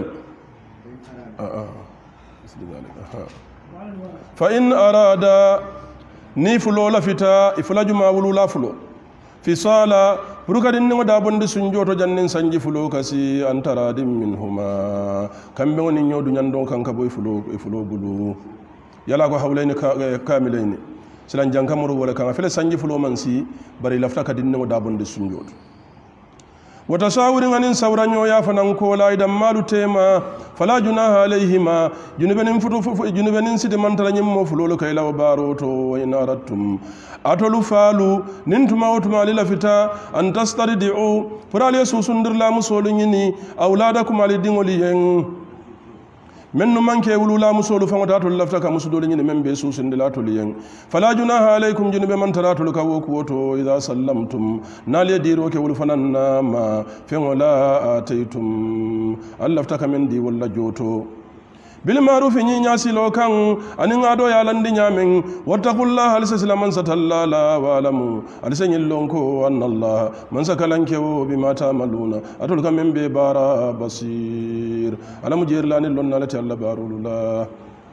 [SPEAKER 1] fa in arada ni fulo la fita ifulaju ma wulu la fulo fisala burukadin ni da bonde sunjo to jannin sanji fulo kasi antara dim minhuma kambe woni nyodu nyando kanka boy fulo bulu yala ko hawlayni kamilayni silan jankamuru wala kan fele sanji fulo man si bari lafta ka dinno dabonde sunjoto wata shawurin anin sauranyo ya fanan kola idan malu tema fala junaha alaihima junubenin sidi mantaranyin mo fulolo kai lawa baroto wa in arattum atolu falu nintuma wotuma lila fita an tastardi'u furale susundirla musolun yini auladakum alidingoli yen mennu manke wulula musolu fangota to lafta ka musudoli nyine membe susindila to liyen fala junaha alaikum junube man taratul ka woto idha sallamtum naliya diro ke wul fananna ma fengola ataytum allafta ka men di walla joto bil ma'ruf ni nyasi lo kan anin ado ya landi nyamin wattaqullaha alislaman satallala wa alamu alisanyin lonko annallah man sakalanke wo bima ta'maluna atul kam membe bara basir alamu jirlani lonna lati alla barulula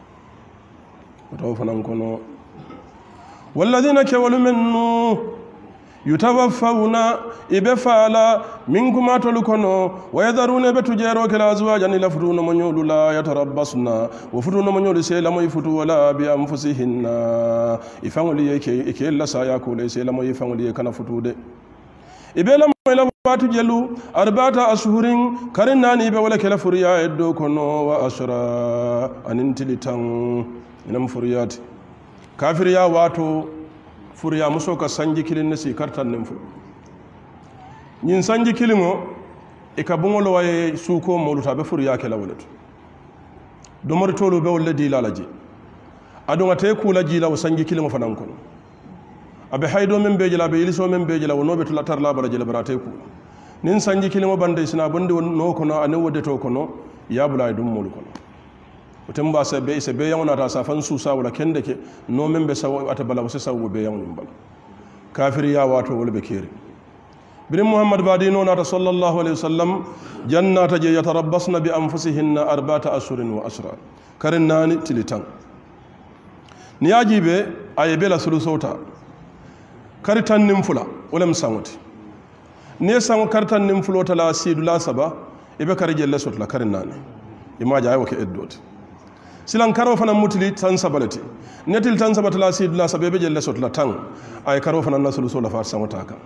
[SPEAKER 1] to fanan kono walladhina kawalu minnu yutawaffawna ibefala minkum atulukono wayadharuna betujero kala azwajan lafruna manyulula yatarabbasna wafutuna manyulu sela moy futu wala bi anfusihinna ifanguli yake la saya kule sela moy ifanguli kana futude ibela moy la watu jelu arbata ashhurin karinani be wala kala furiya eddo kono wa ashra anintilitan inam furiyat kafiriya wato furiya muso ka sanji kilin nasi kartan nin fu nyin sanji kilimo e ka bungolo waye suko moluta be furiya kala walato do mor tolo be wala di lalaji adunga te kula jila o sanji kilimo fanan kono abe haydo men be jila be iliso men be jila wono be tulatar la bala jila barate kula nin sanji kilimo bande sina bande no kono ane wode to kono ya bulay dum molu kono mutum ba sai bai yawon ta safan su sawula ken da ke nomin bai sawo ata bala wasu sawo bai yawon bala kafir ya wato wani bekere birin muhammad badino na ta sallallahu alaihi wasallam janna ta je ya tarabbas na bi an fusihin na arbata ashirin wa ashira karin nani tilitan ni ya jibe a yabe la sulusota karitan nimfula ulam sanwati ne sanwa karitan nimfulota la sidu la saba ibe kari jelle sot la karin nani imaja ayi wake eddoti silan karo fana mutili tan sabalati netil tan sabatala sidla sabebe jelle sotla tan ay karo fana nasulu so la fa samata kan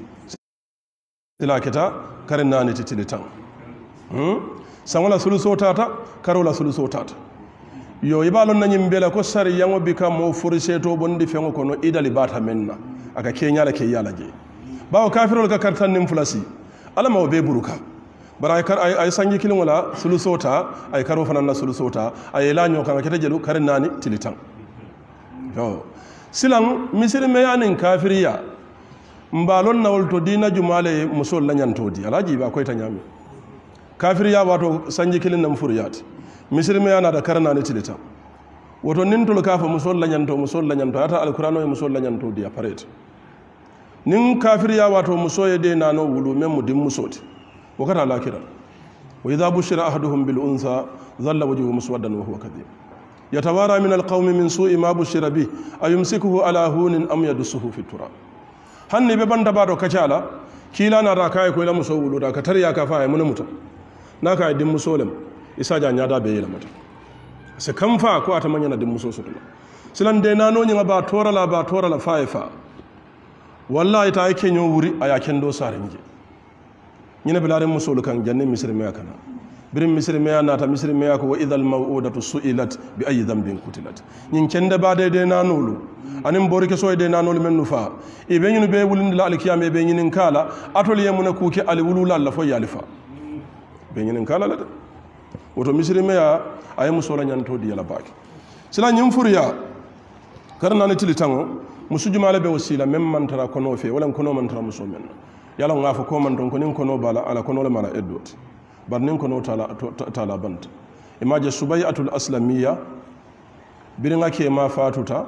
[SPEAKER 1] sila kita karin nani titili tan sanwala sulu so tata karo la sulu so tata yo ibalon na nyimbela ko sari yango bika mo furise to bondi fengo kono idali bata menna aka kenya la ke yala je bawo kafirol ka kartan nim fulasi alama o be buruka bara ay sangi kilin wala sulusota ay karo fanan na sulusota ay lanyo kan kete jelu karin nani tilitan yo silan misiri me yanin kafiriya mbalon na wolto dina jumale musol la nyantodi alaji ba koy tanyami kafiriya wato sangi kilin nam furiyat misiri me yana da karin nani tilitan wato nintol kafa musol la nyanto ata alqur'ano musol la nyantodi ya paret nin kafiriya wato musoye de nano wulu memu dim musoti وكذا لاكرا وإذا بشر أحدهم بالأنثى ظل وجهه مسودا وهو كذب يتوارى من القوم من سوء ما بشر به أيمسكه على هون أم يدسه في التراب هني ببند بارو كجالا كيلا نرى كاي كويلا مسوولو دا كتريا كفاي منموتا ناكاي دم مسولم إساجا نيادا بيلا متا سكم فا كو أتمنى دم مسوسوتلا سلان دينانو نيغا با تورلا فايفا والله تاي كينيو وري ايا كندو سارنجي ñine bilare musolu kan janne misri meya kana birim misri meya nata misri meya ko wa idhal maw'udatu su'ilat bi ayi dhanbin qutilat ñin kende bade de nanulu anim borike soy de nanulu men nufa e be ñunu be wulinde la alkiyama be ñinin kala atoliye mun ku ke ali wulula la fo yalifa be ñinin kala la woto misri meya ay musola ñanto di yala baaki sila ñim furiya karna ne tilitango musujumale be wasila mem mantara kono fe wala kono mantara muso men yala ngafo ko man don ko nin kono bala ala kono le mala eddot bar nin kono tala banta imaje subayatul aslamiyya biringa ke ma fatuta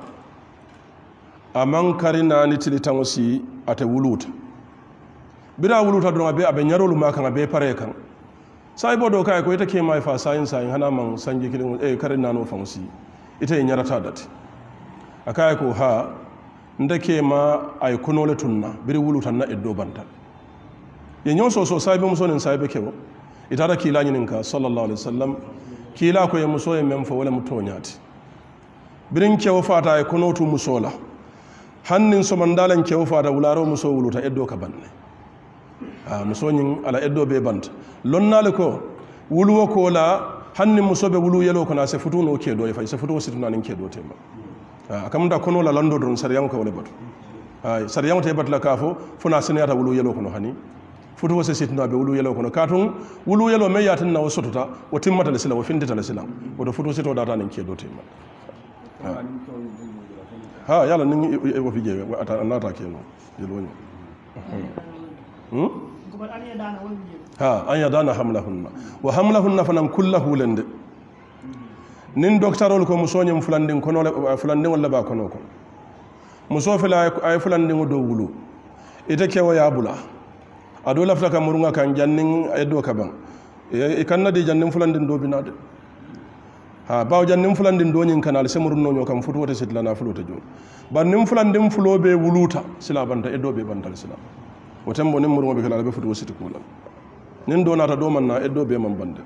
[SPEAKER 1] aman karina ni tilitango si ate wuluta bira wuluta don abe abe nyarolu ma kan abe pare kan sai bodo kai ko ita ke ma fa sayin hana man sanji kilin karina no fansi ita yin yarata dati akaya ko ha ndake ma ay kono le tunna biri wuluta na eddo bantal ye nyon so saibe muso nin saibe kebo itara kila nyinin ka sallallahu alaihi wasallam kila ko ye muso ye mem fo wala mutonyati birin kewo fata e kono tu musola hannin so mandalan kewo fata wularo muso wuluta eddo ka banne muso nyin ala eddo be banta lonnale ko wuluwo ko la hannin muso be wulu yelo ko na se futu no kedo e fay se futu situna nin kedo tema akamda kono la lando don sariyan ko wala batu sariyan te batla kafo funa sinata wulu yelo ko no hani futu wo se situna be wulu yelo ko no katun wulu yelo me yatin na wo sotota wo timmata le sila wo findita le sila wo do futu sito data nin kedo tema yala nin wo fije ata anata keno yelo an yadana hamlahunna wa hamlahunna fanan kullahu lende nin doctorol ko musoñum fulandin kono fulandin walla ba kono ko muso fela ay fulandin do wulu ite kewo ya bula ado lafta ka murunga kan jannin eddo kaban e kanna de jannin fulandin do binade bawo jannin fulandin do nyin kanal se murunno nyo kam futu wote sitlana fulota jo ban nin fulandin fulobe wuluta sila banta eddo be bantal sila woten bo nin murungo be kala be futu wositi kula nin do nata do man na eddo be man bande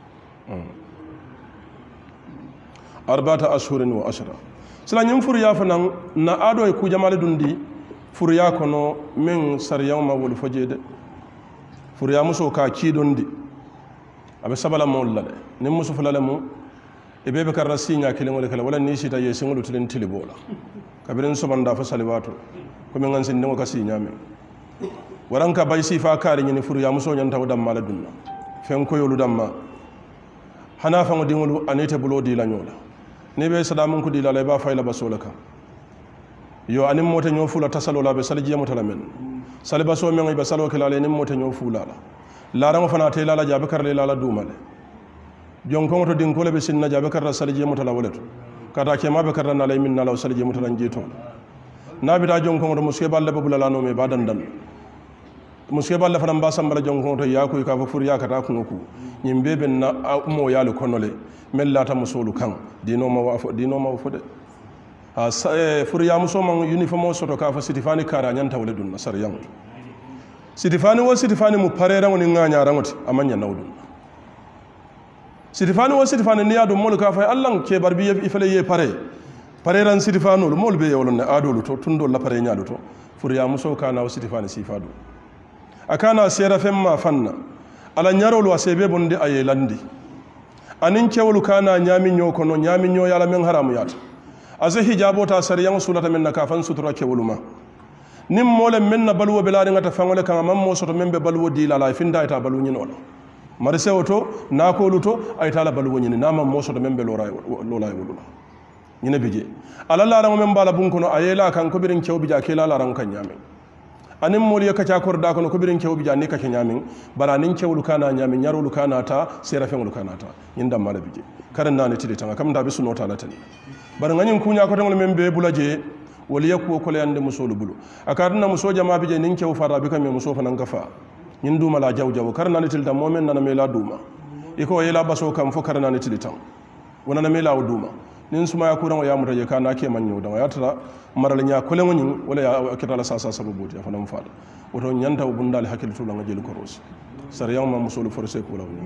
[SPEAKER 1] arbata ashhurin wa ashra sila nyim furiya fanan na ado e ku jamale dundi furiya kono min sariyan ma wol fojede furiya muso ka ki dondi abe sabala molla de nin muso fulale mu e bebe karra sinya kilen wala kala wala ni sita ye singulu tilen tilibola kabirin so banda fa saliwato ko min ngan sin ngo ka sinya men waranka bay sifa kari ni furiya muso nyanta wadam mala dunna fen ko yolu damma hana fa ngodi ngolu anete bulo di la nyola ne be sadamun ko di la ba fayla basolaka yo anim mota nyo fula tasalola be salji mota lamen salba so men be salo kala le nim mota nyo fula la rango fana te la jabe karle la dumale jon ko to din ko le be sinna jabe karra salji mota la waleto kata ke ma be karra na lay min na law salji mota lan jeto nabi ta jon ko to muske balle be bulala no me badan dan muske balle fana ba sambala jon ko to ya ko ka fa fur ya kata ko ku nyimbe ben na mo yalu konole mellata musolu kan dino ma wafode furiya muso man uniforme soto ka fa sitifani kara nyanta wala dun nasar yang sitifani mu pare ran woni nganya ran wati amanya nawdun sitifani ni adu mol ka fa Allah ke barbi ifale ye pare ran sitifano mol be yewlon adolu to tundo la pare nyaado to furiya muso kana sitifani sifadu akana sera femma fanna ala nyarolu asebe bonde ayelandi anin kewlu kana nyaminyo kono nyaminyo yala men haramu yata aze hijabo ta sariyan sulata men nakafan sutura kewlu ma nim mole men na balwo belari ngata fangole kan mammo soto membe balwo dila la finda ita balwo nyino la mari sewoto na ko luto ay tala balwo nyini na mammo soto membe lola wulula nyine bije ala la rango men bala bun kono ayela kan ko birin kewbi ja kela la rango kan nyamin anin moli ka kor da kono ko birin kewbi ja ne ka nyamin bara nin kewlu kana nyamin nyarolu kana ta sera fengolu kana ta yinda mala bije karan na ne tidi tanga kam da bisu nota la tan bar nganin kunya ko tangol men be bulaje wali yakko ko le ande musolu bulu akadna muso jama bije nin kew fara bi kam muso fanan gafa yin duma la jawjaw karna ne tilda momen nana mela duma iko yela baso kam fo karna ne tilda tan wona na mela duma nin suma ya kuran ya mutaje kana ke manyo da ya tara maral nya ko le ngonin wala ya kitala sasa sababu ya fanan fada wato nyanta bundal hakil to la ngajel ko ros sar yaw ma musolu forcé ko law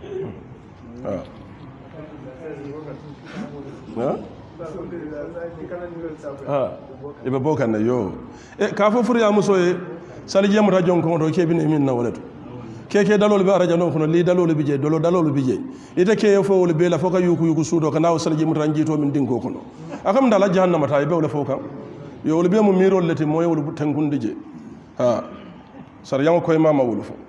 [SPEAKER 1] ibe bokan na yo ka fo fur ya muso e salije mu rajon ko do ke bi ne min na wala to keke dalol be araja no kono li dalol bije dalol bije ite ke fo wol be la foka yuku sudo kana o salije mu ranji to min dingo kono akam dala jahannama ta be wala foka yo wol be mu mirol leti moy wol tangunde je sar yango koy mama wol fo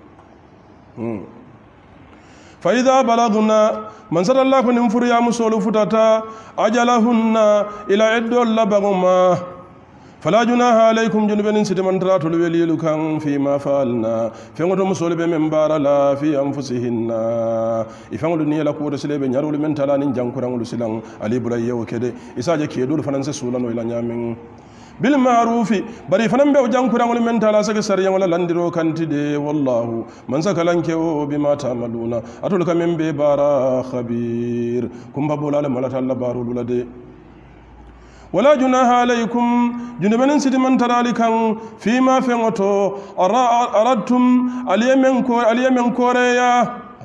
[SPEAKER 1] fa idha balagna man sallallahu nim fur ya musolu futata ajalahunna ila iddol labaguma fala junaha alaykum junuben sitiman tratul welilu kan fi ma falna fengoto musolu be membara la fi anfusihinna ifangolu ni la ko to silebe nyarul men talani jankurangulu silan ali bulay yew kede isaje kedul fananse sulano ila nyamin bil ma'rufi bari fanan be jankurangulu men tala sake sariyan wala landiro kantide wallahu man sakalanke o bima ta'maluna atul kamen be bara khabir kumba bolale malata Allah barul lade wala junaha alaykum junuban sitiman taralikan fima fengoto aradtum aliyamen koreya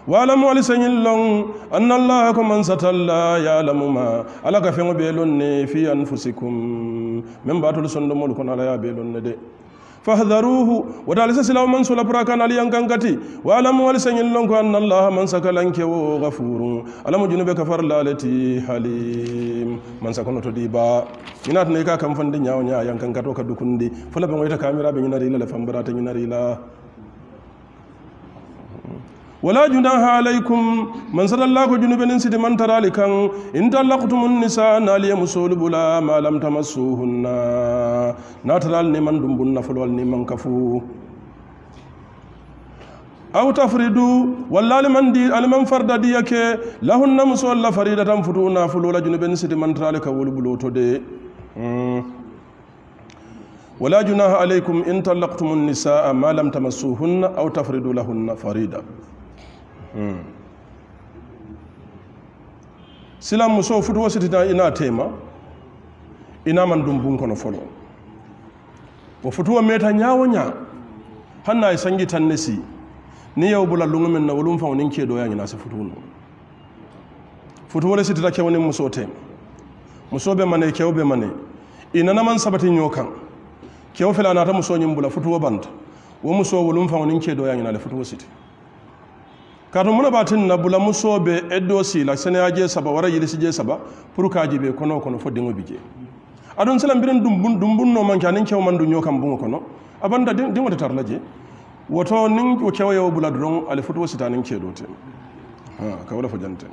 [SPEAKER 1] walamu ali sañin lon anna allaha ko man satalla yalamu ma ala ka feŋo be lon ne fi anfusikum men batolu sondomolu kono ala ya be lon ne de fahdaruhu wata alisa silaw man sola pura kan ali yankankati walamu ali sañin lon ko anna allaha man sakalanke wo gafurun alamu junube kafar laleti halim man sakono to di ba inat ne ka kam fandi nyaaw nyaa yankankato ka dukundi fula be ngoyta kamera be nyinari la fambara ta nyinari la wala junaha alaykum man sallallahu junube nin sidi man tarali kan in talaqtumun nisa nali musulu bula ma lam tamassuhunna natral ni man dumbun nafal ni man kafu aw tafridu walla liman di alman farda diyake lahunna musalla faridatan futuna fulula junube nin sidi man tarali ka wol buloto de wala junaha alaykum in talaqtumun nisa ma lam tamassuhunna aw tafridu lahunna farida silam muso futuwo sitita ina tema ina man dumbun kono folo wo futuwo meta ñawo ña hanna e sangi tan nesi ni yew bula lungu men na wolum faw nin kedo ya ñina se futuno futuwo le sitita kewni muso tema muso be mane kew be mane ina naman sabati ñokan kew fela nata muso ñim bula futuwo banta wo muso wolum faw nin kedo ya ñina le futuwo siti kato muna batin na bula muso be eddo sila sene aje saba wara yilisi je saba pour kaji be kono kono fo dingo bije adon salam biren dumbun no man kanin kew man du nyokam bungo kono abanda dingo ta tarlaje woto nin o kew yo bula dron ale foto sitanin kedo te ha ka wala fo jante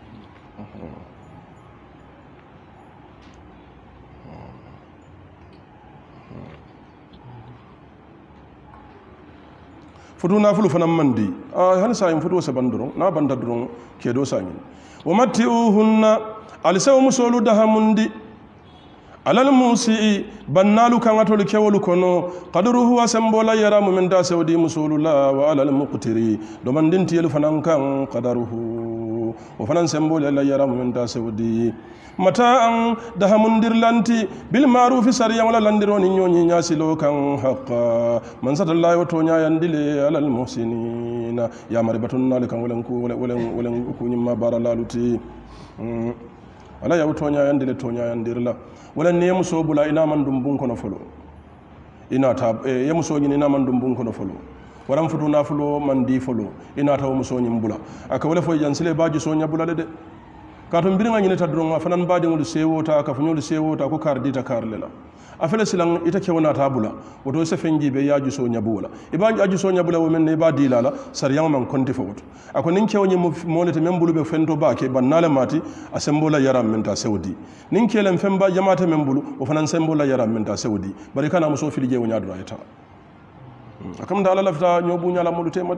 [SPEAKER 1] futu nafulu fanan mandi hani sayin futu wasa banduron na banda duron ke do sayin wa matti'uhunna alisaw musolu dahamundi alal musi bannalu kan atol kewolu kono qadruhu wa sambola yaramu min da sawdi musolu la wa alal muqtiri do mandin tiyel fanan kan qadruhu wa fanan sambola la yaramu min da sawdi mata'an dahamundirlanti bil ma'rufi sariya wala landironi nyonyi nyasilo kan haqqa man satallahi wa tonya yandile alal muhsinina ya maribatun nalikan walan ku nyimma baralaluti ala ya tonya yandile tonya yandirla wala ne muso bula ina man dumbun kono folo ina ta ya muso nyini ina man dumbun kono folo waran futu na folo man di folo ina ta muso nyimbula aka wala fo jansile baji so nyabula de kato mbiriŋa ñinita doroŋ a fanaŋ baadiŋolu seewota kafuñolu seewota ko kar dita kar le la a fele silaŋ ita kewo naata bula woto i se feŋ jiibe ye a jusoo ñabuwo la i be a jusoo ñabu la wo meŋ ne i be a diila la sariyaŋo maŋ konti fo woto a ko niŋ kewo ñiŋ moo le te meŋ bulu be fento baa ke baŋ naa le maati a sembo la yaraŋ meŋ ta sewo di niŋ ke leŋ feŋ ba jamaate meŋ bulu wo fanaŋ sembo la yaraŋ meŋ ta sewo di bari i kana musoo fili je wo ñaa doro a ye taa a kamata alla lafita ñoo buuñaa la molu tema de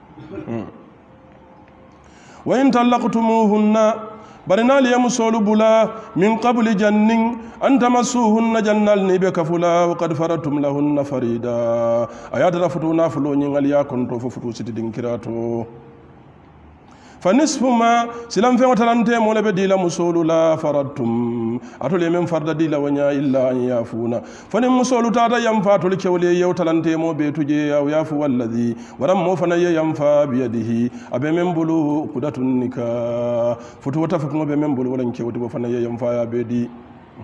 [SPEAKER 1] wa in tallaqtumuhunna bari naali ye musolu bula min qabli jannin an tamassuhunna jannal ni be kafula wa qad faratum lahunna farida ayatara futu nafulo ñingal ya konto fo futu siti dinkirato fa nisfu ma silam fe watalante mo lebe dila musolu la faradtum atole men farda dila wanya illa an yafuna fani musolu tata yam fatol kewle yew talante mo be tuje yaw yafu walladhi waram mo fana ye yam fa bi yadihi abe men bulu qudatun nika futu wata futu be men bulu wala kewti bo fana ye yam fa ya be di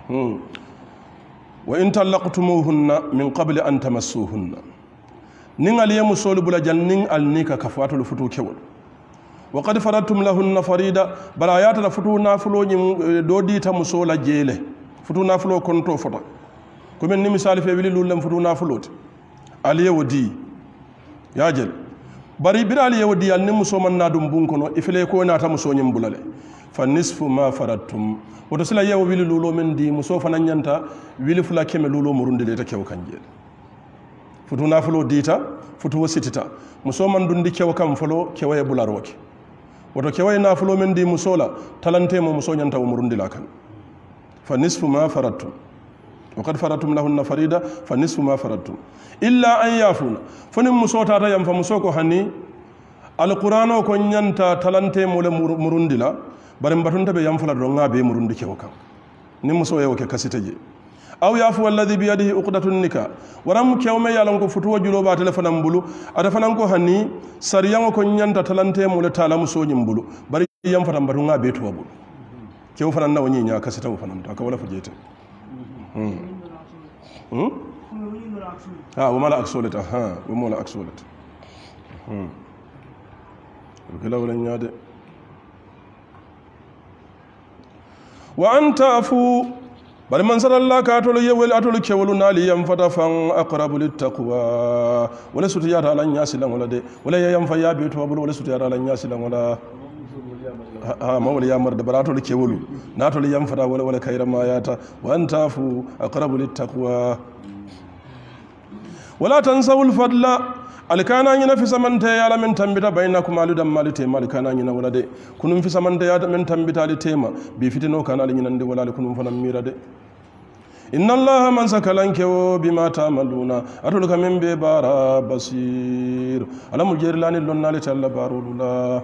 [SPEAKER 1] wa in talaqtumuhunna min qabli an tamassuhunna ningal ye musolu bula jannin alnika kafatul futu kewol wa qad faradtum lahunna farida bala ayata la futu nafulo ñim do dita muso la jeele futu nafulo konto fota ko men ni misali fe wili lullem futu nafulote aliye wodi yajel bari bir aliye wodi al ni muso man nadum bun kono ifele ko nata muso ñim bulale fa nisfu ma faradtum woto sila yewo wili lulo men di muso fana ñanta wili fula keme lulo murundele ta kew kanjel futu nafulo dita futu wasitita muso man dundi kew kam folo kewaye bularoke woto kewaye nafulo men di musola talante mo muso ñanta umurundila kan fa nisfu ma faradtum wa qad faradtum lahunna farida fa nisfu ma faradtum illa an yafuna foni muso tata yam fa muso ko hani alqur'ano ko ñanta talante mo le murundila bare mbatunta be yam fala do ngabe murundi kew kan ni muso yewo ke kasita je aw yafu alladhi bi yadihi uqdatun nikah waram kewme yalan ko futuwo julo ba telefonam bulu ada fanan ko hani sariyan ko nyanta talante mu le talamu so bulu bari yam fatam batu nga betu bulu kew fanan na woni nya kasita fanan ta ka wala fujete وما لا أكسولت وما لا أكسولت وكلا ولا نياد وأن تعفو بل من سر الله كاتول يول أتول كيولو نالي ينفتا فان أقرب للتقوى ولا ستيار على الناس لا ولا دي ولا ينفا يا بيت وبلو ولا ستيار على الناس لا ولا ما ولا يامر دبراتول كيولو ناتول ينفتا ولا خير ما ياتا وأن تعفو أقرب للتقوى ولا تنسوا الفضل alikana nyina fi samante yala min tambita bainakum aludam malite malikana nyina wala de kunum fi samante yala min tambita ali tema bi fitino kana ali nyina ndi wala kunum fanam mira de inna allaha man sakalanke bima ta'maluna atul kamin be bara basir alamul jerlani lonnali talla barulula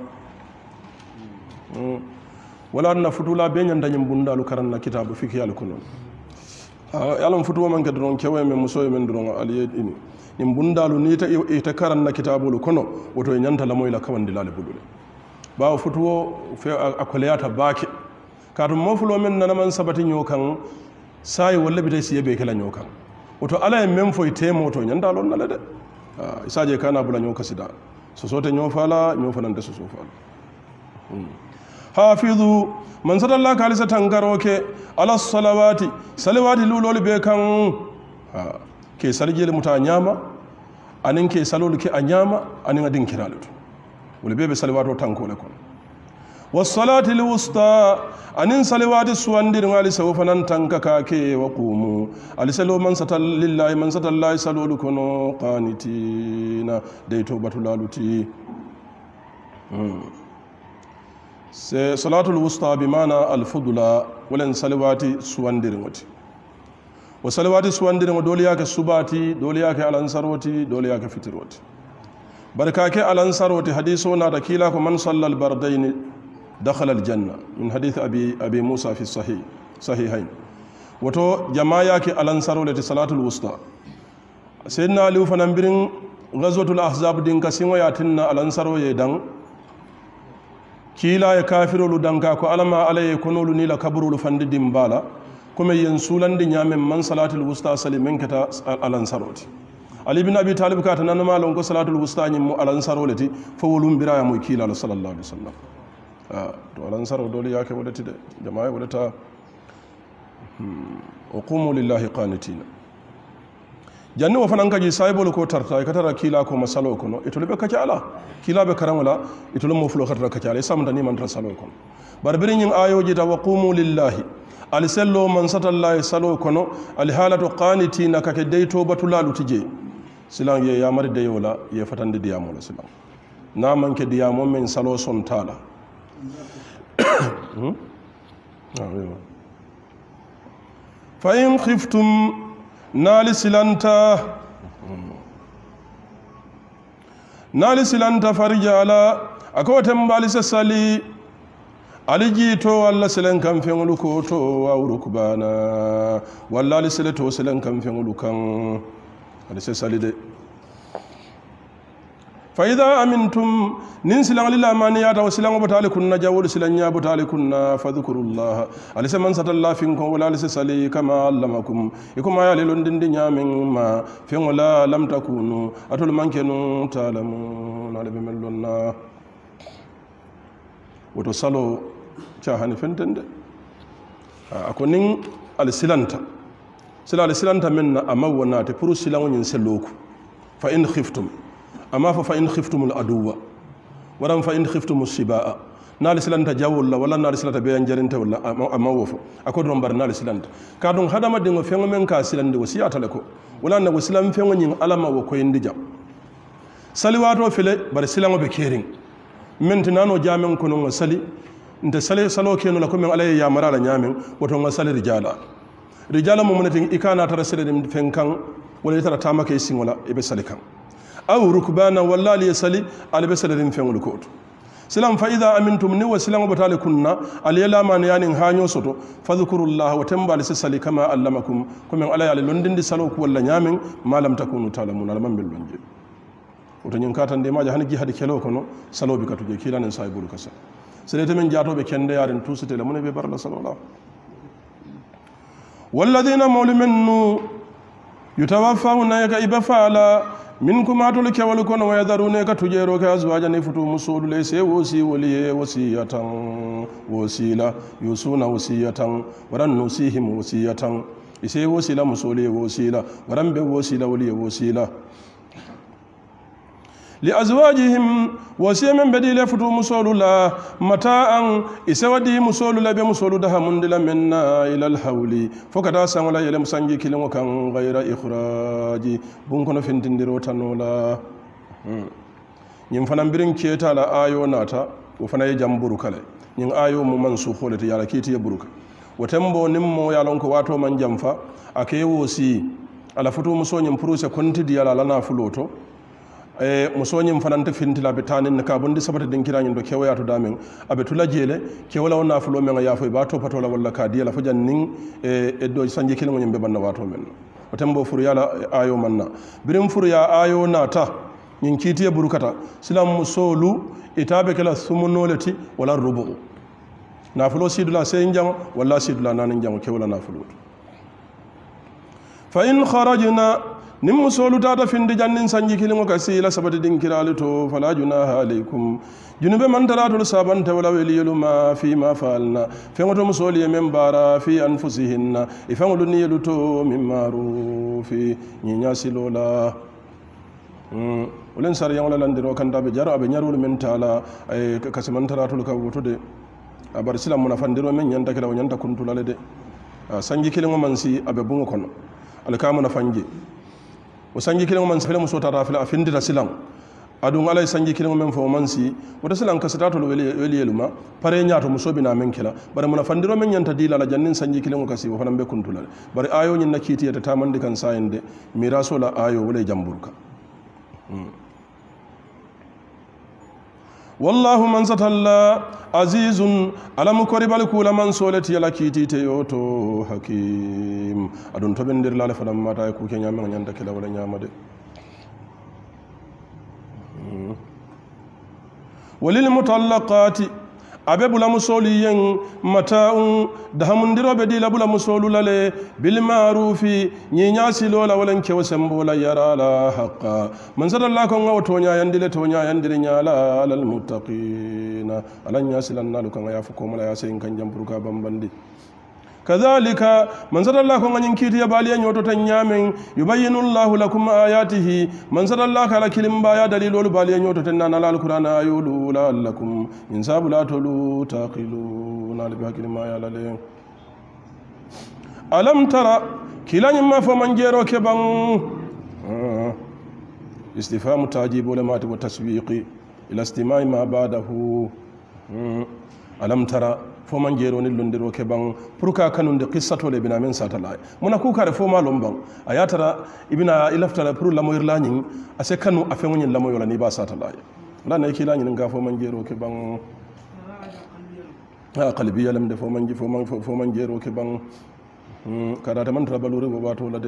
[SPEAKER 1] wala na futula be nyanda nyim bundalu karanna kitabu fiki al kunun yalam futuwa man kedron kewe men muso men dron aliye ini nim bundalu ni ta ita karanna kitabulu kono woto e nyanta lamoy la kawandi lale budule bawo futuwo fe akoleyata baake kadum mofulo men nana man sabati nyokan sai walla bitay siye be kala nyokan woto ala e men foy temo to nyanda lon nala de isaje kana bula nyoka sida so sote nyofala nyofanande so sofala hafizu man sadalla kalisa tangaroke ala salawati salawati lulol be kan ke sarjele muta nyama anin ke salol ke anyama anin adin kiralo wala bebe salawato tankole kon was salati al wusta anin salawati suwandir ngali sawfanan tanka ka ke waqumu al salo man satal lillahi man satallahi salul kono qanitina dayto batulaluti se salatul wusta bi mana al fudula wala salawati suwandir ngoti wa salawati suwandir ngo dole yake subati dole yake alansaroti dole yake fitiroti barka ke alansaroti hadiso na da kila ko man sallal bardain dakhala al janna min hadith abi musa fi sahihain wato jama'a yake alansaroti salatul wusta sayyidina ali fanan birin ghazwatul ahzab din kasinwa yatinna alansaro ye dan kila ya kafirolu danka ko alama alaye konolu ni la kaburulu fandi dimbala kuma yen sulandi nyamen man salatul wusta salimin kata alansaroti ali ibn abi talib ka tanan malon ko salatul wusta nyim mu alansarolati fo wolum biraya mo kila sallallahu alaihi wasallam to alansaro dole yake wadati de jama'a wadata wa qumu lillahi qanitina janni wo fanan kaji saybol ko tarta e katara kila ko masalo kono itolo be kaci ala kila be karamala itolo mo fulo katara kaci ala samda ni man salo kono barbiri nyin ayoji ta waqumu lillahi al sello man satallahi salo kono al halatu qanitina kake deyto batulalu tije silan ye yamari de yola ye fatande diyamo la silan na man ke diyamo men salo son tala fa in khiftum nali silanta farjala akotem balisa sali alijito walla silen kam fengulu ko to wawru kubana walla ali sile to silen kam fengulu kan alisa sali de fa idha amintum nin silan lil amaniyata wa silan batali kunna jawul silan nya batali kunna fadhkurullah alisa man satalla fin ko wala alisa sali kama allamakum ikuma ya lelon dindi nyamin ma fin wala lam takunu atul mankenu talamun ala be mellonna woto salo cha hani fentende akonin alsilanta sila alsilanta minna amawna te puru silan nyin seloku fa in khiftum amma fa in khiftumul aduwa waran fa in khiftumus sibaa nal silanta jawulla wala nal silata be jarinta wala amma wofo akodon bar nal silanta kadon hadama dingo fengo men ka silande wasiyata lako wala na wasilam fengo nyin alama wo ko indi jam saliwato fele bar silamo be kering mentinano jamen kono ngo sali nte sale salo keno la ko men alay ya marala nyamen woto ngo sali rijala mo monatin ikana tara sele dem fenkan wala tara tamake singola e be salikan aw rukbana walla li yasali ala be salarin fengul ko silam fa idha amintum ni wasilan batale kunna alayla man yanin hanyo soto fadhkurullah wa tambal sali kama allamakum kuma ala yale londindi salo ko walla nyamin malam takunu talamun alman bil lonje oto nyin katan de maja hani jihadi kelo kono salo bi katuje kilanen saybul kasa sele temen jatobe kende yaren tusite la mun be barla sallallahu walladina mawliminnu yutawaffawna yaka ibafala minkum atul kewal kono wayadharuna ka tujero ka azwaja ne futu musulu le se wosi waliye wasiyatan wasila yusuna wasiyatan waran nusihim wasiyatan ise wasila musule wasila waran be wasila waliye wasila li azwajihim wasiyamin badila futu musulu la mata'an isawadi musulu la be musulu da hamundila minna ila alhawli fokata sangala yele musangi kilimo kan ghayra ikhraji bun kono fintindiro tanola nyim fana birin keta la ayo nata wo fana ye jamburu kale nyin ayo mu mansukho le yala kiti ye buruka wotembo nimmo yalon ko wato man jamfa ake wosi ala futu muso nyim puruse konti diala lana fuloto musoñim fananta fintila be tanin ka bondi sabata den kirañin do kewaya to damen abe tula jele kewala wona fulo men ya fo ba to patola walla ka diala fo jannin e do sanje kelen ngom be banna wato men o tembo furu yala ayo manna birim furu ya ayo nata nyin kitiye burukata silam musolu itabe kala sumunoleti wala rubu na fulo sidula sey njam walla sidula nanin njam kewala na fulo fa in kharajna nim musolu tata findi jannin sanji kilingo kasila sabati dinkirali to fala junaha alaykum junube man taratul sabanta wala weliyelu ma fi ma falna fengoto musoli yemen bara fi anfusihinna ifangolu niyelu to min marufi nyinyasilola ulen sar yangla landiro kanda be jaro abe nyarul men tala ay kasiman taratul ka wotude abar silam muna fandiro men nyanta kala nyanta kuntulale de sanji kilingo mansi abe bungo kono alkamu na fanji o sanji kilingo man safela muso tata fila afindita silang adun alay sanji kilingo men fo mansi wota silang kasatato weli eluma pare nyaato muso bina men kila bare muna fandiro men nyanta dila la jannin sanji kilingo kasi wo fanambe kuntulale bare ayo nyin nakiti yata tamande kan sayende miraso la ayo wala jamburka wallahu man satalla azizun alam koribal kula man solati yala kiti te yoto hakim adun to bendir la fanam mata ku ke nyama nyanda kila wala nyama de walil mutallaqati abe bula musoli yen mata'un da hamundiro be dila bula musolu lale bil ma'rufi nyinya silola walan ke wasambola yarala haqa man sadalla ko ngaw tonya yandire nyala alal muttaqina alan yasilanna lukan ya fuko mala ya sayin kan jamburka bambandi kadhalika man sadalla ko ngin kiti ya baliyan yoto tan nyamen yubayyinu Allahu lakum ayatihi man sadalla kala kilim baya dalilul baliyan yoto tan na alqur'ana ayulu la'allakum in sabulatu taqiluna li hakil ma ya lale alam tara kilani ma fa man jero ke ban istifhamu tajibu lama wa taswiqi ila istima'i ma ba'dahu alam tara fo man jero ni londiro ke ban purka kanunde qissato le bina men satala muna ku kare fo ma lomban ayatara ibina ilaftara pur la moyir lañi ase kanu afe ngun la moyola ni ba satala la ne ki lañi nga fo man jero ke ban qalbiya lam de fo man jero ke ban kada ta man trabalure bo bato la de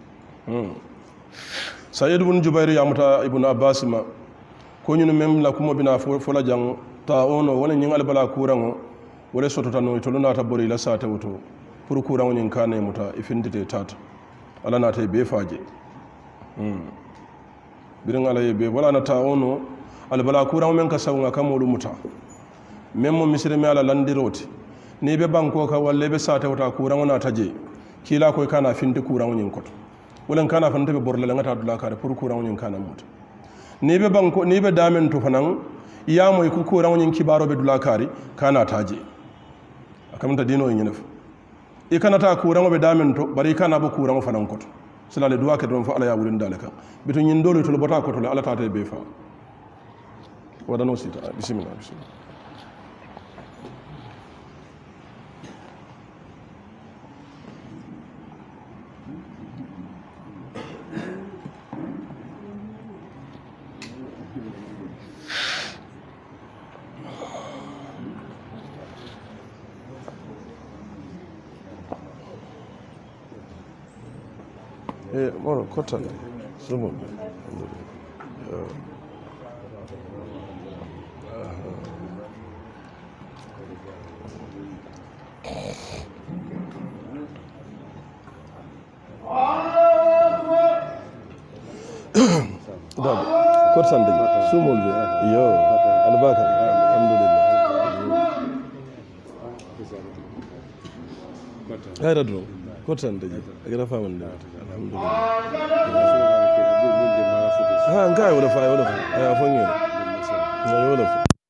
[SPEAKER 1] sayyid ibn jubair ya muta ibn abbas ma ko nyunu mem la kuma bina fo la jang ta ono wala nyin albala kurango wala soto tan to na ta bori la sata wuto pour kurango nyin kane muta ifindite tata ala na tay be faje birin ala be wala na ta ono albala kurango men ka sawga kamolu muta mem mo misire me ala landiroti ni be banko ka walle be sata wuta kurango na taje kila koy kana finde kurango nyin koto wala kana fanta be borla la ngata dula kare pour kurango nyin kana muta ni be banko ni be damen to fanan iya moy ku kurango nyin kibaro be dula kare kana taje akamta dino yin nef e kana ta kurango be damen to bari kana bo kurango fanan koto silale duwa ke don fa ala ya wurin dalaka bitun yin dole to bota koto ala ta be fa wadano sita bismillah moro kotan sumo kotan de sumo be yo albaka alhamdulillah hayra do kotan de agara famande alhamdulillah ha ngai wala fa ya fongi wala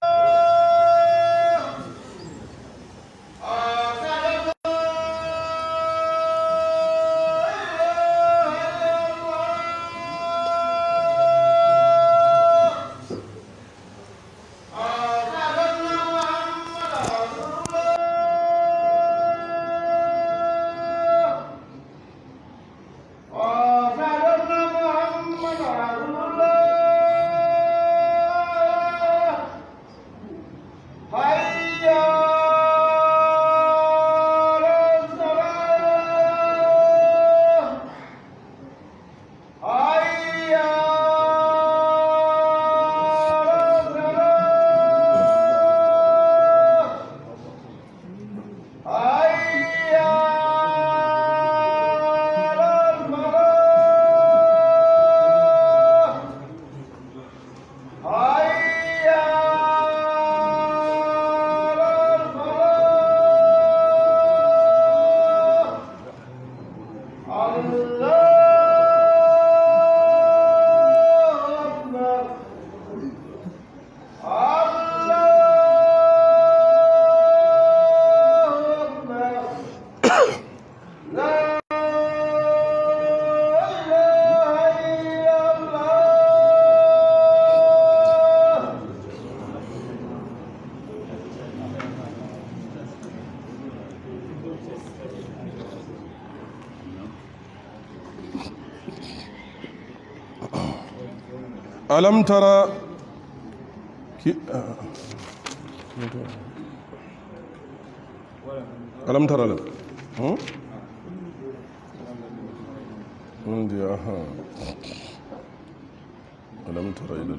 [SPEAKER 1] ألم ترى ألم ترى له عندي ألم ترى إلى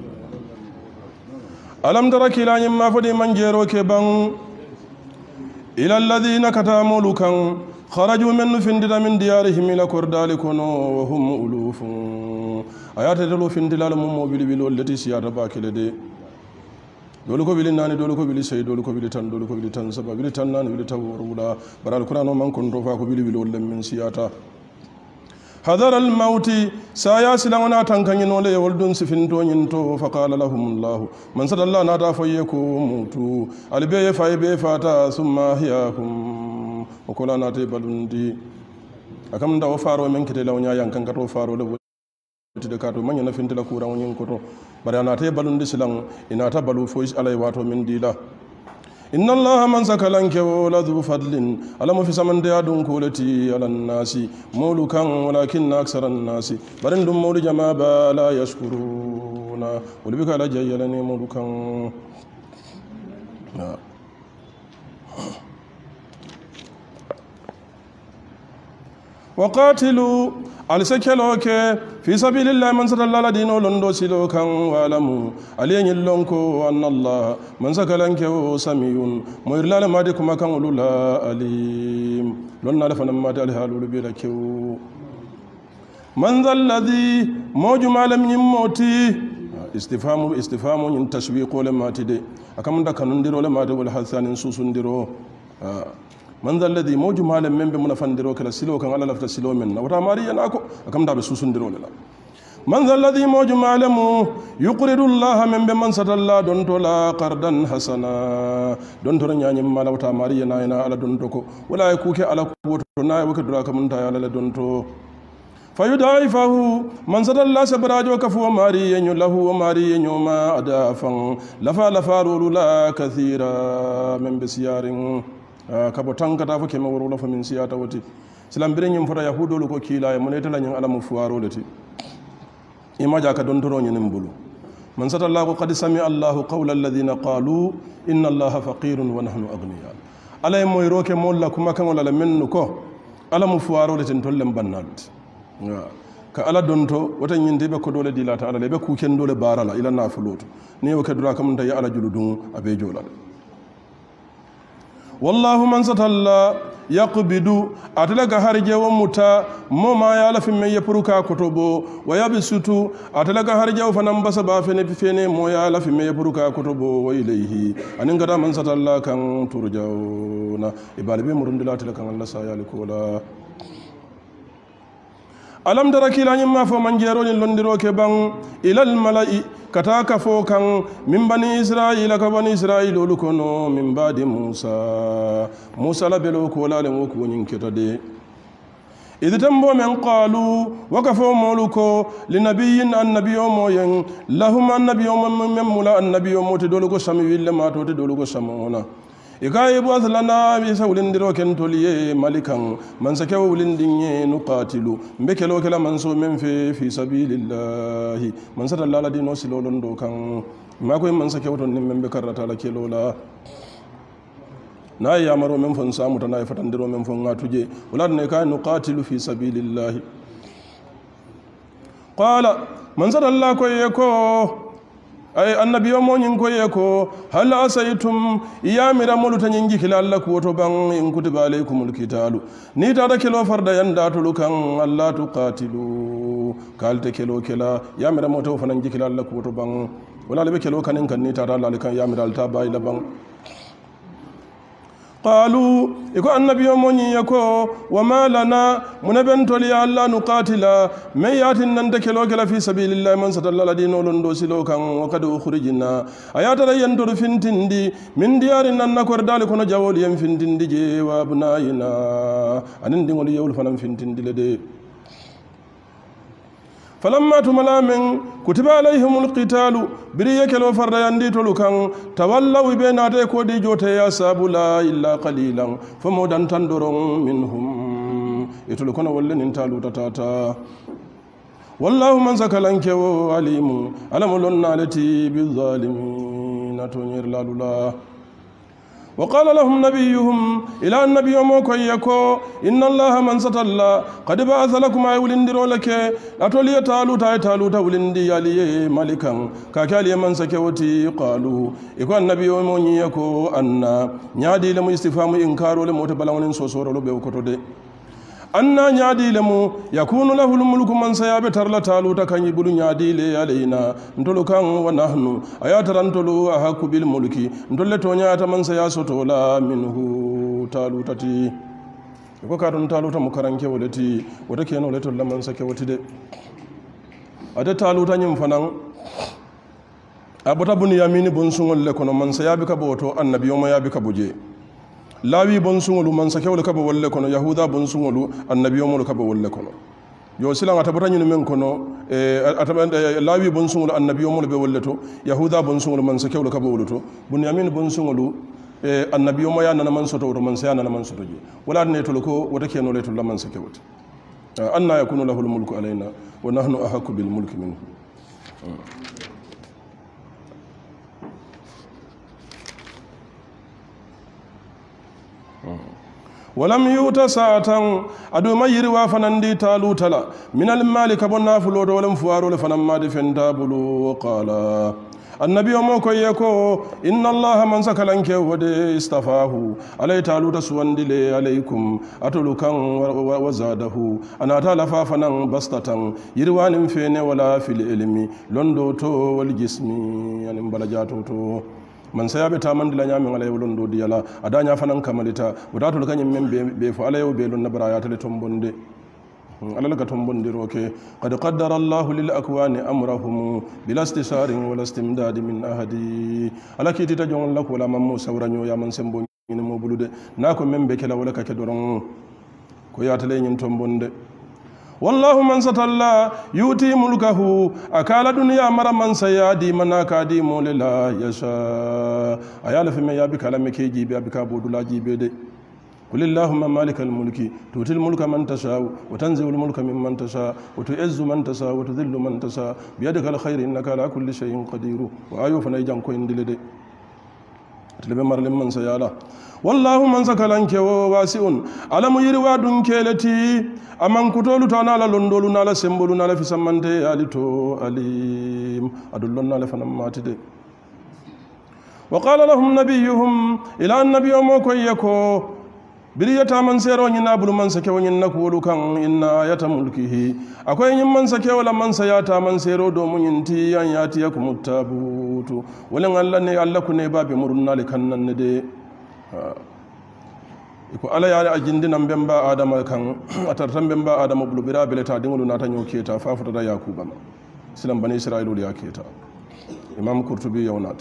[SPEAKER 1] ألم ترى كلا يما فدي من جيرو كبان إلى الذين كتاموا لكان خرجوا من فندنا من ديارهم إلى كردال كنو وهم ألوف آيات دلو فندلا لمو بيلي بيلو التي سيارة باكلة دي dole ko bili nani dole ko bili sey dole ko bili tan saba bili tan nani bili tawrula baral qur'an man kon do fa ko bili bili wolle min siyata hadar al mauti saya silangona tankanyi no le woldun sifinto nyinto fa qala lahum allah man sadalla na ta fayeko mutu albe be fata summa hiyahum o kola na te balundi akam da o faro men kite lawnya yankan ka to faro le de kato manya na fintila kura wonyin koto bari ana ta balundi silang ina ta balu fo alai wato min dila inna allaha man sakalan ke wala dhu fadlin alamu fi samande adun kulati alan nasi mulukan walakin aksaran nasi barin dum mulu jama ba la yashkuruna ulbika la jayyalani mulukan وقاتلوا على سكلوك في سبيل الله من سر الله دينو لندو سلوكا وعلموا عليه اللونكو أن الله من سكلنك سميع ميرلا ما ديكم كان لولا عليم لنا لفنا ما دالها لولو بيلكو من ذا الذي موجم علم يموتي استفهام تشويق لما تدي أكم دا كنندرو لما دي والحسان سوسندرو من ذا الذي موجم علم من بمنفندرو كلا سلو كان على لفت سلو من وتا ماريا ناكو أكم دا بسوسندرو للا من ذا الذي موجم علم يقرض الله من بمن سد الله دونتو لا قرضا حسنا دونتو نياني مالا وتا ماريا ناينا على دونتو ولا يكوكي على كوتو ناي وكدراك من تا على دونتو فيضاعفه من سد الله سبراجو كفو ماري ينو له وماري ينو ما أدافا لفا رولا كثيرا من بسيار كابو تانكتا فكي مورو فمن سياتا وتي سلام برين يمفتا يهودو لكو كيلا يمونيتا لنين على مفوارو لتي إما جاكا دونترو ينمبلو من سد الله قد سمع الله قول الذين قالوا إن الله فقير ونحن أغنياء على يمويروك مولا كما كان ولا منكو على مفوارو لتي نتولم بنالت ka ala donto wata ñinde ɓe ko dole dilata ala le ɓe kuken dole barala ila nafuloto ni o kedura kam tawi ala julu ɗum aɓe jolal wallahu man satalla yaqbidu atala ga harje wo muta mo ma ya la fimme yepruka kotobo wa yabsutu atala ga harje wo fanan basa ba fene mo ya la fimme yepruka kotobo wa ilayhi anin gada man satalla kan turjauna ibalibe murundila atala kan Allah sa ya likola alam dara kilani ma fo man jero ni londiro ke bang ilal malai kata ka fo kan min bani israila ka bani israila lu kono min badi musa la belo ko la len ko nyin ketade idh tambo men qalu wa ka fo moluko linabiyyin annabiyyo moyen lahum annabiyyo men mula annabiyyo moti dolu ko sami wille ma to te dolu ko samona ikaye bos lana bisa wulindiro ken toliye malikan man sake wulindinye nuqatilu mbekelo kala man so men fi sabilillahi man sata lala dino silolon do kan mako man sake woton nim membe karata la kelola na ya maro men fon samu tan ay fatandiro men fon ngatuje wala ne kay nuqatilu fi sabilillahi qala man sata Allah ko yeko ay annabiyo mo nyin ko yeko hal asaytum iyamira muluta nyingi kila Allah ko to ban in kutiba alaykumul qitalu ni ta da kilo farda yanda to lukan Allah tuqatilu kalte kilo kila yamira mo to fanan jikila Allah ko to ban wala be kilo kanin kan ni ta da Allah kan yamira alta bayi laban qalu iko annabiyo mo nyi yako wama lana munabentoli alla nuqatila may yatin nan de kelo kala fi sabilillahi man satalla ladino londo silo kan wa kad ukhrijna ayata rayandur fintindi min diyarin nan nakor dal kono jawoli en fintindi je wa bunayina anin dingol yewul fanam fintindi lede فلما تملا من كتب عليهم القتال بريك لو فرد يندي تلوكان تولوا بيناتي كودي جوتي يا سابلا إلا قليلا فمودان تندرون منهم يتلوكون ولن انتالو تتاتا والله من سكالنك وعليم ألم لنا التي بالظالمين تنير لالولا وقال لهم نبيهم إلى النبي موكو يكو إن الله من ستالله قد بعث لكم أي ولندرو لك أتولي تالوتا ولندي يالي ملكا كاكالي من سكوتي قالوا إكو النبي موكو يكو أن نيادي لم استفام إنكارو لموتبلون سوسورو بيوكتو دي anna nyaadi lemu yakunu lahu mulku man sayabe tarla taluta kan yibulu nyaadi le alaina ntolu kan wa nahnu ayatarantolu ahakku bil mulki ntolle to nyaata man sayasoto la minhu talutati ko katon taluta mukaranke wolati wota keno le to man sake woti de ade taluta nyim fanan abota bun yamini bun sungol le kono man sayabe ka boto annabi yo mayabe ka buje lawi bon sungolu man sakewol kaba wolle kono yahuda bon sungolu annabiyo mol kaba wolle kono yo silanga tabata nyinu men kono lawi bon sungolu annabiyo mol be wolle to yahuda bon sungolu man sakewol kaba wolle to bunyamin bon sungolu annabiyo mo yana man soto to man sayana man soto ji wala ne to ko wata keno le to man sakewot anna yakunu lahu mulku alaina wa nahnu ahqqu bil mulki minhu ولم يؤت ساعة أدو ما يروى فنندي تالوتلا من المال كبنا فلود ولم فوارو لفنما دفنتا بلو وقال النبي موكو يكو إن الله من سكلنك ودي استفاه علي تالوت سواندلي عليكم أتلوكا وزاده أنا تالفا فنن بسطة يروان فين ولا في العلم لندو تو والجسم يعني مبلجاتو تو man sayabe tamandi la nyami ngala yewlon do diyala adanya fanan kamalita wadatul kanyem membe be fo alayo be lon nabara ya tele tombonde alal ka tombonde roke qad qaddara Allah lil akwani amrahum bila istisarin wala istimdad min ahadi alakiti ta jon lako la mammo sawranyo ya man sembo ni mo bulude nako membe kala wala ka ke doron ko ya tele nyin tombonde والله من ستلا يؤتي ملكه أكال دنيا مرا من سيادي من أكادي مولا يشاء أيال في ما يابك على مكي جيبي أبك أبود لا جيبي دي قل اللهم مالك الملك تؤتي الملك من تشاء وتنزع الملك ممن تشاء وتعز من تشاء وتذل من تشاء بيدك الخير إنك على كل شيء قدير وآيو فنيجان كوين دي atlebe marlim man sayala wallahu man sakalanke o wasi'un alamu yirwa dun keleti aman kutolu tana la londolu na la sembolu na la fisamante alito alim adullon na la fanam matide wa qala lahum nabiyuhum ila annabiyyu mo koyeko biriyata man sero nyina bulu man sake wonyin nakulu kan inna ayata mulkihi akoy nyin man sake wala man sayata man sero do mun yinti yan yati yakum tabutu wala Allah ne Allah ku ne babe murunna le kannan ne de iko ala yaari a jindinan bemba adama kan atartan bemba adama bulu bira beleta dingolu nata nyoketa fafuta da yakuba silam bani israilu ya keta imam qurtubi yawnat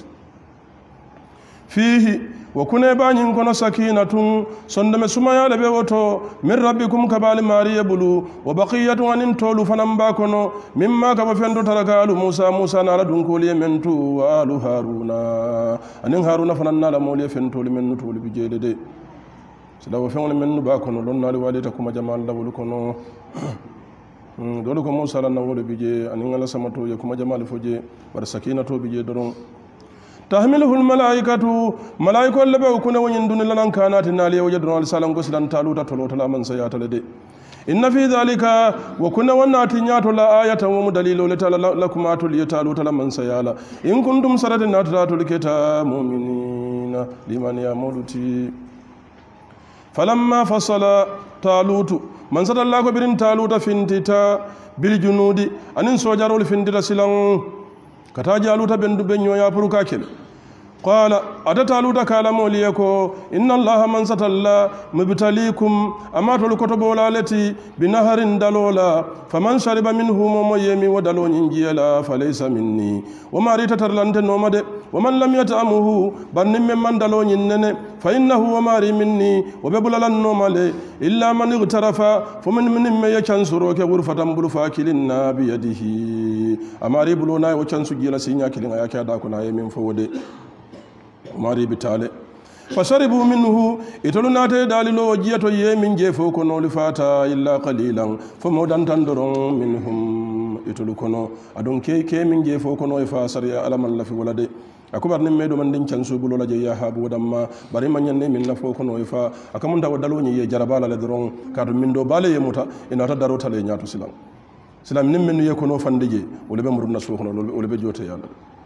[SPEAKER 1] fihi wa kune banyin kono sakinatun sondame sumaya lebe woto min rabbikum kabali mariya bulu wa baqiyatun anin tolu fanan ba kono mimma ka ba fendo tarakalu musa na la dunkoli mentu wa alu haruna anin haruna fanan na la moli fentoli men tolu bijede de sila wa fengole men ba kono don nali walita kuma jamal la bulu kono dole ko musa lan na wolo bije anin ala samato ya kuma jamal foje bar sakinatu bije doron tahmiluhu almalaikatu malaikol lebe kuna wonyin dun lanan kanati nali wajadun alsalan goslan taluta tolotala man sayata lade inna fi dhalika wa kunna wannati nyato la ayatan wa dalilu lakum atul yataluta man sayala in kuntum saratin natatul kita mu'minina liman yamuluti falamma fasala talutu man sadalla ko birin taluta fintita bil junudi anin sojarol fintita silan kata jaluta bendu benyo ya puruka kel qala atataluta kala moliyako inna allaha man satalla mubtalikum amatul kutubu lalati binaharin dalola faman shariba minhu moyemi wadalo nyinjiyala falaysa minni wama rita tarlante nomade waman lam yata'amuhu bannim man dalo nyinnene fa innahu wama ri minni wabebulalan nomale illa man igtarafa faman min me yachansuro ke gurfatan bulu fakilin nabiyadihi amari bulona yo chansu gila sinya kilin ayaka da kuna yemin fowode mari bitale fasharibu minhu itolunate dalilo wajiyato yemin jefo kono lifata illa qalilan famodan tandoron minhum itolukono adon ke min jefo kono ifa sariya alaman lafi walade akubar nim medo man din chansu bulo la je ya habu damma bari man nyanne min nafo kono ifa akamunda wadalo nyi ye jarabala le doron kadu min do bale yemuta ina ta darota le nyaatu silam nim men ye kono fandije wolbe muruna so kono wolbe jote yalla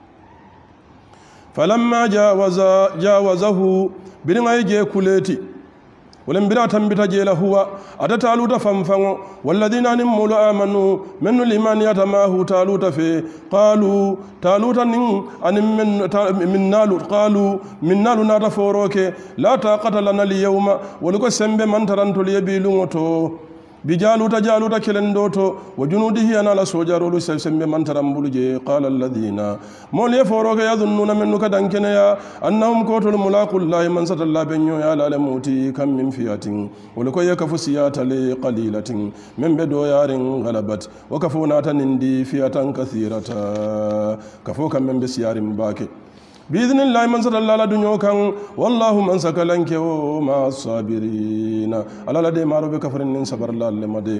[SPEAKER 1] falamma jawazahu birin ay je kuleti ولم برا تنبت جيل هو أتتالوت فانفانو والذين نمولوا آمنوا من الإيمان يتماه تالوت في قالوا تالوت أن من نالوت قالوا من نالو ناتفوروك لا طاقة لنا اليوم ولكو سنب من ترنتو ليبيلوتو بجالوت جالوت كلندوتو وجنوده أنا لا سوجارولو سنب من ترنبولجي قال الذين مولي فوروك يظنون منك دنكنيا أنهم كوتوا الملاق الله من ست الله بنيو يا لالموتي كم من فئة ولكو يكفو سيات لقليلة من بدو يار غلبت وكفونا تنندي فئة كثيرة كفو كم من بسيار باكي بإذن الله من ست الله لدنيو كان والله من سكلنك وما الصابرين على لدي مارو بكفر من صبر الله لمدي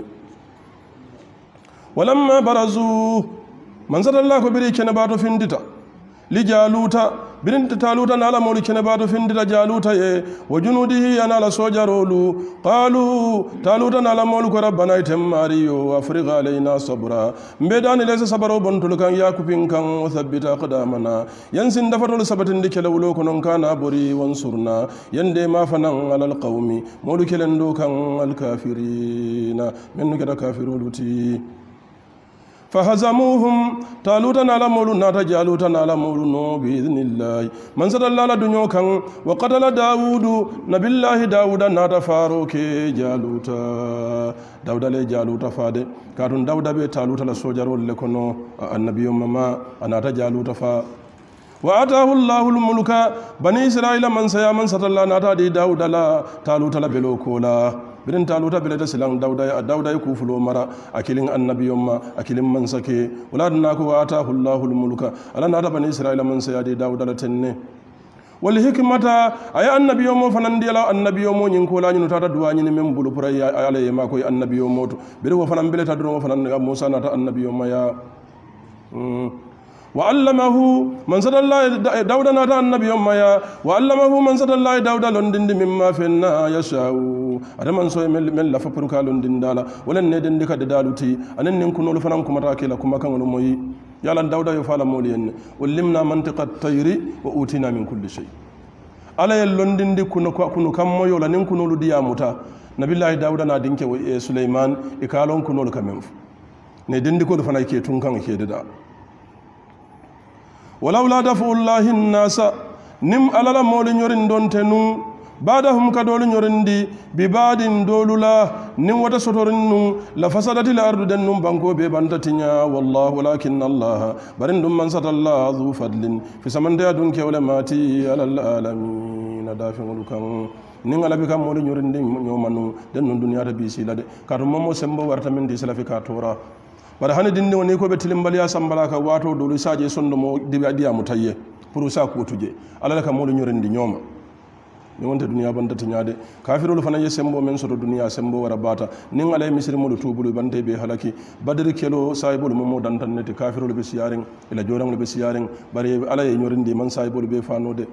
[SPEAKER 1] ولما برزوا من ست الله كبيري كنباتو فندتا لجالوتا برنت تالوتا نالا مولي كنباتو فندتا جالوتا وجنوده ينالا سوجارولو قالوا تالوتا نالا مولي ربنا يتم ماريو وافرغ علينا صبرا مبدان ليس صبرو بنتلو كان ياكوبين كان وثبت أقدامنا ينسن دفتل سبتن دي كلولو كنون كان بري وانصرنا يندي ما فنان على القوم مولي كلندو كان الكافرين من كده كافرولوتي فهزموهم تالوتا نالا مولو ناتا جالوتا نالا مولو نو بإذن الله من سد الله لدنيو كان وقتل داود نبي الله داود ناتا فاروك جالوتا داود لي جالوتا فاد كاتون داود بي تالوتا لسوجارو لكونو النبي مما ناتا جالوتا فا وآتاه الله الملك بني إسرائيل من سيا من سد الله ناتا دي داود لا تالوتا لبلو كولا birin taluta bilada silang dauda kufulu mara akilin annabiyumma akilin mansake waladna ko atahu allahul mulka ala nada bani israila man sayadi dauda latenne wal hikmata ay annabiyummo fanandi ala annabiyummo nyin ko lañu tata duwani ni mem bulu pura ya ala ma ko annabiyummo to biru wo fanan bilata do fanan musa nata annabiyumma ya وعلمه من صد الله داود ناتا النبي يا وعلمه من صد الله داود لندن مما فينا يشاء ادمان سو من لا فبركا لندن دالا ولا ندن ديك دالوتي انن نكون لو فنان كما راكلا كما كان موي يالا داود يفعل مولين ولمنا منطقه الطير واوتينا من كل شيء ala yel londindi kuno kammo yola nin kunolu diyamuta nabillahi dawuda na dinke suleiman e kalon kunolu kamen ne dindi ko fana ke tun kan ke da walawla dafullahi nnasa nim alala moli nyorin don tenu badahum kadolu nyorindi bi badin dolula nim wata sotorin nu la fasadati al ardu dan num banko be bandatinya wallahu walakin allah barin dum man satallahu zu fadlin fi samanda dun ke wala mati alal alamin dafin kan nin alabi kam moli nyorindi nyomanu dan nun duniya ta bisi lade kadu momo sembo warta min di salafi ka tora bara hani dinni woni ko be tilimbaliya sambala ka wato dolu saje sondo mo diya mutayye pour sa ko tuje alala kam moli nyorindi nyoma ni wonte duniya bandata nyaade kafirul fana ye sembo men soto duniya sembo wara bata nin alay misri mo tubulu bante be halaki badri kelo saybul mo dantan nete kafirul be siyaring ila jorang be siyaring bare alay nyorindi man saybul be fanode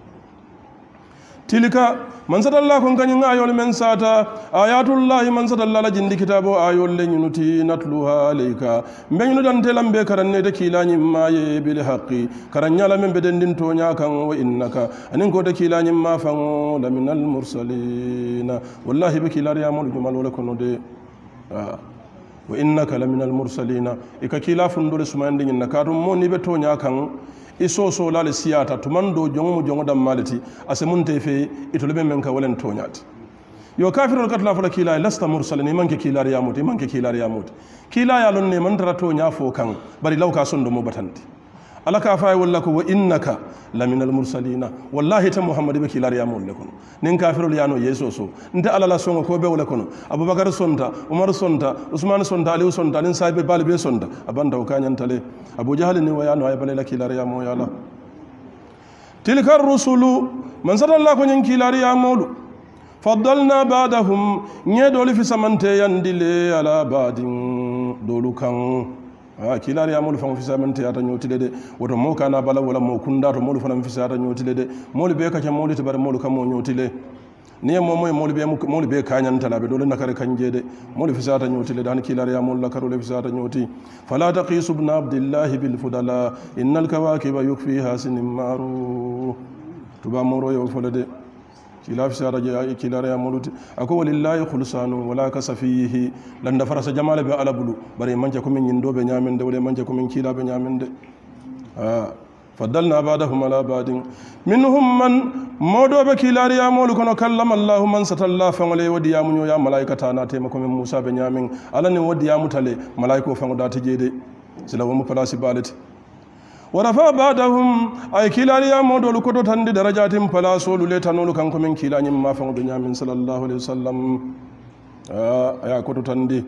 [SPEAKER 1] tilka man sadallahu kon kanyanga ayol men sata ayatullahi man sadallahu la jindi kitabo ayol le nyunuti natluha alayka mbenu dan telambe karanne de kilani maye bil haqqi karanyala men bedendin tonya kan wa innaka anin ko de kilani ma fan la minal mursalin wallahi be kilari amul jumal wala kono de wa innaka la minal mursalin ikakila fundule sumande nyin nakatum mo ni be tonya kan iso so lale siyata tumando jongo jongo dam malati asemunte fe itolbe men ka walen tonyati yo kafirul katla fala kila lasta mursalin manke kila riyamut manke kila riyamut kila ya lonne man tara to nya fo kan bari lawka sondo mo batanti alaka fa wallako wa innaka laminal mursalina wallahi ta muhammad be kila riyamul lakum nin kafirul yano yeso so nta alala songo ko be wala kono abubakar sonta umar sonta usman sonta ali sonta nin sahibe balbe sonta abanda o kanyantale abu jahal ni wayano ay balala kila riyamo yala tilka rusulu man sadalla ko nyin kila riyamulu faddalna ba'dahum nyedoli fi samante yandile ala badin dolukan kilari amul fam fi samante ata nyotile de woto mo kana bala wala mo kunda to molu fanam fi sata nyotile de molu be ka molu to bar molu kam mo nyotile ni mo moy molu be kanyan tala be dole nakare kanje de molu fi sata nyotile dan kilari amul la karole fi sata nyoti fala taqisu ibn abdullah bil fudala innal kawakiba yukfiha sinim maru tuba moro yo folade kilaf sara kilare amuluti ako walillahi khulsanu wala kasafihi landa farasa jamala be alabulu bare manje ko min nyindobe nyamende wala manje ko min kilabe nyamende faddalna ba'dahum ala ba'din minhum man modobe kilare amulu kono kallama allah man satalla fangole wadi yamunyo ya malaikata na tema ko min musa be nyamin alani wadi yamutale malaiko fango data jede sila wo mo palasi balati ورفع بعدهم أي كلاريا مودول كتو تندي درجات فلا سولو لتنولو كان كمن كلاني ما فنو دنيا من صلى الله عليه وسلم يا كتو تندي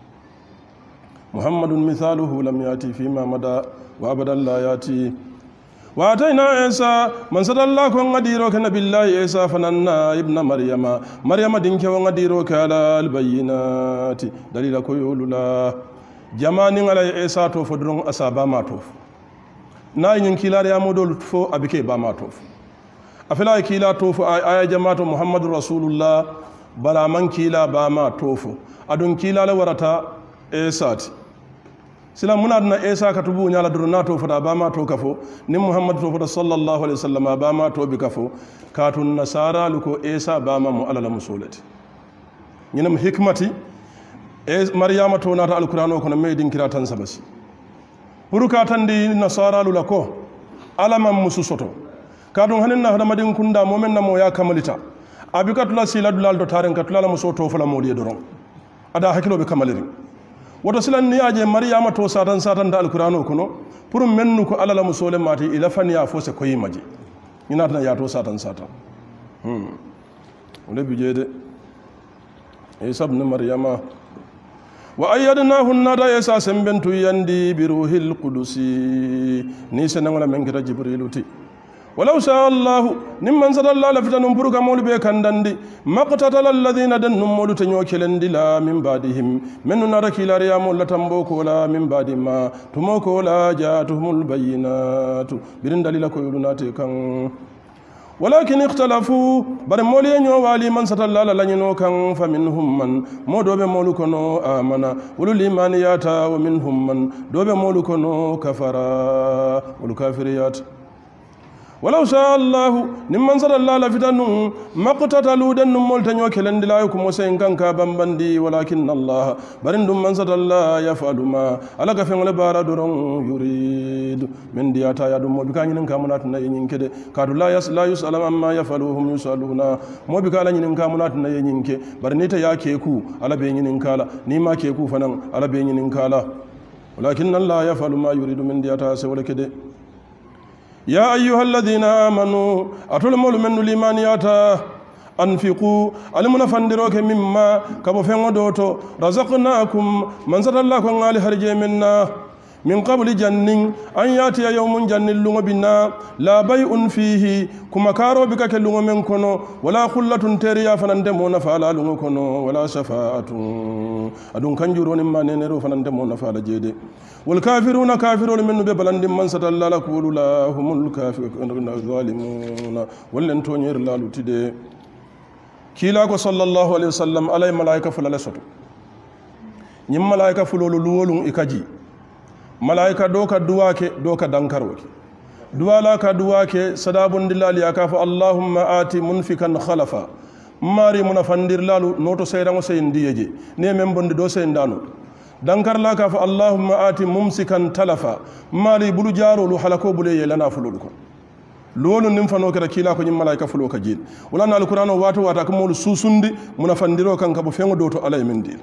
[SPEAKER 1] محمد مثاله لم يأتي فيما مدى وأبدا لا يأتي واتينا عيسى من صلى الله ونغديرو كنبي الله عيسى فننا ابن مريم دينك ونغديرو على البينات دليل كيول لا جماني على عيسى توفدرون أصابا ما توف na yin kilare ya modol fo abike ba ma tof afela kila tofu aya jama'atu muhammadur rasulullah bala man kila ba ma tofu adun kila la warata esat sila muna na esa ka tubu nyala durna tofu da ba ma to kafo ni muhammad tofu da sallallahu alaihi wasallam ba ma to bi kafo katun nasara luko esa ba ma mu alala musulati nyinam hikmati maryama to nata alqur'ano kono meydin kiratan sabasi buruka tandi nasara lulako alaman musu soto kadun hanin na hadamadin kunda momen na mo ya kamalita abikatula sila dulal do taren katula muso to fala modi doron ada hakilo be kamaliri wato silan ni aje maryama to satan da alqur'ano kuno pour mennu ko alala muso le mati ila faniya fose koyi maji ina tan ya to satan ole bijede e sabna maryama wa ayyadnahu nada yasa sembentu yandi bi ruhil qudusi ni senangala men kita jibriluti ولو شاء الله نمن صد الله لفتن برك مول بكندندي ما قتتل الذين دن مول تنيوكلند لا من بعدهم من نرك لا ريام لا تمبوك ولا من بعد ما تموك ولا جاءتهم البينات برن دليل كيلونات كان ولكن اختلفوا بر مولي نيو والي من صد الله لا نينو كان فمنهم من مودو به مول كنو امنا ولو الايمان ياتا ومنهم من دو به مول كنو كفرا والكافريات ولو شاء الله نمن صد الله لفتنوا ما قتتلوا دن مولتنيو كلند لا يكم وسين كان كبامبندي ولكن الله برند من صد الله يفعل ما على كفن لبارا درون يريد من دياتا يدم مبكان ين كامنات نين كده كاد لا يسأل عما يفعلهم يسألون مبكان ين كامنات نين كده برنيتا يا كيكو على بين كالا نيما كيكو فنان على بين كالا ولكن الله يفعل ما يريد من دياتا سوى كده يا أيها الذين آمنوا أتولموا من الإيمانياتا أنفقوا علمنا فندروك مما كبو فنو دوتو رزقناكم من زد الله كون علي هرجي منا من قبل جن أن يأتي يوم جن اللغة بنا لا بيء فيه كما كارو بك كلغة من كنو ولا خلة تريا فنندمون فعلا لغة كنو ولا شفاعة أدون كنجرون ما نينرو فنندمون فعلا جيدي والكافرون كافرون من ببلند من ستى الله لكول لا هم الكافرون الظالمون ولن تونير لا لتدي كيلاك صلى الله عليه وسلم على ملائكة فلا سطو نم ملائكة فلولو لولو إكاجي ملائكة دوكا دواكي دوكا دانكاروكي دوالاكا دواكي صدابون دلالي أكاف اللهم آتي منفكا خلفا ماري منفندر لالو نوتو سيرانو سينديجي نيمن بند دو سيندانو dankar la ka fa allahumma ati mumsikan talafa mali bulu jaro lu halako bule yelana fulul ko lolu nim fano kala kila ko nyim malaika fulo ka jil wala na alquran wato wata ko mol susundi munafandiro kan ka bo fengo doto alay min dil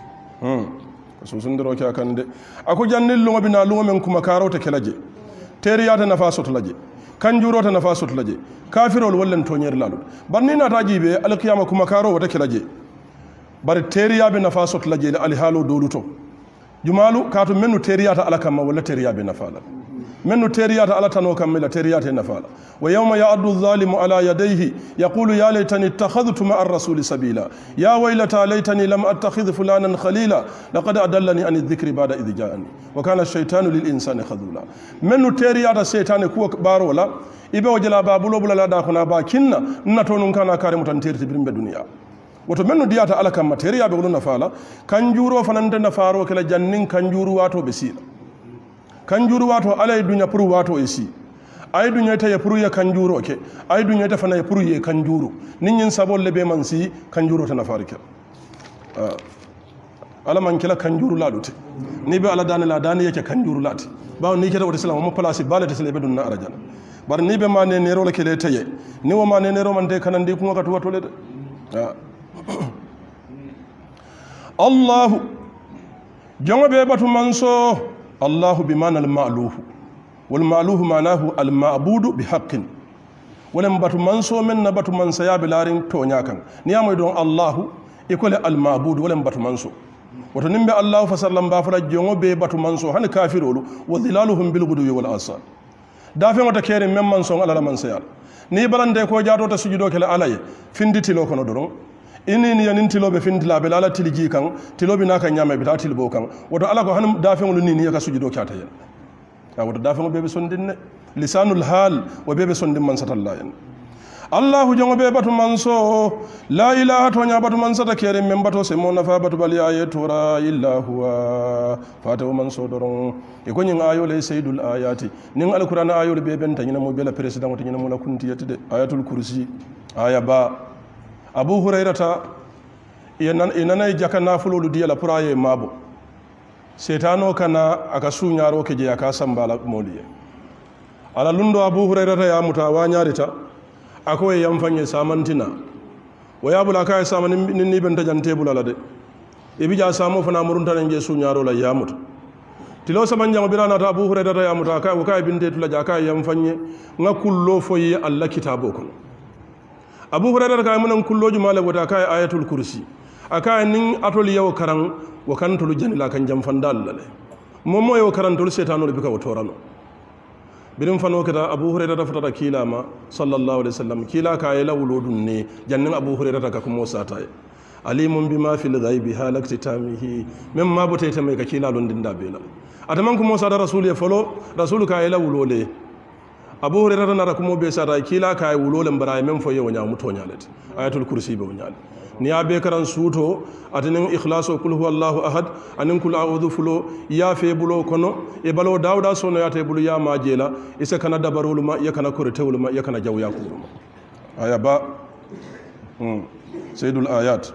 [SPEAKER 1] susundiro ka kan de ako jannil lu ngabina lu men kuma karota kelaje teriyata nafa soto laje kanjurota nafa soto laje kafirol wallan tonyer lalu barni na tajibe alqiyama kuma karo wata kelaje bar teriyabe nafa soto laje alhalo doluto jumalu kaatu mennu teriyata ala kamma wala teriyabe nafala mennu teriyata ala tano kamma teriyata nafala wa yawma ya'addu adh-dhalimu ala yadayhi yaqulu ya laytani ittakhadhtu ma'a ar-rasuli sabila ya waylata laytani lam attakhidh fulanan khalila laqad adallani an adh-dhikri ba'da idh ja'ani wa kana ash-shaytanu lil-insani khadhula mennu teriyata shaytane kuwa barola ibe wajala babulo bulala da kuna ba kinna natonun kana kare mutan terti birmbe duniya woto menno diyata ala kam materiya be wonno fala kanjuro fanande na faro kala jannin kanjuru wato be sila kanjuru wato alay dunya pour wato e si ay dunya ta ya pour ya kanjuro ke ay dunya ta fana ya pour ye kanjuru ninyin sabol le be man si kanjuro ta na farike ala man kila kanjuru ladute ni be ala la dani yake kanjuru lati bawo ni keta wote islam mo place balete sele be dunna arajana bar ni be mane nero le kele taye ni wo mane nero man te kanandi ko ngaka to wato le de الله جمع بيبات منصو الله بمعنى المألوه والمألوه معناه المعبود بحق ولم بات منصو من نبات منصيا بلارين تونياكا نيامو يدون الله يقول المعبود ولم بات منصو وتنبي الله فسلم بافر جمع بيبات منصو هن كافرولو وظلالهم بالغدو والآصال دافع متكيرين من منصو على منصيا ni balande ko jaato ta sujudo kala alaye finditi lo kono doron ini ni yanin tilobe findila be ala tiliji kan tilobe naka nyama be ta tilbo kan woto ala ko hanum dafengol ni ya ka sujudo kyata yen woto dafengol bebe sondinne lisanul hal wa bebe sondin man satallayen allah jongo be batu manso la ilaha to nya batu man sata kere men bato se mo nafa batu bali ayatura illa huwa fatu manso doron e ko nyin ayo le sayyidul ayati nin alquran ayo be ben tanyina mo bela president to nyina mo la kunti yetide ayatul kursi aya ba abu hurairata inanay jaka nafulolu diyala pour aye mabo setano kana aka suñaro ke je aka sambala moliye ala lundo abu hurairata ya muta wañarita ako e yamfanye samantina wayabula kay samani ni ben tajantebula la de e bija samo fana murunta nge suñaro la yamuta tilo saman jamo birana ta abu hurairata ya muta kay ko kay binte tula jaka yamfanye ngakullo foyi alla kitabo kono abu hurairah ka munan kulloju mala wata kai ayatul kursi aka nin atol yaw karan wa kan tulu janila kan jam fandal lale mommo yaw karan tulu setano bi ka wotorano birin fano kata Abu Hurairah fatata kila ma sallallahu alaihi wasallam kila ka yela wulodun ne jannin Abu Hurairah ka kuma sata alimun bima fil ghaibi halakti tamihi memma botete mai ka kila londin da bela ataman kuma sata rasul ya falo rasul ka yela wulole Abu Hurairah na kuma be sata kila ka yi wulolen bara men fo yewo nya mutonya let ayatul kursi be wonyal ni abe karan suto atanin ikhlaso kul huwallahu ahad anin kul a'udhu fulo ya fe bulo kono e balo dawda sono ya te bulu ya majela isa kana dabarul ma ya kana kurtewul ma ya kana jawya kuruma aya ba sayyidul ayat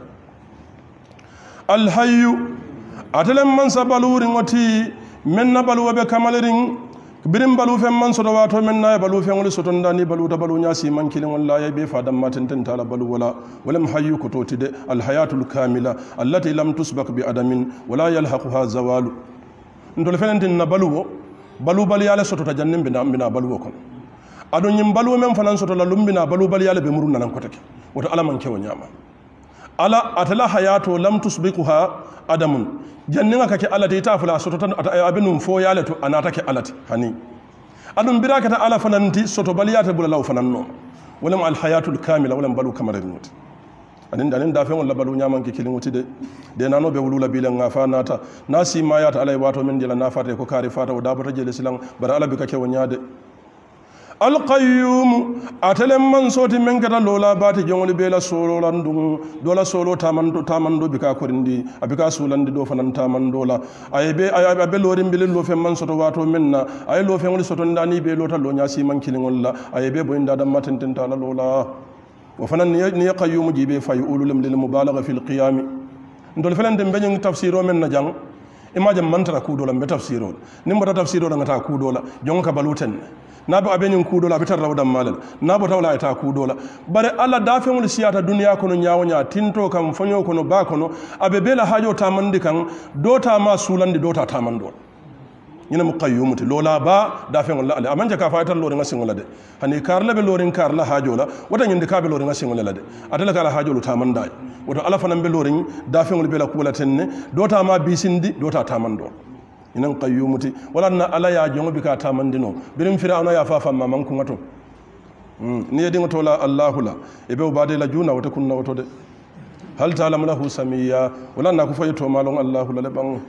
[SPEAKER 1] al hayyu atalan man sabalurin wati men nabalu be kamalerin birin balu fen man soto wato men na balu fen wala soto ndani balu ta balu nyasi man kilin wallahi be fadam matin tan tala balu wala walam hayyu ko totide al hayatul kamila allati lam tusbaq bi adamin wala yalhaquha zawalu ndol fenentin na balu bal yale soto ta jannim bina balu ko ado nyim balu men fanan soto la lumbina balu bal yale be murun nan ko take wato alaman kewo nyama ala atala hayatu lam tusbiquha adamun janninga kake alati ta fula soto tan abinum fo yale to anata ke alati hani adum biraka ta ala fananti soto baliyata bula law fananno walam al hayatul kamila walam balu kamarin mut anin da fe wala balu nyaman ke kilin wuti de nano be wulula bilan ngafa nata nasi ma yata alay wato men dila nafata ko kari fata o dabata jele silan bara ala bi kake wonyade al qayyum atelem man soti men kata lola bati jongoli bela solo landum dola solo tamando bika korindi abika sulandi do fanan tamandola aybe lorin bilin lo fe man soto wato menna ay lo fe ngol soto ndani be lota lo nyasi man kilingol la aybe bo inda dam matin tala lola wa fanan ni qayyum jibe fay ulul lil mubalagha fil qiyam ndol felande beñu tafsiro men na jang imajam mantara kudola be tafsiro nimbo tafsiro ngata kudola jonka baluten nabe abenin kudola bitar rawdan malal nabo tawla ita kudola bare alla dafengol siyata duniya kono nyawonya tinto kam fanyo kono ba kono abe bela hajo tamandi kan dota ma sulandi dota tamando ñina mu qayyumuti lola ba dafengol la ale amanja ka fayatal lori ngasingol de hani karla be lorin karla hajo la wata ñinde ka be lori ngasingol la de adala kala hajo lu tamanda woto ala fanan be lorin dafengol bela kula tenne dota ma bisindi dota tamando inan qayyumuti walanna ala ya jongo bika tamandino birim fir'auna ya fafa mamman kun ato ni yedin to la Allahu la ebe ubade la juna wata kunna wato de hal ta'lamu lahu samiyya walanna ku fayto malon Allahu la ban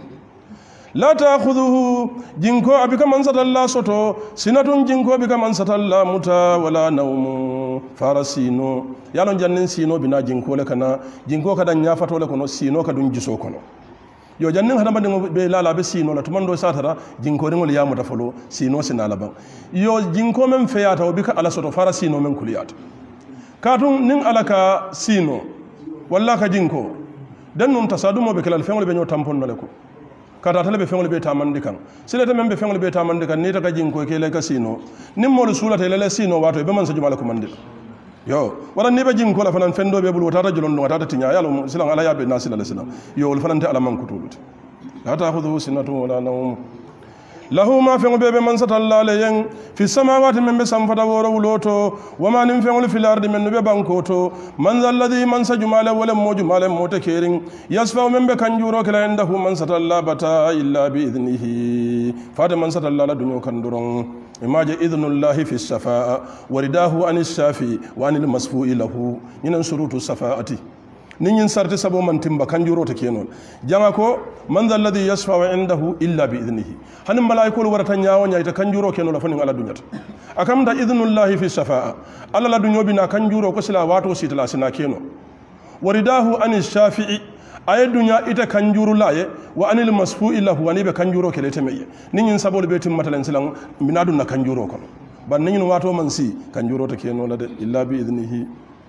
[SPEAKER 1] la ta'khudhuhu jinko abika man satalla soto sinatun jinko bika man satalla muta wala nawmu farasino yalon jannin sino bina jinko le kana jinko kadan nya fato le kono sino kadun jiso kono yo jannin hada badin be lala be sino la tumando satara jinko ringol yamu ta folo sino sinala ban yo jinko men feyata o bika ala soto fara sino men kuliyata katun nin alaka sino walla ka jinko den nun tasadumo be kelal fengol be nyo tampon no le ko kata tale be fengol be tamandi kan silata men be fengol be tamandi kan ni ta ka jinko ke le ka sino nim mol sulata le sino wato be man sa jumala ko mandi yo wala ni be jinko la fanan fendo be bul wata julon no wata tinya yalo silan ala yabe nasila la silan yo wal fanan ta ala man kutulut la ta'khudhu sinatun wala nawm lahu ma fi be man satalla le yen fi samawati men be samfata woro wuloto wama nim fe fil ardi men be bankoto man zal ladhi man sajumala wala mojumala mota kering yasfa men be kanjuro kala indahu man satalla bata illa bi idnihi fata man satalla la dunyo kanduron imaje idnullahi fi safaa waridahu anis shafi wa anil masfu'i lahu yinan surutu safaati nin sarti sabo man timba kanjuro to kenon janga ko man zal ladhi yasfa'u indahu illa bi idnihi hanin malaikul warata nyaawo nyaita kanjuro kenon la fanin ala dunyata akam da idnullahi fi safaa ala la dunyo bina kanjuro ko sila wato sitala sina kenon waridahu anis shafi'i ay dunya ita kanjuru laye wa anil masfu'i lahu wani be kanjuro kele temeye nin sabol be tim matalan silan minadun na kanjuro kono ban nin wato man si kanjuro to kenon la de illa bi idnihi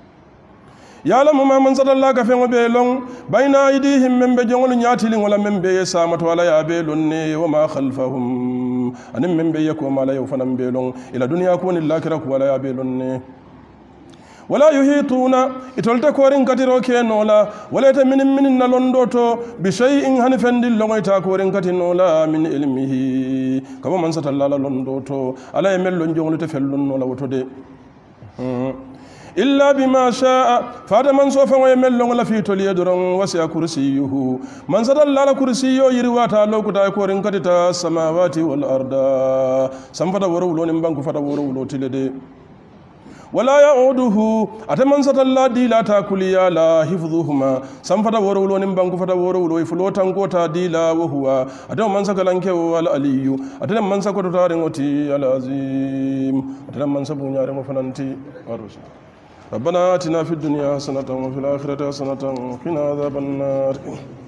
[SPEAKER 1] ya'lamu ma man sadalla ka fengo be long bayna aydihim men be jongol nyaatili wala men be samato wala ya be lonne wa ma khalfahum anim men be yako mala yo fanam be long ila dunya ko ni lakira ko wala ya be lonne wala yuhituna itolta korin katiro kenola wala ta min na londoto bi shay'in hanfandil longoita korin katinola min ilmihi kama man satalla londoto ala emel lon jongol te fellon no la wotode إلا بما شاء فهذا من سوف يمل لون في تولي درون وسع كرسيه من سد الله كرسيه يرواتا لو كتا يكورن كتتا السماوات والأرض سنفتا ورولون بانك فتا ورولو تلدي ولا يعوده أتمن سد الله دي لا تاكليا لا حفظهما سنفتا ورولون بانك فتا ورولو يفلو تنكوتا دي لا وهو أتمن من سكالنك والعلي أتمن من سكوتا رنوتي العظيم أتمن من سبونيا رمفنانتي أرسل ربنا آتنا في الدنيا حسنة وفي الآخرة حسنة وقنا عذاب النار